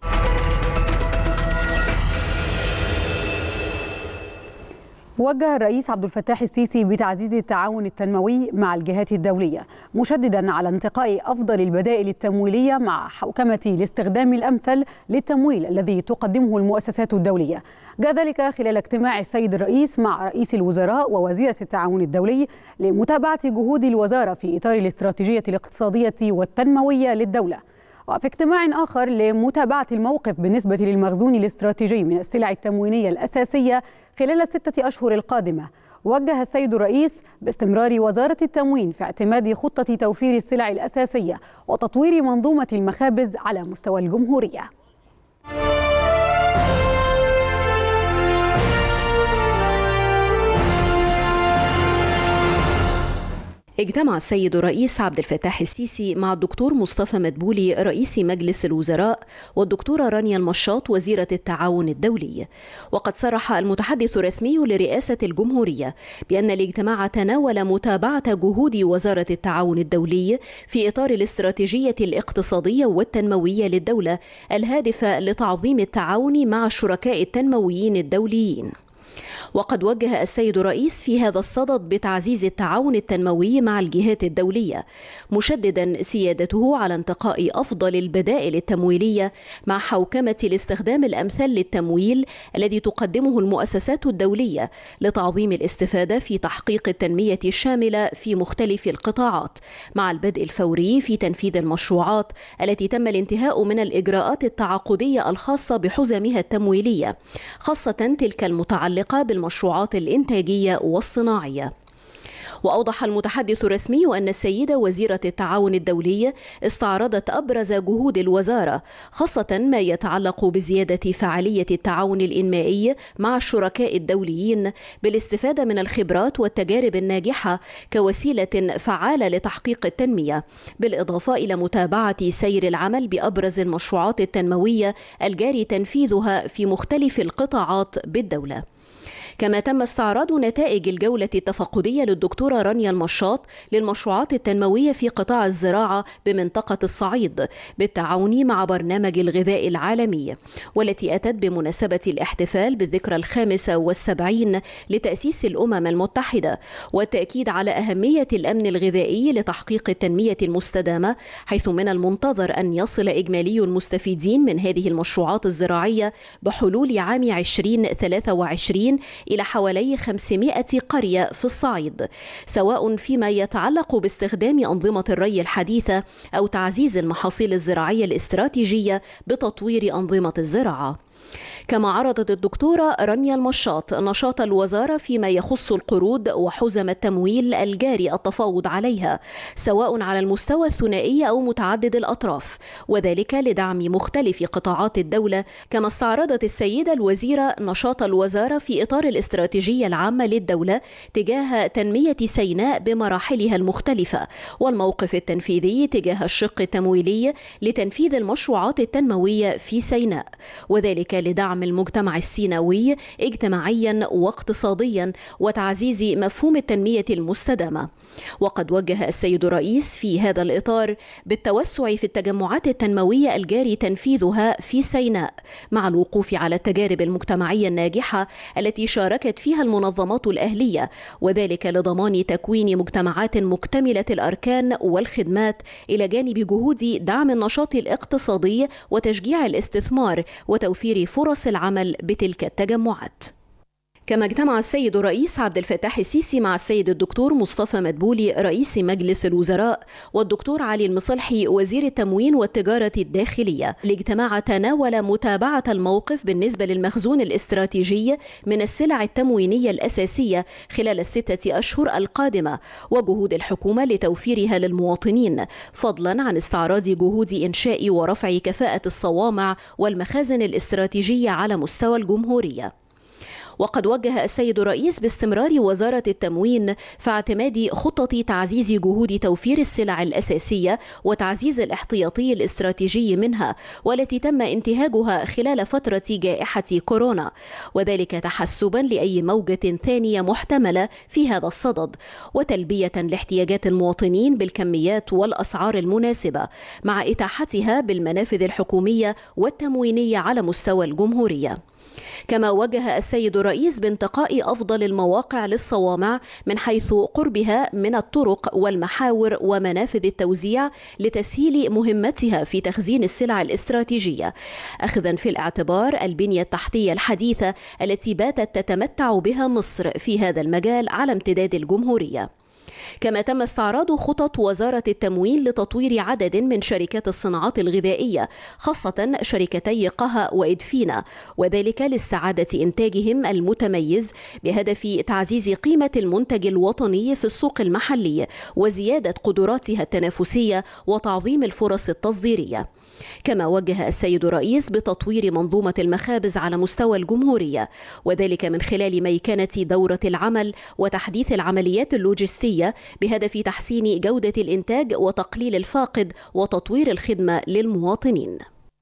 وجه الرئيس عبد الفتاح السيسي بتعزيز التعاون التنموي مع الجهات الدولية، مشددا على انتقاء أفضل البدائل التمويلية مع حوكمة الاستخدام الأمثل للتمويل الذي تقدمه المؤسسات الدولية. جاء ذلك خلال اجتماع السيد الرئيس مع رئيس الوزراء ووزيرة التعاون الدولي لمتابعة جهود الوزارة في إطار الاستراتيجية الاقتصادية والتنموية للدولة. وفي اجتماع آخر لمتابعة الموقف بالنسبة للمخزون الاستراتيجي من السلع التموينية الأساسية خلال الستة أشهر القادمة، وجه السيد الرئيس باستمرار وزارة التموين في اعتماد خطة توفير السلع الأساسية وتطوير منظومة المخابز على مستوى الجمهورية. اجتمع السيد الرئيس عبد الفتاح السيسي مع الدكتور مصطفى مدبولي رئيس مجلس الوزراء والدكتورة رانيا المشاط وزيرة التعاون الدولي. وقد صرح المتحدث الرسمي لرئاسة الجمهورية بأن الاجتماع تناول متابعة جهود وزارة التعاون الدولي في إطار الاستراتيجية الاقتصادية والتنموية للدولة الهادفة لتعظيم التعاون مع الشركاء التنمويين الدوليين. وقد وجه السيد الرئيس في هذا الصدد بتعزيز التعاون التنموي مع الجهات الدولية، مشددا سيادته على انتقاء أفضل البدائل التمويلية مع حوكمة الاستخدام الأمثل للتمويل الذي تقدمه المؤسسات الدولية لتعظيم الاستفادة في تحقيق التنمية الشاملة في مختلف القطاعات، مع البدء الفوري في تنفيذ المشروعات التي تم الانتهاء من الإجراءات التعاقدية الخاصة بحزمها التمويلية، خاصة تلك المتعلقة بالمشروعات الإنتاجية والصناعية. وأوضح المتحدث الرسمي أن السيدة وزيرة التعاون الدولي استعرضت أبرز جهود الوزارة، خاصة ما يتعلق بزيادة فعالية التعاون الإنمائي مع الشركاء الدوليين بالاستفادة من الخبرات والتجارب الناجحة كوسيلة فعالة لتحقيق التنمية، بالإضافة إلى متابعة سير العمل بأبرز المشروعات التنموية الجاري تنفيذها في مختلف القطاعات بالدولة. كما تم استعراض نتائج الجولة التفقدية للدكتورة رانيا المشاط للمشروعات التنموية في قطاع الزراعة بمنطقة الصعيد بالتعاون مع برنامج الغذاء العالمي، والتي أتت بمناسبة الاحتفال بالذكرى الخامسة والسبعين لتأسيس الأمم المتحدة، والتأكيد على أهمية الأمن الغذائي لتحقيق التنمية المستدامة، حيث من المنتظر أن يصل إجمالي المستفيدين من هذه المشروعات الزراعية بحلول عام عشرين ثلاثة وعشرين إلى حوالي خمسمائة قرية في الصعيد، سواء فيما يتعلق باستخدام أنظمة الري الحديثة أو تعزيز المحاصيل الزراعية الاستراتيجية بتطوير أنظمة الزراعة. كما عرضت الدكتورة رانيا المشاط نشاط الوزارة فيما يخص القروض وحزم التمويل الجاري التفاوض عليها، سواء على المستوى الثنائي أو متعدد الأطراف، وذلك لدعم مختلف قطاعات الدولة. كما استعرضت السيدة الوزيرة نشاط الوزارة في إطار الاستراتيجية العامة للدولة تجاه تنمية سيناء بمراحلها المختلفة، والموقف التنفيذي تجاه الشق التمويلي لتنفيذ المشروعات التنموية في سيناء، وذلك لدعم المجتمع السيناوي اجتماعيا واقتصاديا وتعزيز مفهوم التنمية المستدامة. وقد وجه السيد الرئيس في هذا الإطار بالتوسع في التجمعات التنموية الجاري تنفيذها في سيناء، مع الوقوف على التجارب المجتمعية الناجحة التي شاركت فيها المنظمات الأهلية، وذلك لضمان تكوين مجتمعات مكتملة الأركان والخدمات إلى جانب جهود دعم النشاط الاقتصادي وتشجيع الاستثمار وتوفير فرص العمل بتلك التجمعات. كما اجتمع السيد الرئيس عبد الفتاح السيسي مع السيد الدكتور مصطفى مدبولي رئيس مجلس الوزراء والدكتور علي المصلحي وزير التموين والتجارة الداخلية. الاجتماع تناول متابعة الموقف بالنسبة للمخزون الاستراتيجي من السلع التموينية الأساسية خلال الستة أشهر القادمة، وجهود الحكومة لتوفيرها للمواطنين، فضلا عن استعراض جهود إنشاء ورفع كفاءة الصوامع والمخازن الاستراتيجية على مستوى الجمهورية. وقد وجه السيد الرئيس باستمرار وزارة التموين في اعتماد خطة تعزيز جهود توفير السلع الأساسية وتعزيز الاحتياطي الاستراتيجي منها، والتي تم انتهاجها خلال فترة جائحة كورونا، وذلك تحسبا لأي موجة ثانية محتملة في هذا الصدد، وتلبية لاحتياجات المواطنين بالكميات والأسعار المناسبة، مع إتاحتها بالمنافذ الحكومية والتموينية على مستوى الجمهورية. كما وجه السيد الرئيس بانتقاء أفضل المواقع للصوامع من حيث قربها من الطرق والمحاور ومنافذ التوزيع لتسهيل مهمتها في تخزين السلع الاستراتيجية، أخذا في الاعتبار البنية التحتية الحديثة التي باتت تتمتع بها مصر في هذا المجال على امتداد الجمهورية. كما تم استعراض خطط وزارة التموين لتطوير عدد من شركات الصناعات الغذائية، خاصة شركتي قها وإدفينا، وذلك لاستعادة إنتاجهم المتميز بهدف تعزيز قيمة المنتج الوطني في السوق المحلي وزيادة قدراتها التنافسية وتعظيم الفرص التصديرية. كما وجه السيد الرئيس بتطوير منظومة المخابز على مستوى الجمهورية، وذلك من خلال ميكنة دورة العمل وتحديث العمليات اللوجستية بهدف تحسين جودة الإنتاج وتقليل الفاقد وتطوير الخدمة للمواطنين.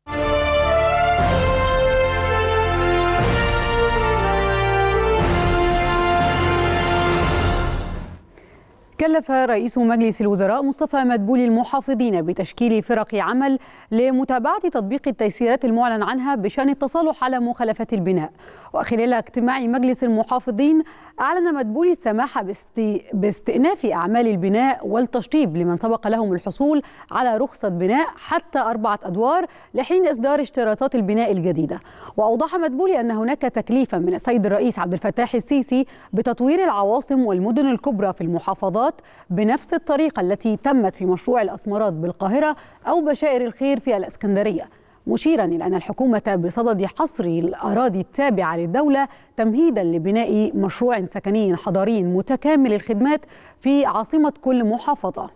كلف رئيس مجلس الوزراء مصطفى مدبولي المحافظين بتشكيل فرق عمل لمتابعة تطبيق التيسيرات المعلن عنها بشأن التصالح على مخالفات البناء. وخلال اجتماع مجلس المحافظين أعلن مدبولي السماح باستئناف أعمال البناء والتشطيب لمن سبق لهم الحصول على رخصة بناء حتى أربعة أدوار لحين إصدار اشتراطات البناء الجديدة. وأوضح مدبولي أن هناك تكليفا من السيد الرئيس عبد الفتاح السيسي بتطوير العواصم والمدن الكبرى في المحافظات بنفس الطريقة التي تمت في مشروع الأسمرات بالقاهرة أو بشائر الخير في الإسكندرية، مشيرا إلى أن الحكومة بصدد حصر الأراضي التابعة للدولة تمهيدا لبناء مشروع سكني حضري متكامل الخدمات في عاصمة كل محافظة.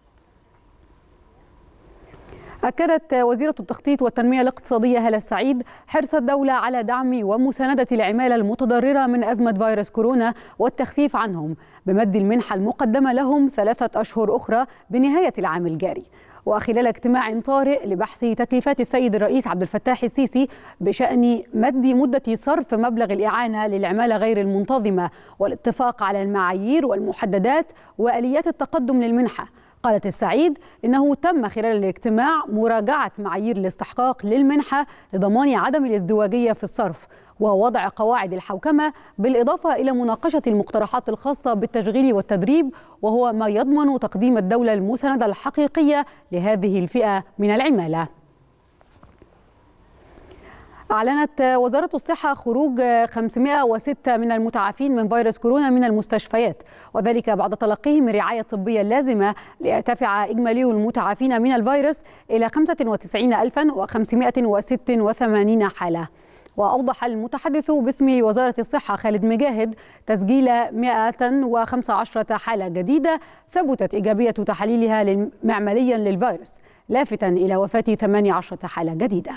أكدت وزيرة التخطيط والتنمية الاقتصادية هالة السعيد حرص الدولة على دعم ومساندة العمالة المتضررة من أزمة فيروس كورونا والتخفيف عنهم بمد المنحة المقدمة لهم ثلاثة أشهر أخرى بنهاية العام الجاري. وخلال اجتماع طارئ لبحث تكليفات السيد الرئيس عبد الفتاح السيسي بشأن مد مدة صرف مبلغ الإعانة للعمالة غير المنتظمة والاتفاق على المعايير والمحددات وآليات التقدم للمنحة، قالت السعيد إنه تم خلال الاجتماع مراجعة معايير الاستحقاق للمنحة لضمان عدم الازدواجية في الصرف ووضع قواعد الحوكمة، بالإضافة إلى مناقشة المقترحات الخاصة بالتشغيل والتدريب، وهو ما يضمن تقديم الدولة المساندة الحقيقية لهذه الفئة من العمالة. أعلنت وزارة الصحة خروج خمسمائة وستة من المتعافين من فيروس كورونا من المستشفيات، وذلك بعد تلقيهم الرعاية الطبية اللازمة ليرتفع إجمالي المتعافين من الفيروس إلى خمسة وتسعين ألفا وخمسمائة وستة وثمانين حالة. وأوضح المتحدث باسم وزارة الصحة خالد مجاهد تسجيل مائة وخمسة عشر حالة جديدة ثبتت إيجابية تحاليلها معمليا للفيروس، لافتا إلى وفاة ثمانية عشر حالة جديدة.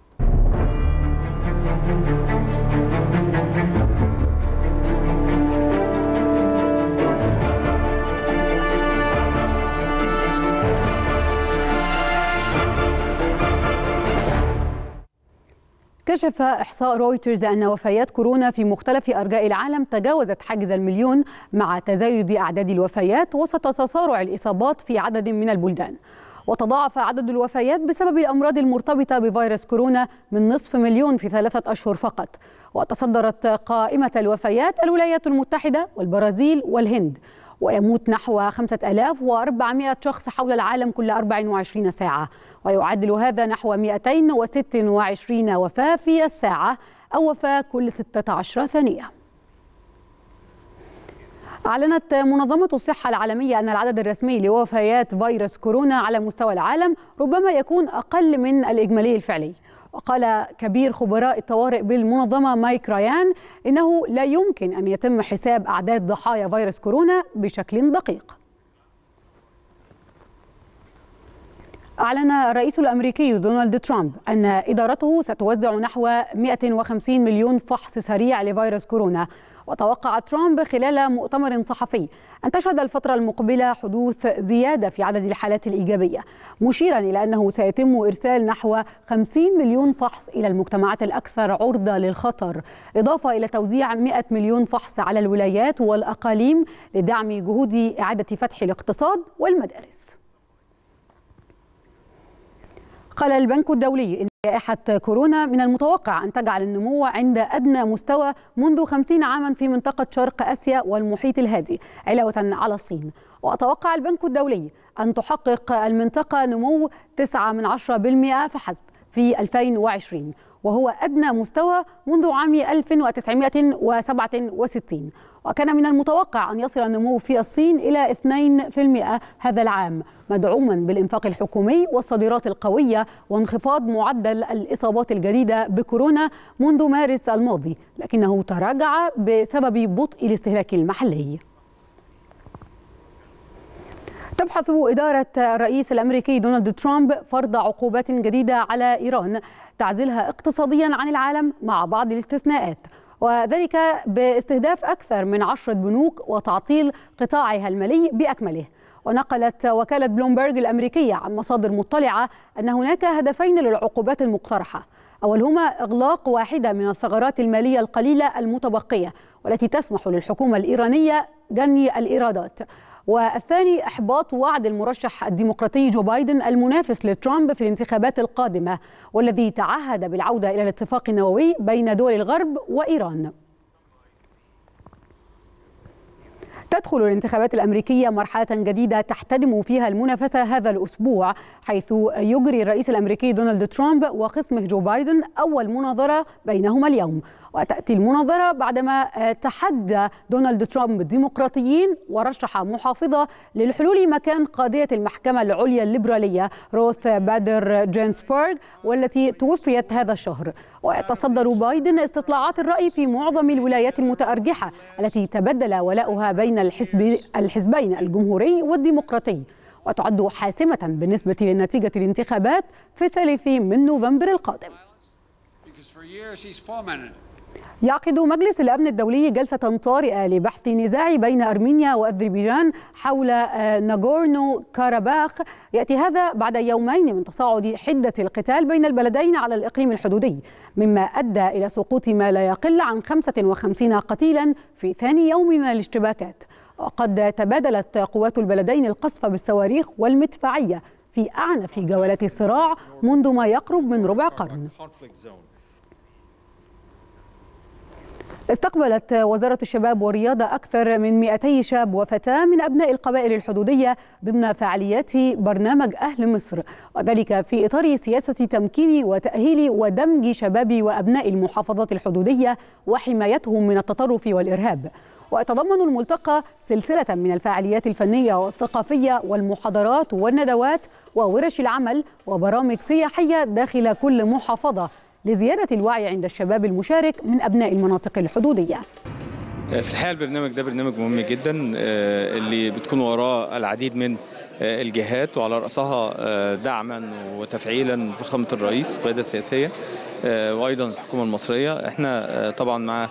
كشف إحصاء رويترز أن وفيات كورونا في مختلف أرجاء العالم تجاوزت حاجز المليون، مع تزايد أعداد الوفيات وسط تسارع الإصابات في عدد من البلدان. وتضاعف عدد الوفيات بسبب الأمراض المرتبطة بفيروس كورونا من نصف مليون في ثلاثة أشهر فقط. وتصدرت قائمة الوفيات الولايات المتحدة والبرازيل والهند، ويموت نحو خمسة آلاف وأربعمائة شخص حول العالم كل أربع وعشرين ساعة، ويعادل هذا نحو مئتين وستة وعشرين وفاة في الساعة أو وفاة كل ستة عشر ثانية. أعلنت منظمة الصحة العالمية أن العدد الرسمي لوفيات فيروس كورونا على مستوى العالم ربما يكون أقل من الإجمالي الفعلي. وقال كبير خبراء الطوارئ بالمنظمة مايك رايان إنه لا يمكن أن يتم حساب أعداد ضحايا فيروس كورونا بشكل دقيق. أعلن الرئيس الأمريكي دونالد ترامب أن إدارته ستوزع نحو مئة وخمسين مليون فحص سريع لفيروس كورونا. وتوقع ترامب خلال مؤتمر صحفي أن تشهد الفترة المقبلة حدوث زيادة في عدد الحالات الإيجابية، مشيرا إلى أنه سيتم إرسال نحو خمسين مليون فحص إلى المجتمعات الأكثر عرضة للخطر، إضافة إلى توزيع مئة مليون فحص على الولايات والأقاليم لدعم جهود إعادة فتح الاقتصاد والمدارس. قال البنك الدولي إن جائحة كورونا من المتوقع أن تجعل النمو عند أدنى مستوى منذ خمسين عاما في منطقة شرق آسيا والمحيط الهادي، علاوة على الصين. وأتوقع البنك الدولي أن تحقق المنطقة نمو تسعة من عشرة بالمئة فحسب في ألفين وعشرين، وهو أدنى مستوى منذ عام ألف وتسعمائة وسبعة وستين. وكان من المتوقع أن يصل النمو في الصين إلى اثنين بالمئة هذا العام، مدعوما بالإنفاق الحكومي والصادرات القوية وانخفاض معدل الإصابات الجديدة بكورونا منذ مارس الماضي، لكنه تراجع بسبب بطء الاستهلاك المحلي. تبحث إدارة الرئيس الأمريكي دونالد ترامب فرض عقوبات جديدة على إيران تعزلها اقتصاديا عن العالم مع بعض الاستثناءات، وذلك باستهداف أكثر من عشرة بنوك وتعطيل قطاعها المالي بأكمله. ونقلت وكالة بلومبرج الأمريكية عن مصادر مطلعة أن هناك هدفين للعقوبات المقترحة، أولهما إغلاق واحدة من الثغرات المالية القليلة المتبقية والتي تسمح للحكومة الإيرانية جني الإيرادات، والثاني إحباط وعد المرشح الديمقراطي جو بايدن المنافس لترامب في الانتخابات القادمة، والذي تعهد بالعودة إلى الاتفاق النووي بين دول الغرب وإيران. تدخل الانتخابات الأمريكية مرحلة جديدة تحتدم فيها المنافسة هذا الأسبوع، حيث يجري الرئيس الأمريكي دونالد ترامب وخصمه جو بايدن أول مناظرة بينهما اليوم. وتأتي المناظرة بعدما تحدى دونالد ترامب الديمقراطيين ورشح محافظة للحلول مكان قاضية المحكمة العليا الليبرالية روث بادر جينسبرغ، والتي توفيت هذا الشهر. ويتصدر بايدن استطلاعات الرأي في معظم الولايات المتأرجحة التي تبدل ولاؤها بين الحزب الحزبين الجمهوري والديمقراطي، وتعد حاسمة بالنسبة لنتيجة الانتخابات في الثالث من نوفمبر القادم. يعقد مجلس الأمن الدولي جلسة طارئة لبحث نزاع بين أرمينيا وأذربيجان حول ناغورنو كاراباخ. يأتي هذا بعد يومين من تصاعد حدة القتال بين البلدين على الإقليم الحدودي، مما أدى إلى سقوط ما لا يقل عن خمسة وخمسين قتيلا في ثاني يوم من الاشتباكات. وقد تبادلت قوات البلدين القصف بالصواريخ والمدفعية في أعنف جولات الصراع منذ ما يقرب من ربع قرن. استقبلت وزارة الشباب والرياضة أكثر من مئتي شاب وفتاة من أبناء القبائل الحدودية ضمن فعاليات برنامج أهل مصر، وذلك في إطار سياسة تمكين وتأهيل ودمج شباب وأبناء المحافظات الحدودية وحمايتهم من التطرف والإرهاب. ويتضمن الملتقى سلسلة من الفعاليات الفنية والثقافية والمحاضرات والندوات وورش العمل وبرامج سياحية داخل كل محافظة لزيادة الوعي عند الشباب المشارك من أبناء المناطق الحدودية. في الحقيقة البرنامج ده برنامج مهم جدا اللي بتكون وراه العديد من الجهات، وعلى رأسها دعما وتفعيلا فخامة الرئيس القيادة السياسية وأيضا الحكومة المصرية. احنا طبعا مع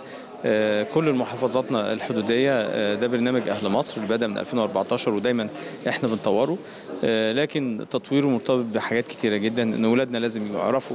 كل المحافظاتنا الحدودية ده برنامج أهل مصر اللي بدأ من ألفين وأربعتاشر ودايما احنا بنطوره، لكن تطويره مرتبط بحاجات كتيرة جدا، ان أولادنا لازم يعرفوا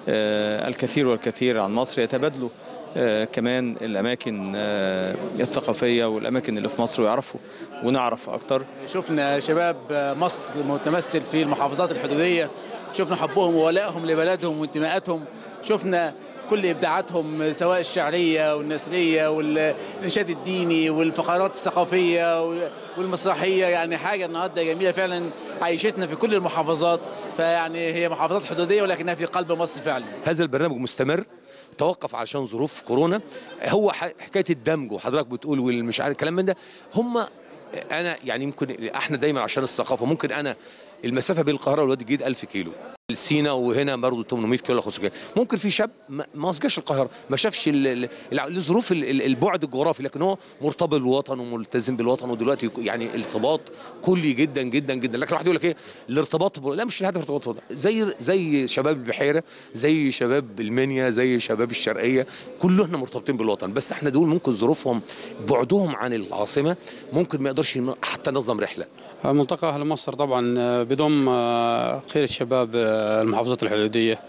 الكثير والكثير عن مصر، يتبادلوا كمان الأماكن الثقافية والأماكن اللي في مصر ويعرفوا ونعرف أكتر. شفنا شباب مصر متمثل في المحافظات الحدودية، شفنا حبهم وولائهم لبلدهم وانتماءاتهم، شفنا كل إبداعاتهم سواء الشعرية والنثرية والإنشاد الديني والفقرات الثقافية والمسرحية. يعني حاجة النهاردة جميلة فعلا عايشتنا في كل المحافظات، فيعني هي محافظات حدودية ولكنها في قلب مصر فعلا. هذا البرنامج مستمر، توقف عشان ظروف كورونا. هو حكاية الدمج وحضرتك بتقول والمش عارف الكلام من ده، هم أنا يعني يمكن احنا دايما عشان الثقافة ممكن أنا المسافة بين القاهرة والوادي الجديد ألف كيلو، سينا وهنا برضه ثمانمائة كيلو خمسمائة كيلو. ممكن في شاب ما جاش القاهره، ما شافش الظروف البعد الجغرافي، لكن هو مرتبط بالوطن وملتزم بالوطن، ودلوقتي يعني ارتباط كلي جدا جدا جدا. لكن واحد يقول لك ايه الارتباط، لا مش الهدف ارتباط، زي زي شباب البحيره، زي شباب المنيا، زي شباب الشرقيه، كلنا مرتبطين بالوطن، بس احنا دول ممكن ظروفهم بعدهم عن العاصمه ممكن ما يقدرش حتى نظم رحله. ملتقى اهل مصر طبعا بضم خير الشباب المحافظات الحدودية.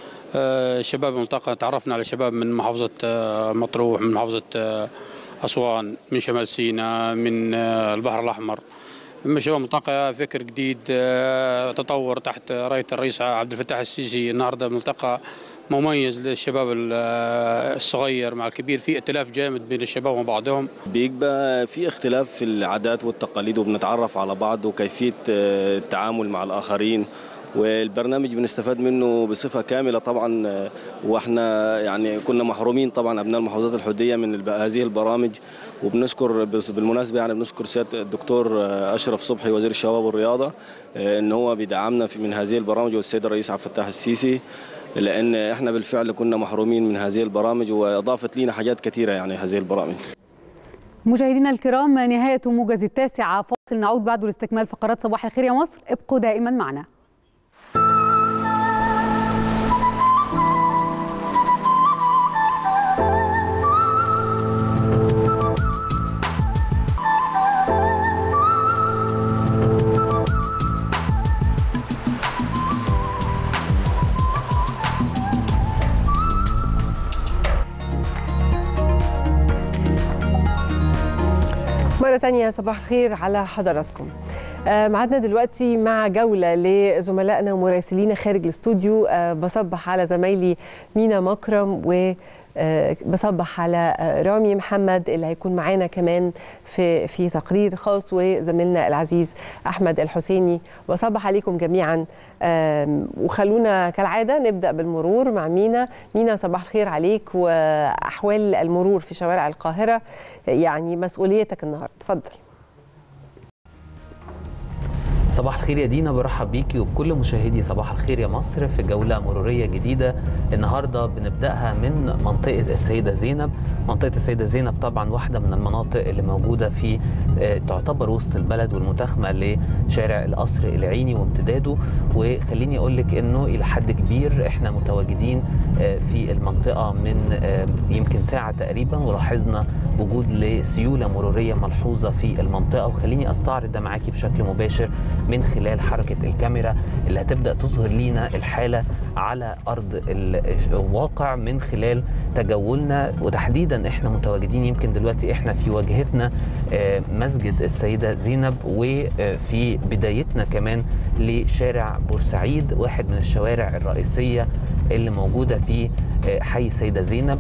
شباب الملتقى تعرفنا على شباب من محافظة مطروح، من محافظة أسوان، من شمال سيناء، من البحر الأحمر. شباب الملتقى فكر جديد تطور تحت راية الرئيس عبد الفتاح السيسي. النهارده ملتقى مميز للشباب الصغير مع الكبير، في ائتلاف جامد بين الشباب وبعضهم. بيبقى في اختلاف في العادات والتقاليد وبنتعرف على بعض وكيفية التعامل مع الآخرين، والبرنامج بنستفاد منه بصفة كاملة طبعا. واحنا يعني كنا محرومين طبعا أبناء المحافظات الحدودية من هذه البرامج، وبنشكر بالمناسبة يعني بنشكر سيادة الدكتور أشرف صبحي وزير الشباب والرياضة إن هو بيدعمنا من هذه البرامج، والسيد الرئيس عبد الفتاح السيسي، لأن احنا بالفعل كنا محرومين من هذه البرامج، وأضافت لنا حاجات كثيرة يعني هذه البرامج. مشاهدينا الكرام، نهاية موجز التاسعة، فاصل نعود بعد لاستكمال فقرات صباح الخير يا مصر، ابقوا دائما معنا. مرة تانية صباح الخير على حضراتكم. معادنا دلوقتي مع جولة لزملائنا ومراسلين خارج الاستوديو. بصبح على زمايلي مينا مكرم وبصبح على رامي محمد اللي هيكون معانا كمان في في تقرير خاص، وزميلنا العزيز أحمد الحسيني. بصبح عليكم جميعا، وخلونا كالعادة نبدأ بالمرور مع مينا. مينا صباح الخير عليك، وأحوال المرور في شوارع القاهرة يعني مسؤوليتك النهارده، اتفضل. صباح الخير يا دينا، برحب بيكي وبكل مشاهدي صباح الخير يا مصر في جولة مرورية جديدة. النهاردة بنبدأها من منطقة السيدة زينب. منطقة السيدة زينب طبعا واحدة من المناطق اللي موجودة في تعتبر وسط البلد والمتاخمة لشارع القصر العيني وامتداده، وخليني أقول لك إنه إلى حد كبير إحنا متواجدين في المنطقة من يمكن ساعة تقريبا، ولاحظنا وجود لسيولة مرورية ملحوظة في المنطقة، وخليني أستعرض ده معاكي بشكل مباشر من خلال حركة الكاميرا اللي هتبدأ تظهر لينا الحالة على أرض الواقع من خلال تجولنا. وتحديدا احنا متواجدين يمكن دلوقتي احنا في واجهتنا مسجد السيدة زينب، وفي بدايتنا كمان لشارع بورسعيد، واحد من الشوارع الرئيسية اللي موجودة في حي السيدة زينب.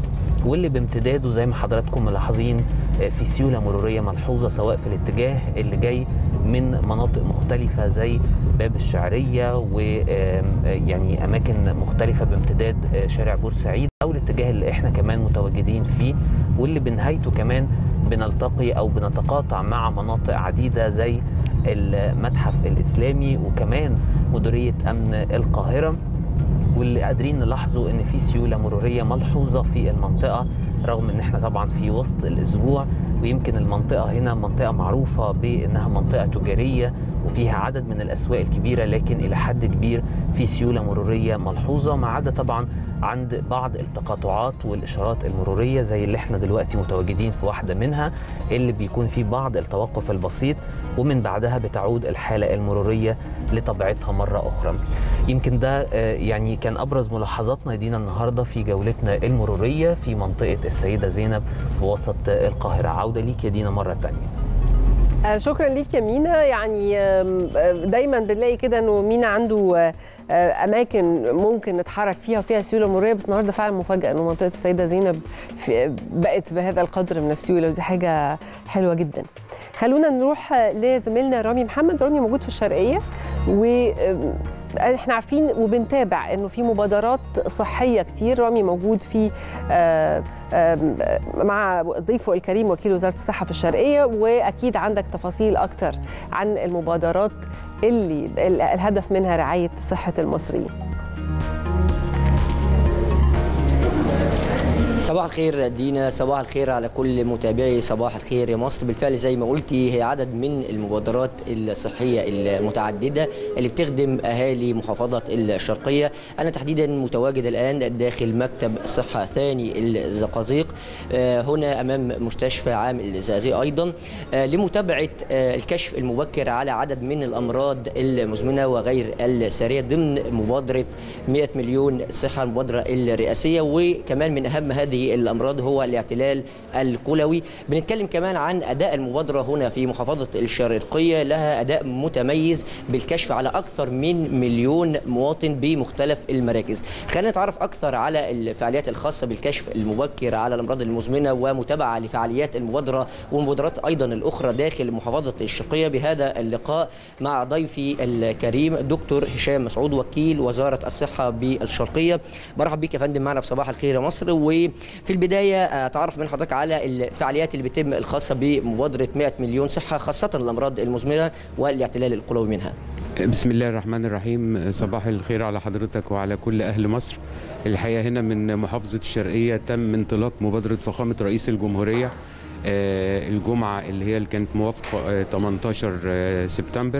واللي بامتداده زي ما حضراتكم ملاحظين في سيوله مروريه ملحوظه سواء في الاتجاه اللي جاي من مناطق مختلفه زي باب الشعريه ويعني اماكن مختلفه بامتداد شارع بورسعيد، او الاتجاه اللي احنا كمان متواجدين فيه واللي بنهايته كمان بنلتقي او بنتقاطع مع مناطق عديده زي المتحف الاسلامي وكمان مديريه امن القاهره، واللي قادرين نلاحظوا ان في سيوله مروريه ملحوظه في المنطقه رغم ان احنا طبعا في وسط الاسبوع، ويمكن المنطقه هنا منطقه معروفه بانها منطقه تجاريه وفيها عدد من الاسواق الكبيره، لكن الى حد كبير في سيوله مروريه ملحوظه، ما عدا طبعا عند بعض التقاطعات والاشارات المروريه زي اللي احنا دلوقتي متواجدين في واحده منها اللي بيكون في بعض التوقف البسيط، ومن بعدها بتعود الحاله المروريه لطبيعتها مره اخرى. يمكن ده يعني كان ابرز ملاحظاتنا دينا النهارده في جولتنا المروريه في منطقه السيده زينب في وسط القاهره. عوده ليك يا دينا مره ثانيه. شكرا ليك يا مينا. يعني دايما بنلاقي كده انه مينا عنده اماكن ممكن نتحرك فيها وفيها سيوله مروريه، بس النهارده فعلا مفاجاه انه منطقه السيده زينب بقت بهذا القدر من السيوله، ودي حاجه حلوه جدا. خلونا نروح لزميلنا رامي محمد. رامي موجود في الشرقيه، واحنا عارفين وبنتابع انه في مبادرات صحيه كتير. رامي موجود في مع ضيفه الكريم وكيل وزاره الصحه في الشرقيه، واكيد عندك تفاصيل اكتر عن المبادرات اللي الهدف منها رعايه صحه المصريين. صباح الخير دينا، صباح الخير على كل متابعي صباح الخير يا مصر. بالفعل زي ما قلتي هي عدد من المبادرات الصحية المتعددة اللي بتخدم أهالي محافظة الشرقية. أنا تحديدا متواجد الآن داخل مكتب صحة ثاني الزقازيق هنا أمام مستشفى عام الزقازيق أيضا لمتابعة الكشف المبكر على عدد من الأمراض المزمنة وغير السارية ضمن مبادرة مئة مليون صحة، المبادرة الرئاسية. وكمان من أهم هذه الأمراض هو الاعتلال الكلوي. بنتكلم كمان عن أداء المبادرة هنا في محافظة الشرقية، لها أداء متميز بالكشف على أكثر من مليون مواطن بمختلف المراكز. خلينا نتعرف أكثر على الفعاليات الخاصة بالكشف المبكر على الأمراض المزمنة ومتابعة لفعاليات المبادرة والمبادرات أيضا الأخرى داخل محافظة الشرقية بهذا اللقاء مع ضيفي الكريم دكتور هشام مسعود وكيل وزارة الصحة بالشرقية. برحب بك يا فندم معنا في صباح الخير يا مصر. وفي البداية أتعرف من حضرتك على الفعاليات اللي بتتم الخاصة بمبادرة مئة مليون صحة خاصة الأمراض المزمنة والاعتلال الكلوي منها. بسم الله الرحمن الرحيم. صباح الخير على حضرتك وعلى كل أهل مصر. الحقيقة هنا من محافظة الشرقية تم انطلاق مبادرة فخامة رئيس الجمهورية الجمعة اللي هي اللي كانت موافقة ثمانية عشر سبتمبر.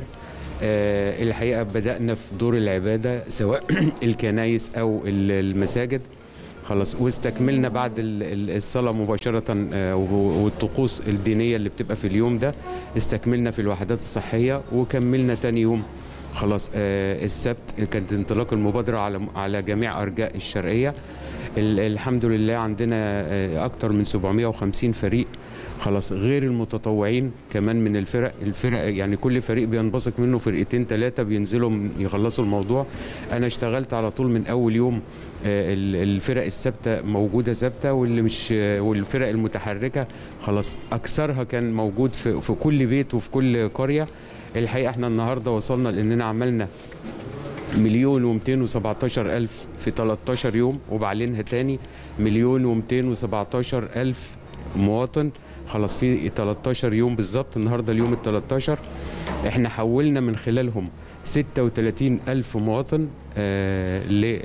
الحقيقة بدأنا في دور العبادة سواء الكنائس أو المساجد خلاص، واستكملنا بعد الصلاة مباشرة والطقوس الدينية اللي بتبقى في اليوم ده استكملنا في الوحدات الصحية، وكملنا تاني يوم خلاص السبت كانت انطلاق المبادرة على على جميع أرجاء الشرقية. الحمد لله عندنا أكتر من سبعمائة وخمسين فريق خلاص، غير المتطوعين كمان من الفرق الفرق يعني كل فريق بينبثق منه فرقتين ثلاثة بينزلوا يخلصوا الموضوع. أنا اشتغلت على طول من أول يوم الفرق الثابته موجوده ثابته، واللي مش والفرق المتحركه خلاص اكثرها كان موجود في في كل بيت وفي كل قريه. الحقيقه احنا النهارده وصلنا لاننا عملنا مليون ومئتين وسبعتاشر ألف في ثلاثة عشر يوم، وبعلنها تاني مليون ومئتين وسبعتاشر ألف مواطن خلاص في ثلاثة عشر يوم بالظبط. النهارده اليوم ال ثلاثة عشر احنا حولنا من خلالهم ستة وثلاثين ألف مواطن آه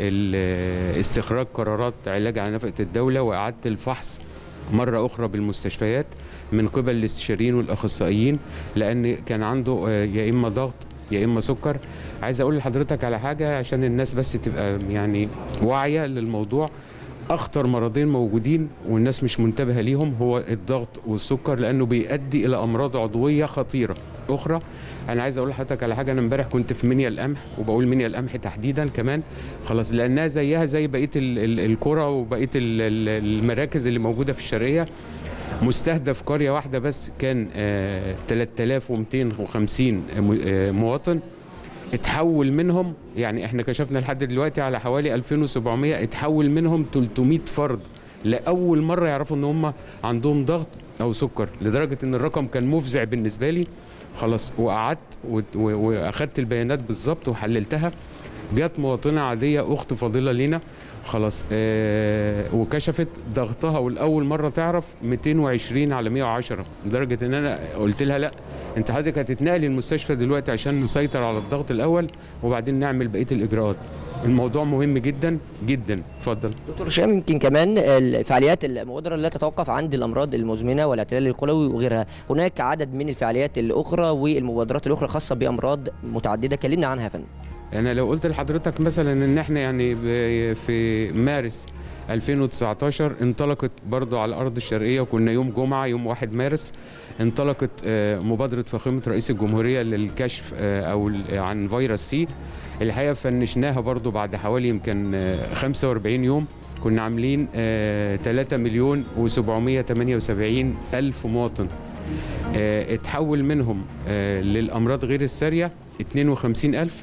لاستخراج قرارات علاج على نفقة الدولة وإعادة الفحص مرة أخرى بالمستشفيات من قبل الاستشاريين والأخصائيين، لأن كان عنده آه يا إما ضغط يا إما سكر. عايز أقول لحضرتك على حاجة عشان الناس بس تبقى يعني واعية للموضوع. أخطر مرضين موجودين والناس مش منتبهة ليهم هو الضغط والسكر، لأنه بيؤدي إلى أمراض عضوية خطيرة أخرى. أنا عايز أقول لحضرتك على حاجة، أنا امبارح كنت في منيا القمح، وبقول منيا القمح تحديدا كمان خلاص لأنها زيها زي بقية القرى وبقية المراكز اللي موجودة في الشرقية. مستهدف قرية واحدة بس كان ثلاثة آلاف ومئتين وخمسين مواطن، اتحول منهم يعني احنا كشفنا لحد دلوقتي على حوالي ألفين وسبعمائة، اتحول منهم ثلاثمائة فرد لاول مره يعرفوا ان هم عندهم ضغط او سكر، لدرجه ان الرقم كان مفزع بالنسبه لي. خلاص وقعدت واخدت البيانات بالظبط وحللتها. جت مواطنه عاديه اخت فاضله لينا خلاص آه وكشفت ضغطها، والاول مره تعرف مئتين وعشرين على مئة وعشرة، لدرجه ان انا قلت لها لا انت حضرتك هتتنقلي المستشفى دلوقتي عشان نسيطر على الضغط الاول وبعدين نعمل بقيه الاجراءات. الموضوع مهم جدا جدا. اتفضل دكتور هشام. يمكن كمان الفعاليات المبادره لا تتوقف عند الامراض المزمنه والاعتلال القلوي وغيرها، هناك عدد من الفعاليات الاخرى والمبادرات الاخرى خاصه بامراض متعدده، كلمنا عنها يا فندم. انا لو قلت لحضرتك مثلا ان احنا يعني في مارس ألفين وتسعتاشر انطلقت برضو على الارض الشرقيه، وكنا يوم جمعه يوم واحد مارس انطلقت مبادره فخامه رئيس الجمهوريه للكشف او عن فيروس سي. الحقيقه فنشناها برضو بعد حوالي يمكن خمسة وأربعين يوم. كنا عاملين ثلاثة مليون وسبعمئة وثمانية وسبعين ألف مواطن، اتحول منهم للامراض غير الساريه اثنين وخمسين ألف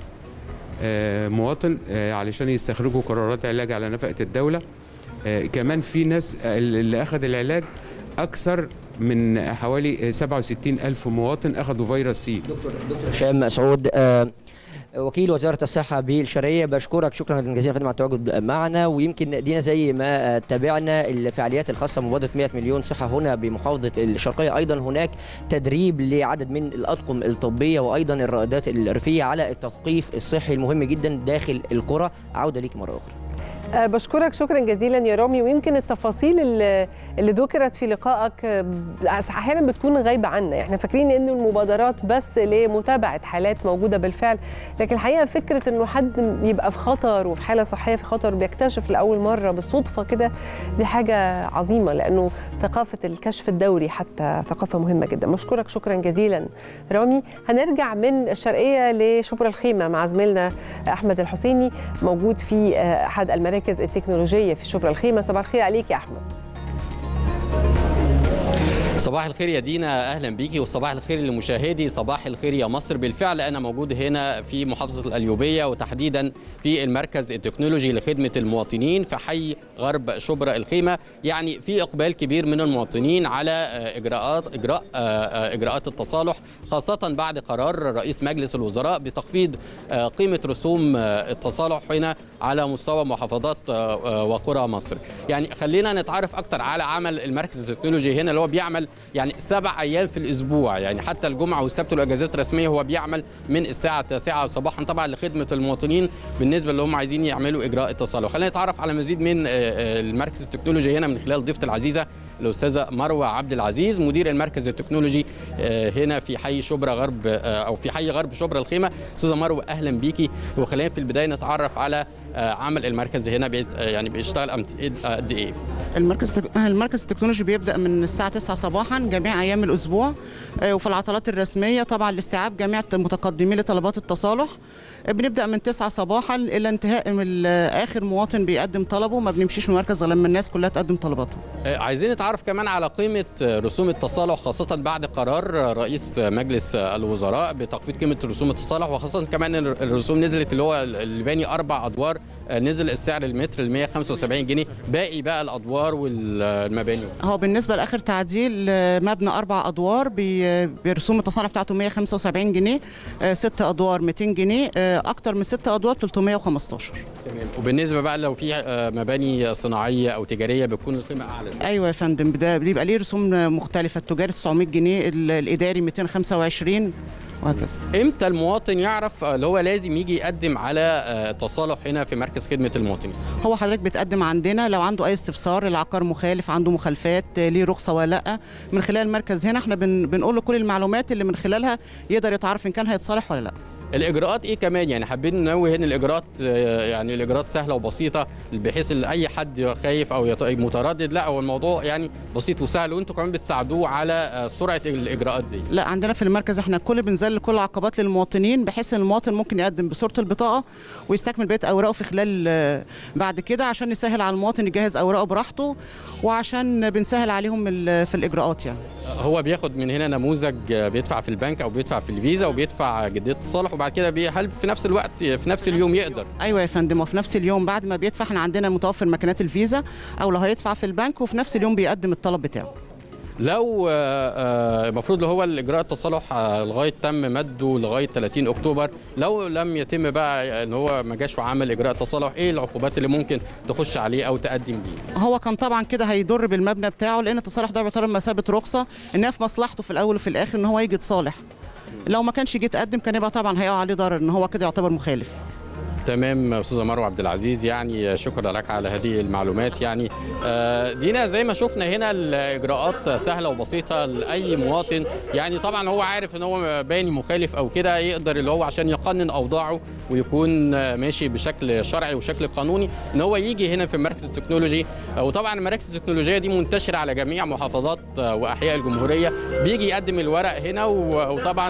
مواطن علشان يستخرجوا قرارات علاج على نفقه الدوله. كمان في ناس اللي اخذ العلاج اكثر من حوالي سبعة وستين ألف مواطن اخذوا فيروس سي. دكتور دكتور هشام مسعود وكيل وزاره الصحه بالشرقيه، بشكرك شكرا جزيلا فندم على التواجد معنا. ويمكن دينا زي ما تابعنا الفعاليات الخاصه بمبادره مئة مليون صحه هنا بمحافظه الشرقيه، ايضا هناك تدريب لعدد من الاطقم الطبيه وايضا الرائدات الريفيه على التثقيف الصحي المهم جدا داخل القرى. عوده ليك مره اخرى. بشكرك شكرا جزيلا يا رامي. ويمكن التفاصيل اللي, اللي ذكرت في لقائك احيانا بتكون غايبه عنا، احنا فاكرين ان المبادرات بس لمتابعه حالات موجوده بالفعل، لكن الحقيقه فكره انه حد يبقى في خطر وفي حاله صحيه في خطر بيكتشف لاول مره بالصدفه كده، دي حاجه عظيمه، لانه ثقافه الكشف الدوري حتى ثقافه مهمه جدا. بشكرك شكرا جزيلا رامي. هنرجع من الشرقيه لشبرا الخيمه مع زميلنا احمد الحسيني موجود في احد المراكز المراكز التكنولوجية في شبرا الخيمة. صباح الخير عليك يا أحمد. صباح الخير يا دينا، اهلا بيكي، وصباح الخير لمشاهدي صباح الخير يا مصر. بالفعل انا موجود هنا في محافظه القليوبيه وتحديدا في المركز التكنولوجي لخدمه المواطنين في حي غرب شبرا الخيمه. يعني في اقبال كبير من المواطنين على اجراءات اجراء اجراءات التصالح، خاصه بعد قرار رئيس مجلس الوزراء بتخفيض قيمه رسوم التصالح هنا على مستوى محافظات وقرى مصر. يعني خلينا نتعرف اكتر على عمل المركز التكنولوجي هنا اللي هو بيعمل يعني سبع ايام في الاسبوع، يعني حتى الجمعه والسبت والاجازات الرسميه هو بيعمل من الساعه التاسعة صباحا طبعا لخدمه المواطنين بالنسبه اللي هم عايزين يعملوا اجراء التصالح. خلينا نتعرف على مزيد من المركز التكنولوجي هنا من خلال ضيفتي العزيزه الاستاذه مروه عبد العزيز مدير المركز التكنولوجي هنا في حي شبرا غرب او في حي غرب شبرا الخيمه. استاذه مروه اهلا بيكي، وخلينا في البدايه نتعرف على عمل المركز هنا بيت يعني بيشتغل قد ايه؟ المركز المركز التكنولوجي بيبدا من الساعه تسعة صباحا جميع ايام الاسبوع، وفي العطلات الرسميه طبعا لاستيعاب جميع المتقدمين لطلبات التصالح. بنبدا من تسعة صباحا الى انتهاء اخر مواطن بيقدم طلبه، ما بنمشيش من المركز غير لما الناس كلها تقدم طلباتها. عايزين نتعرف كمان على قيمه رسوم التصالح، خاصه بعد قرار رئيس مجلس الوزراء بتخفيض قيمه رسوم التصالح، وخاصه كمان الرسوم نزلت اللي هو اللي باني اربع ادوار نزل السعر المتر ل مئة وخمسة وسبعين جنيه، باقي بقى الادوار والمباني. هو بالنسبه لاخر تعديل مبنى اربع ادوار برسوم التصالح بتاعته مئة وخمسة وسبعين جنيه، ست ادوار مئتين جنيه، اكتر من ست ادوار ثلاثمئة وخمستاشر. تمام. وبالنسبه بقى لو في مباني صناعيه او تجاريه بتكون القيمه اعلى؟ ايوه يا فندم، ده بيبقى ليه رسوم مختلفه، التجاري تسعمئة جنيه، الاداري مئتين وخمسة وعشرين وهكذا. امتى المواطن يعرف اللي هو لازم يجي يقدم على تصالح هنا في مركز خدمه المواطنين؟ هو حضرتك بتقدم عندنا لو عنده اي استفسار، العقار مخالف، عنده مخالفات، ليه رخصه ولا لا، من خلال المركز هنا احنا بن بنقول له كل المعلومات اللي من خلالها يقدر يتعرف ان كان هيتصالح ولا لا. الاجراءات ايه كمان؟ يعني حابين ننوه ان الاجراءات يعني الاجراءات سهله وبسيطه بحيث ان اي حد خايف او متردد، لا هو الموضوع يعني بسيط وسهل، وانتم كمان بتساعدوه على سرعه الاجراءات دي. لا عندنا في المركز احنا كل بنذلل كل العقبات للمواطنين بحيث ان المواطن ممكن يقدم بصوره البطاقه ويستكمل بقيه اوراقه في خلال بعد كده، عشان نسهل على المواطن يجهز اوراقه براحته، وعشان بنسهل عليهم في الاجراءات. يعني هو بياخد من هنا نموذج بيدفع في البنك او بيدفع في الفيزا وبيدفع جديه التصالح وبعد كده بي هل في نفس الوقت في نفس اليوم يقدر؟ ايوه يا فندم، وفي نفس اليوم بعد ما بيدفع احنا عندنا متوفر ماكينات الفيزا، او لو هيدفع في البنك وفي نفس اليوم بيقدم الطلب بتاعه. لو المفروض هو الاجراء التصالح لغايه تم مده لغايه ثلاثين اكتوبر، لو لم يتم بقى ان هو ما جاش وعمل اجراء تصالح، ايه العقوبات اللي ممكن تخش عليه او تقدم بيه؟ هو كان طبعا كده هيضر بالمبنى بتاعه، لان التصالح ده بيعتبر مثابه رخصه، انها في مصلحته في الاول وفي الاخر ان هو يجي يتصالح. لو ما كانش جه يتقدم كان يبقى طبعا هيقع عليه ضرر، ان هو كده يعتبر مخالف. تمام استاذه مروه عبد العزيز، يعني شكرا لك على هذه المعلومات. يعني دينا زي ما شفنا هنا الاجراءات سهله وبسيطه لاي مواطن، يعني طبعا هو عارف ان هو باني مخالف او كده، يقدر اللي هو عشان يقنن اوضاعه ويكون ماشي بشكل شرعي وشكل قانوني ان هو يجي هنا في مركز التكنولوجي. وطبعا المراكز التكنولوجيه دي منتشره على جميع محافظات واحياء الجمهوريه، بيجي يقدم الورق هنا، وطبعا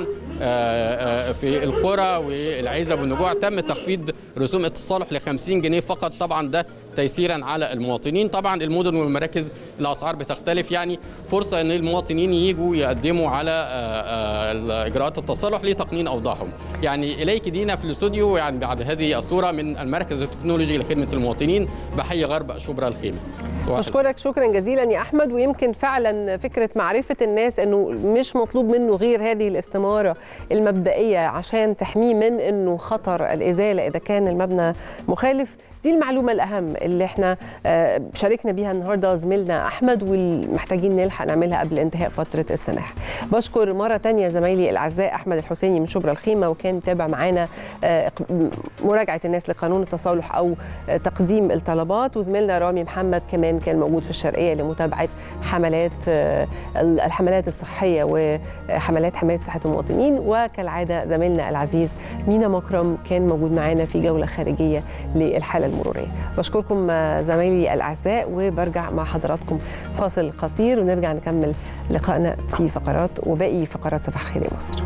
في القرى والعزب والنجوع تم تخفيض رسوم التصالح ل خمسين جنيه فقط، طبعا ده تيسيرا على المواطنين. طبعا المدن والمراكز الاسعار بتختلف، يعني فرصه ان المواطنين يجوا يقدموا على اجراءات التصالح لتقنين اوضاعهم. يعني اليك دينا في الاستوديو، يعني بعد هذه الصوره من المركز التكنولوجي لخدمه المواطنين بحي غرب شبرا الخيمه. اشكرك شكرا جزيلا يا احمد. ويمكن فعلا فكره معرفه الناس انه مش مطلوب منه غير هذه الاستماره المبدئيه عشان تحميه من انه خطر الازاله اذا كان المبنى مخالف، دي المعلومة الأهم اللي احنا شاركنا بيها النهاردة زميلنا أحمد، والمحتاجين نلحق نعملها قبل انتهاء فترة السماح. بشكر مرة تانية زمايلي الأعزاء أحمد الحسيني من شبرا الخيمة، وكان متابع معانا مراجعة الناس لقانون التصالح أو تقديم الطلبات، وزميلنا رامي محمد كمان كان موجود في الشرقية لمتابعة حملات الحملات الصحية وحملات حماية صحة المواطنين. وكالعادة زميلنا العزيز مينا مكرم كان موجود معانا في جولة خارجية للحالة المرورية. بشكركم زمايلي الأعزاء، وبرجع مع حضراتكم فاصل قصير ونرجع نكمل لقائنا في فقرات وباقي فقرات صباح الخير يا مصر.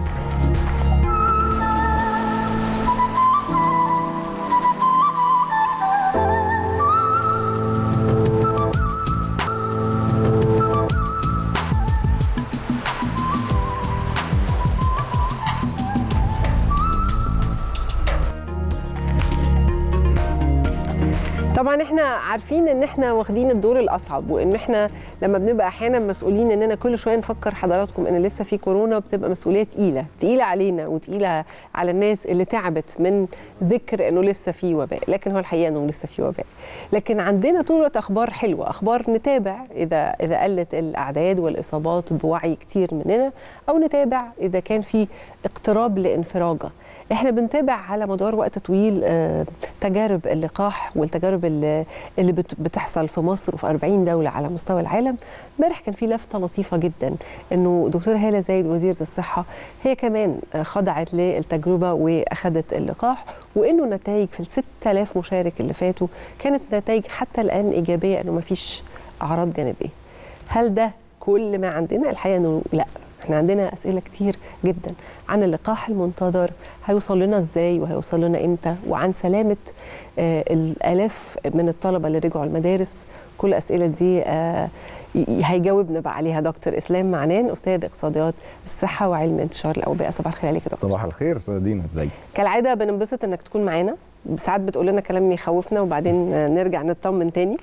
طبعا احنا عارفين ان احنا واخدين الدور الاصعب، وان احنا لما بنبقى احيانا مسؤولين اننا كل شويه نفكر حضراتكم ان لسه في كورونا، بتبقى مسؤوليه تقيله تقيله علينا وتقيله على الناس اللي تعبت من ذكر انه لسه في وباء، لكن هو الحقيقه انه لسه في وباء. لكن عندنا طول الوقت اخبار حلوه، اخبار نتابع اذا اذا قلت الاعداد والاصابات بوعي كتير مننا، او نتابع اذا كان في اقتراب لانفراجه. احنا بنتابع على مدار وقت طويل تجارب اللقاح والتجارب اللي بتحصل في مصر وفي أربعين دولة على مستوى العالم. امبارح كان في لفتة لطيفة جدا انه دكتورة هالة زايد وزيرة الصحة هي كمان خضعت للتجربة واخدت اللقاح، وانه النتائج في الستة آلاف مشارك اللي فاتوا كانت نتائج حتى الان ايجابية، انه ما فيش اعراض جانبية. هل ده كل ما عندنا؟ الحقيقة انه لا، احنا عندنا اسئله كتير جدا عن اللقاح المنتظر، هيوصل لنا ازاي وهيوصل لنا امتى، وعن سلامه آه الالاف من الطلبه اللي رجعوا المدارس. كل الاسئله دي آه هيجاوبنا بقى عليها دكتور اسلام معنان، استاذ اقتصاديات الصحه وعلم انتشار الاوبئه. صباح الخير عليك يا دكتور. صباح الخير استاذه دينا، ازيك؟ كالعاده بننبسط انك تكون معانا، ساعات بتقول لنا كلام يخوفنا وبعدين نرجع نطمن تاني.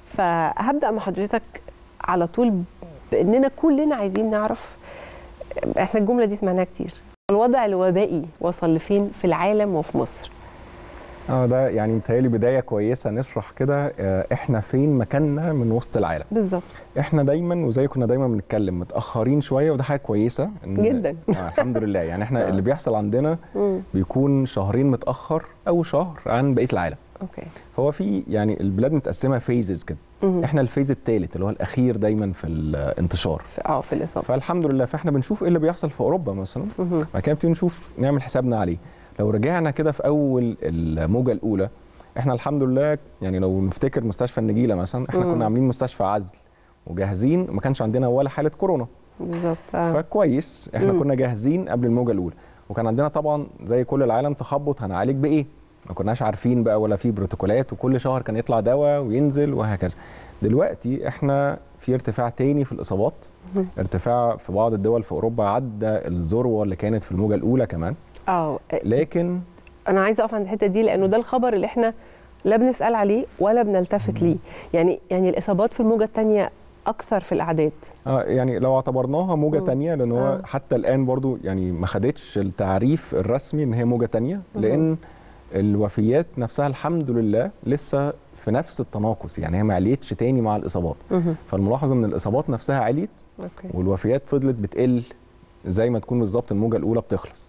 فهبدا مع حضرتك على طول باننا كلنا عايزين نعرف، احنا الجمله دي سمعناها كتير، الوضع الوبائي وصل لفين في العالم وفي مصر؟ اه ده يعني متهيألي بدايه كويسه نشرح كده احنا فين مكاننا من وسط العالم. بالظبط. احنا دايما وزي كنا دايما بنتكلم متاخرين شويه، وده حاجه كويسه جدا. آه الحمد لله. يعني احنا اللي بيحصل عندنا بيكون شهرين متاخر او شهر عن بقيه العالم. اوكي. هو في يعني البلاد متقسمه فيزز كده. احنا الفيز الثالث اللي هو الاخير دايما في الانتشار اه في الاصابه. فالحمد لله، فاحنا بنشوف ايه اللي بيحصل في اوروبا مثلا، بعد كده بنبتدي نشوف نعمل حسابنا عليه. لو رجعنا كده في اول الموجه الاولى، احنا الحمد لله يعني لو نفتكر مستشفى النجيله مثلا، احنا مم. كنا عاملين مستشفى عزل وجاهزين، وما كانش عندنا ولا حاله كورونا. بالظبط. آه. فكويس احنا مم. كنا جاهزين قبل الموجه الاولى، وكان عندنا طبعا زي كل العالم تخبط هنعالج بايه؟ ما كناش عارفين بقى ولا في بروتوكولات، وكل شهر كان يطلع دواء وينزل وهكذا. دلوقتي احنا في ارتفاع تاني في الاصابات، ارتفاع في بعض الدول في اوروبا عدى الذروه اللي كانت في الموجه الاولى كمان. اه لكن انا عايزه اقف عند الحته دي، لانه ده الخبر اللي احنا لا بنسال عليه ولا بنلتفت ليه. يعني يعني الاصابات في الموجه الثانيه اكثر في الاعداد. اه يعني لو اعتبرناها موجه ثانيه، لان هو آه. حتى الان برضو يعني ما خدتش التعريف الرسمي ان هي موجه ثانيه، لان الوفيات نفسها الحمد لله لسه في نفس التناقص، يعني هي ما عليتش تاني مع الاصابات. فالملاحظه ان الاصابات نفسها عليت والوفيات فضلت بتقل زي ما تكون بالظبط الموجه الاولى بتخلص.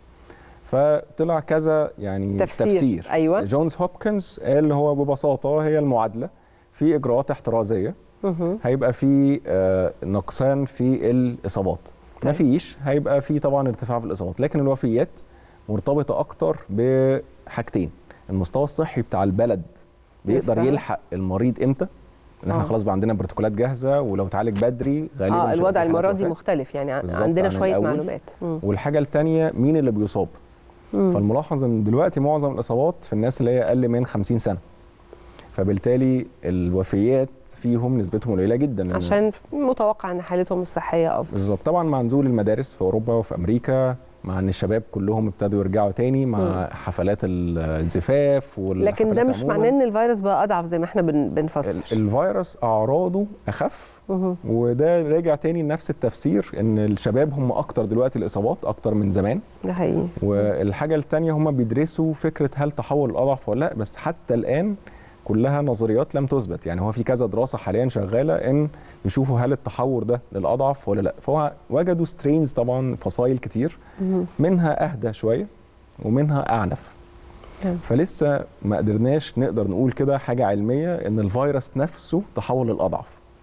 فطلع كذا يعني تفسير, تفسير. أيوة. جونز هوبكنز قال هو ببساطه هي المعادله في اجراءات احترازيه، هيبقى في آه نقصان في الاصابات، مفيش هيبقى في طبعا ارتفاع في الاصابات، لكن الوفيات مرتبطه اكتر بحاجتين: المستوى الصحي بتاع البلد بيقدر بالفعل. يلحق المريض امتى، ان احنا آه. خلاص بقى عندنا بروتوكولات جاهزه، ولو اتعالج بدري غالبا اه مش الوضع هيبقى في المره حالات دي وفاة. مختلف، يعني بالظبط عندنا عن شويه الأول. معلومات. مم. والحاجه الثانيه مين اللي بيصاب. مم. فالملاحظ ان دلوقتي معظم الاصابات في الناس اللي هي اقل من خمسين سنه، فبالتالي الوفيات فيهم نسبتهم قليله جدا، عشان متوقع ان حالتهم الصحيه افضل. بالظبط. طبعا مع نزول المدارس في اوروبا وفي امريكا، مع ان الشباب كلهم ابتدوا يرجعوا تاني مع مم. حفلات الزفاف والحفلات. لكن ده مش عموماً. معناه ان الفيروس بقى اضعف زي ما احنا بن بنفسر. الفيروس اعراضه اخف، مه. وده راجع تاني لنفس التفسير ان الشباب هم اكتر دلوقتي الاصابات اكتر من زمان. ده حقيقي. والحاجه الثانيه هم بيدرسوا فكره هل تحول الاضعف ولا لا، بس حتى الان كلها نظريات لم تثبت. يعني هو في كذا دراسه حاليا شغاله ان يشوفوا هل التحور ده للاضعف ولا لا. فهو وجدوا سترينز طبعا فصائل كتير، منها اهدى شويه ومنها اعنف. فلسه ما قدرناش نقدر نقول كده حاجه علميه ان الفيروس نفسه تحول للاضعف.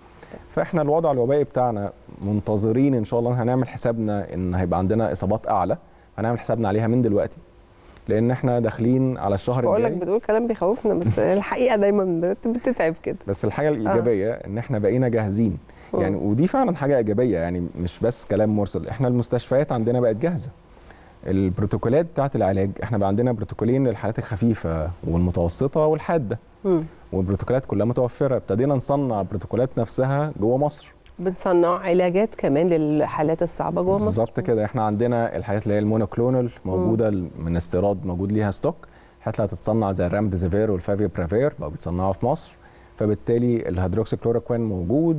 فاحنا الوضع الوبائي بتاعنا منتظرين ان شاء الله، هنعمل حسابنا ان هيبقى عندنا اصابات اعلى، هنعمل حسابنا عليها من دلوقتي، لان احنا داخلين على الشهر الجاي. بقول لك بتقول كلام بيخوفنا، بس الحقيقه دايما بتتعب كده. بس الحاجه الايجابيه آه. ان احنا بقينا جاهزين، يعني ودي فعلا حاجه ايجابيه، يعني مش بس كلام مرسل. احنا المستشفيات عندنا بقت جاهزه، البروتوكولات بتاعت العلاج احنا بقى عندنا بروتوكولين للحالات الخفيفه والمتوسطه والحاده، م. والبروتوكولات كلها متوفره. ابتدينا نصنع البروتوكولات نفسها جوه مصر، بنصنع علاجات كمان للحالات الصعبه جوه مصر. بالظبط كده. احنا عندنا الحاجات اللي هي المونوكلونال موجوده م. من استيراد، موجود ليها ستوك. الحاجات اللي هتتصنع زي الرامديزيفير والفافيبرافير بقوا بيتصنعوا في مصر، فبالتالي الهيدروكسيكلوروكوين موجود،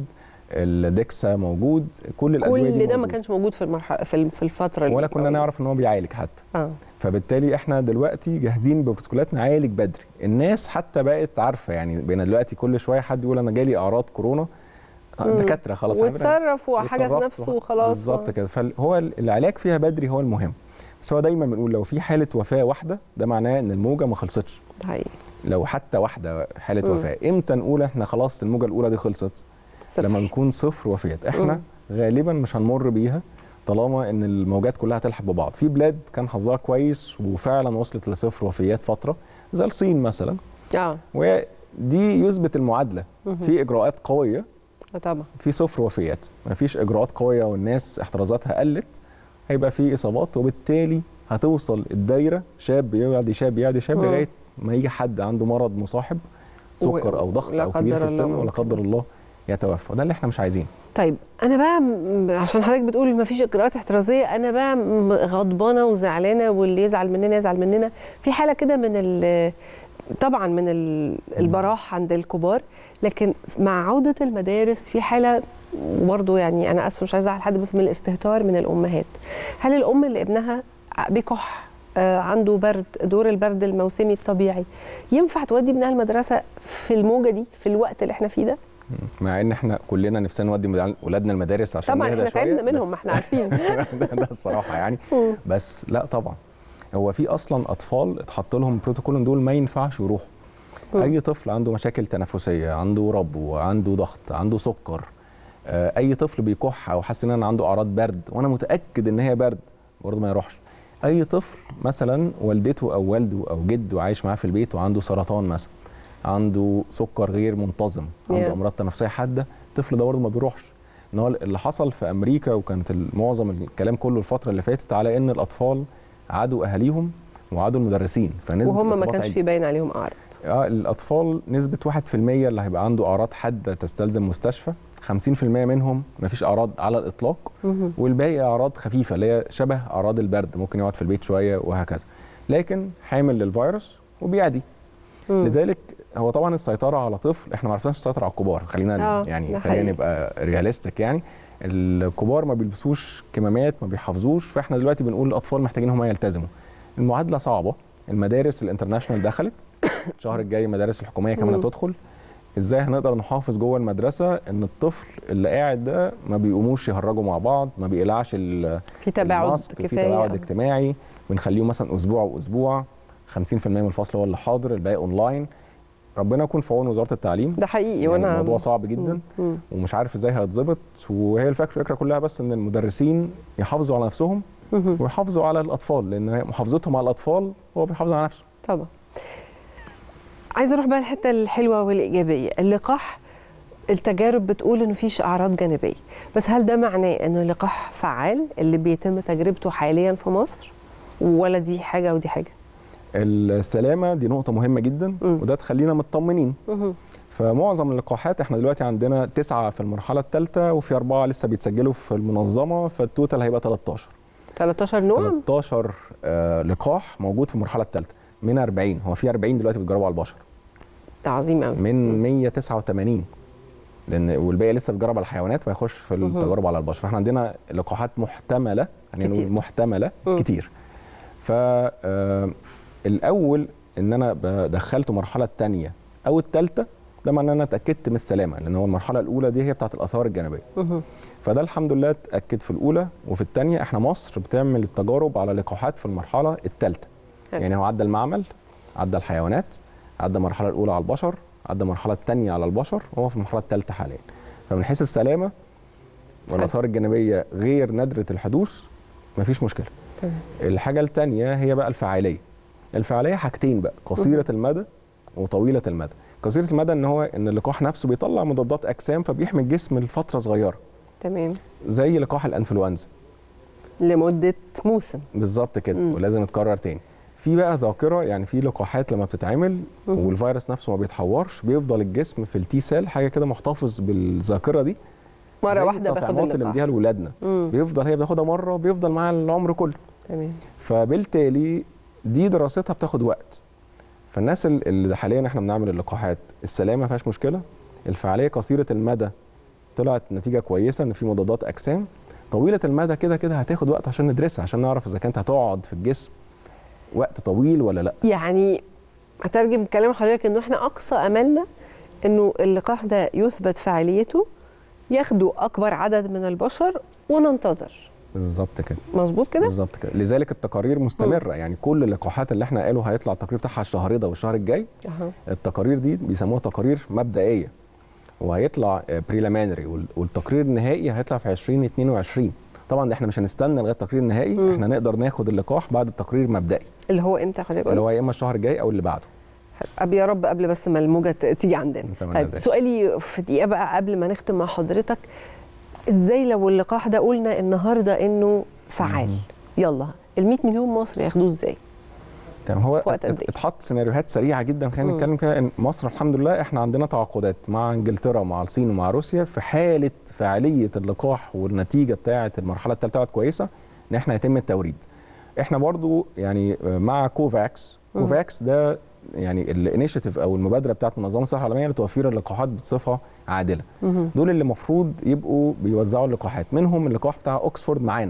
الدكسا موجود، كل الادويه دي كل ده ما كانش موجود في المرحله في الفتره ولا كنا نعرف ان هو بيعالج حتى. اه فبالتالي احنا دلوقتي جاهزين ببروتوكولات نعالج بدري. الناس حتى بقت عارفه، يعني بقينا دلوقتي كل شويه حد يقول انا جالي اعراض كورونا، دكاتره خلاص وتصرف وحجز نفسه وخلاص. بالظبط كده. فهو العلاج فيها بدري هو المهم. بس هو دايما بنقول لو في حاله وفاه واحده ده معناه ان الموجه ما خلصتش. حقيقي. لو حتى واحده حاله م. وفاه، امتى نقول احنا خلاص الموجه الاولى دي خلصت؟ صفر. لما نكون صفر وفيات. احنا م. غالبا مش هنمر بيها طالما ان الموجات كلها هتلحق ببعض. في بلاد كان حظها كويس وفعلا وصلت لصفر وفيات فتره، زي الصين مثلا. اه ودي يثبت المعادله. م. في اجراءات قويه طبعا، في صفر وفيات. ما فيش اجراءات قويه والناس احترازاتها قلت، هيبقى في اصابات، وبالتالي هتوصل الدايره شاب يعدي شاب يعدي شاب لغايه ما يجي حد عنده مرض مصاحب، سكر او ضغط او كبير في السن، ولا قدر الله يتوفى. ده اللي احنا مش عايزينه. طيب انا بقى عشان حضرتك بتقول ما فيش اجراءات احترازيه، انا بقى غضبانه وزعلانه، واللي يزعل مننا يزعل مننا. في حاله كده من طبعا من البراح عند الكبار، لكن مع عوده المدارس في حاله برضه، يعني انا اسفه مش عايزه ازعل حد، بس من الاستهتار من الامهات. هل الام اللي ابنها بيكح، عنده برد، دور البرد الموسمي الطبيعي، ينفع تودي ابنها المدرسه في الموجه دي في الوقت اللي احنا فيه ده؟ مع ان احنا كلنا نفسنا نودي ولادنا المدارس عشان طبعا احنا تعبنا منهم، ما احنا عارفين ده, ده الصراحه يعني. بس لا طبعا، هو في اصلا اطفال اتحط لهم بروتوكول دول ما ينفعش يروحوا. اي طفل عنده مشاكل تنفسيه، عنده ربو، عنده ضغط، عنده سكر، اي طفل بيكح او حاسس ان عنده اعراض برد وانا متاكد ان هي برد، برضه ما يروحش. اي طفل مثلا والدته او والده او جده عايش معاه في البيت وعنده سرطان مثلا، عنده سكر غير منتظم، عنده yeah. امراض تنفسيه حاده، الطفل ده برضه ما بيروحش. ان هو اللي حصل في امريكا، وكانت معظم الكلام كله الفتره اللي فاتت على ان الاطفال عادوا اهاليهم وعادوا المدرسين، فنسبه وهم ما كانش في باين عليهم اعراض. اه الاطفال نسبه واحد في المية اللي هيبقى عنده اعراض حاده تستلزم مستشفى، خمسين في المية منهم مفيش اعراض على الاطلاق، والباقي اعراض خفيفه اللي هي شبه اعراض البرد، ممكن يقعد في البيت شويه وهكذا، لكن حامل للفيروس وبيعدي. لذلك هو طبعا السيطره على طفل، احنا ما عرفناش نسيطر على الكبار، خلينا يعني خلينا نبقى رياليستيك، يعني الكبار ما بيلبسوش كمامات، ما بيحافظوش، فاحنا دلوقتي بنقول الاطفال محتاجين هم يلتزموا. المعادله صعبه، المدارس الانترناشونال دخلت، الشهر الجاي المدارس الحكوميه كمان هتدخل. ازاي هنقدر نحافظ جوه المدرسه ان الطفل اللي قاعد ده ما بيقوموش يهرجوا مع بعض، ما بيقلعش في تباعد كفايه، في تباعد اجتماعي، بنخليهم مثلا اسبوع واسبوع، خمسين في المية من الفصل هو اللي حاضر، الباقي اونلاين. ربنا يكون في عون وزاره التعليم، ده حقيقي. يعني وانا الموضوع صعب جدا مم. ومش عارف ازاي هيتظبط، وهي الفكره كلها بس ان المدرسين يحافظوا على نفسهم مم. ويحافظوا على الاطفال، لان محافظتهم على الاطفال هو بيحافظ على نفسه. طبعا. عايزه اروح بقى الحته الحلوه والايجابيه. اللقاح التجارب بتقول انه مفيش اعراض جانبيه، بس هل ده معناه ان اللقاح فعال اللي بيتم تجربته حاليا في مصر، ولا دي حاجه ودي حاجه؟ السلامه دي نقطه مهمه جدا م. وده تخلينا مطمنين. م. فمعظم اللقاحات احنا دلوقتي عندنا تسعه في المرحله الثالثه، وفي اربعه لسه بيتسجلوا في المنظمه، فالتوتال هيبقى تلتاشر. تلتاشر نوع؟ تلتاشر آه لقاح موجود في المرحله الثالثه من أربعين، هو في أربعين دلوقتي بيتجربوا على البشر. ده عظيم قوي. من مية وتسعة وتمانين، لان والباقي لسه بيتجرب على الحيوانات وهيخش في التجارب على البشر. فاحنا عندنا لقاحات محتمله، يعني نقول محتمله م. كتير. ف آه الاول ان انا دخلته المرحله الثانيه او الثالثه، ده معناه ان انا اتاكدت من السلامه، لان هو المرحله الاولى دي هي بتاعه الاثار الجانبيه. فده الحمد لله اتاكد في الاولى وفي الثانيه. احنا مصر بتعمل التجارب على لقاحات في المرحله الثالثه، يعني هو عدى المعمل، عدى الحيوانات، عدى المرحله الاولى على البشر، عدى المرحله الثانيه على البشر، وهو في المرحله الثالثه حاليا. فمن حيث السلامه والاثار الجانبيه غير نادره الحدوث مفيش مشكله. الحاجه الثانيه هي بقى الفعاليه. الفعاليه حاجتين بقى، قصيره المدى وطويله المدى. قصيره المدى ان هو ان اللقاح نفسه بيطلع مضادات اجسام فبيحمي الجسم لفتره صغيره. تمام. زي لقاح الانفلونزا لمده موسم بالظبط كده، ولازم يتكرر تاني. في بقى ذاكره، يعني في لقاحات لما بتتعمل مم. والفيروس نفسه ما بيتحورش، بيفضل الجسم في التي سيل حاجه كده محتفظ بالذاكره دي مره واحده باخد اللقاح اللي بنديها لاولادنا، بيفضل هي بياخدها مره بيفضل معاها العمر كله. تمام. فبالتالي دي دراستها بتاخد وقت. فالناس اللي حاليا احنا بنعمل اللقاحات السلامه ما فيهاش مشكله، الفعاليه قصيره المدى طلعت نتيجه كويسه ان في مضادات اجسام، طويله المدى كده كده هتاخد وقت عشان ندرسها، عشان نعرف اذا كانت هتقعد في الجسم وقت طويل ولا لا. يعني هترجم كلام حضرتك انه احنا اقصى املنا انه اللقاح ده يثبت فعاليته، ياخدوا اكبر عدد من البشر وننتظر. بالظبط كده. مظبوط كده؟ بالظبط كده، لذلك التقارير مستمره. م. يعني كل اللقاحات اللي احنا قالوا هيطلع التقرير بتاعها الشهر ده والشهر الجاي، أه. التقارير دي بيسموها تقارير مبدئيه، وهيطلع بريليمينري، والتقرير النهائي هيطلع في ألفين واتنين وعشرين. طبعا احنا مش هنستنى لغايه التقرير النهائي، م. احنا نقدر ناخد اللقاح بعد التقرير المبدئي اللي هو امتى حضرتك؟ اللي هو يا اما الشهر الجاي او اللي بعده. طب يا رب قبل بس ما الموجه تيجي عندنا. طيب سؤالي في دقيقه بقى قبل ما نختم مع حضرتك، ازاي لو اللقاح ده قلنا النهارده انه فعال، م. يلا ال مية مليون مصري ياخدوه ازاي؟ تمام. هو اتحط سيناريوهات سريعه جدا، خلينا نتكلم كده. ان مصر الحمد لله احنا عندنا تعاقدات مع انجلترا ومع الصين ومع روسيا، في حاله فعاليه اللقاح والنتيجه بتاعه المرحله الثالثه كويسه ان احنا يتم التوريد. احنا برضو يعني مع كوفاكس. م. كوفاكس ده يعني الانيشيتيف او المبادره بتاعت منظمه الصحه العالميه لتوفير اللقاحات بصفه عادله. م. دول اللي المفروض يبقوا بيوزعوا اللقاحات، منهم اللقاح بتاع اوكسفورد معانا.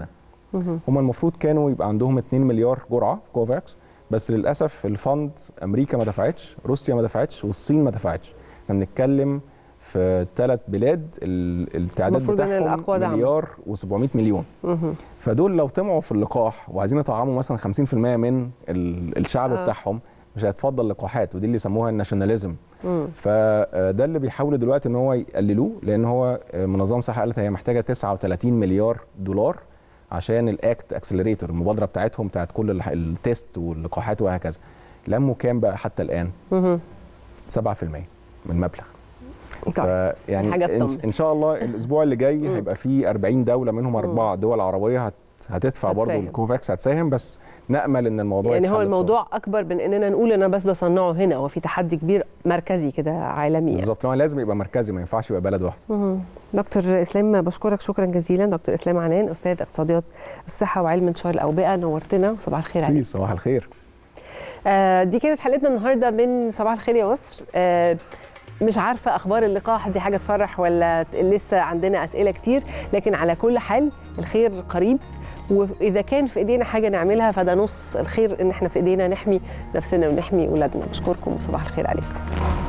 هم المفروض كانوا يبقى عندهم اتنين مليار جرعه في كوفاكس، بس للاسف الفند امريكا ما دفعتش، روسيا ما دفعتش، والصين ما دفعتش. احنا بنتكلم في ثلاث بلاد التعداد بتاعهم مليار وسبعمية مليون. مه. فدول لو طمعوا في اللقاح وعايزين يطعموا مثلا خمسين في المية من الشعب آه. بتاعهم، مش هيتفضل لقاحات، ودي اللي يسموها الناشوناليزم. فده اللي بيحاولوا دلوقتي ان هو يقللوه، لان هو منظمه الصحه قالت هي محتاجه تسعة وتلاتين مليار دولار عشان الاكت اكسلريتور، المبادره بتاعتهم بتاعت كل التيست واللقاحات وهكذا. لموا كام بقى حتى الان؟ سبعة في المية من المبلغ. يعني ان شاء الله الاسبوع اللي جاي هيبقى فيه أربعين دوله، منهم اربع دول عربيه هتدفع برضه الكوفاكس هتساهم، بس نامل ان الموضوع يعني هو الموضوع بصورة. اكبر من اننا نقول انا بس بصنعه هنا، هو في تحدي كبير مركزي كده عالمي. بالظبط، هو لازم يبقى مركزي، ما ينفعش يبقى بلد واحده. دكتور اسلام بشكرك شكرا جزيلا، دكتور اسلام عنان استاذ اقتصاديات الصحه وعلم انتشار الاوبئه، نورتنا وصباح الخير عليك. صباح الخير. آه دي كانت حلقتنا النهارده من صباح الخير يا مصر. آه مش عارفه اخبار اللقاح دي حاجه تفرح ولا لسه عندنا اسئله كتير، لكن على كل حال الخير قريب، واذا كان في ايدينا حاجه نعملها فده نص الخير، ان احنا في ايدينا نحمي نفسنا ونحمي اولادنا. بشكركم وصباح الخير عليكم.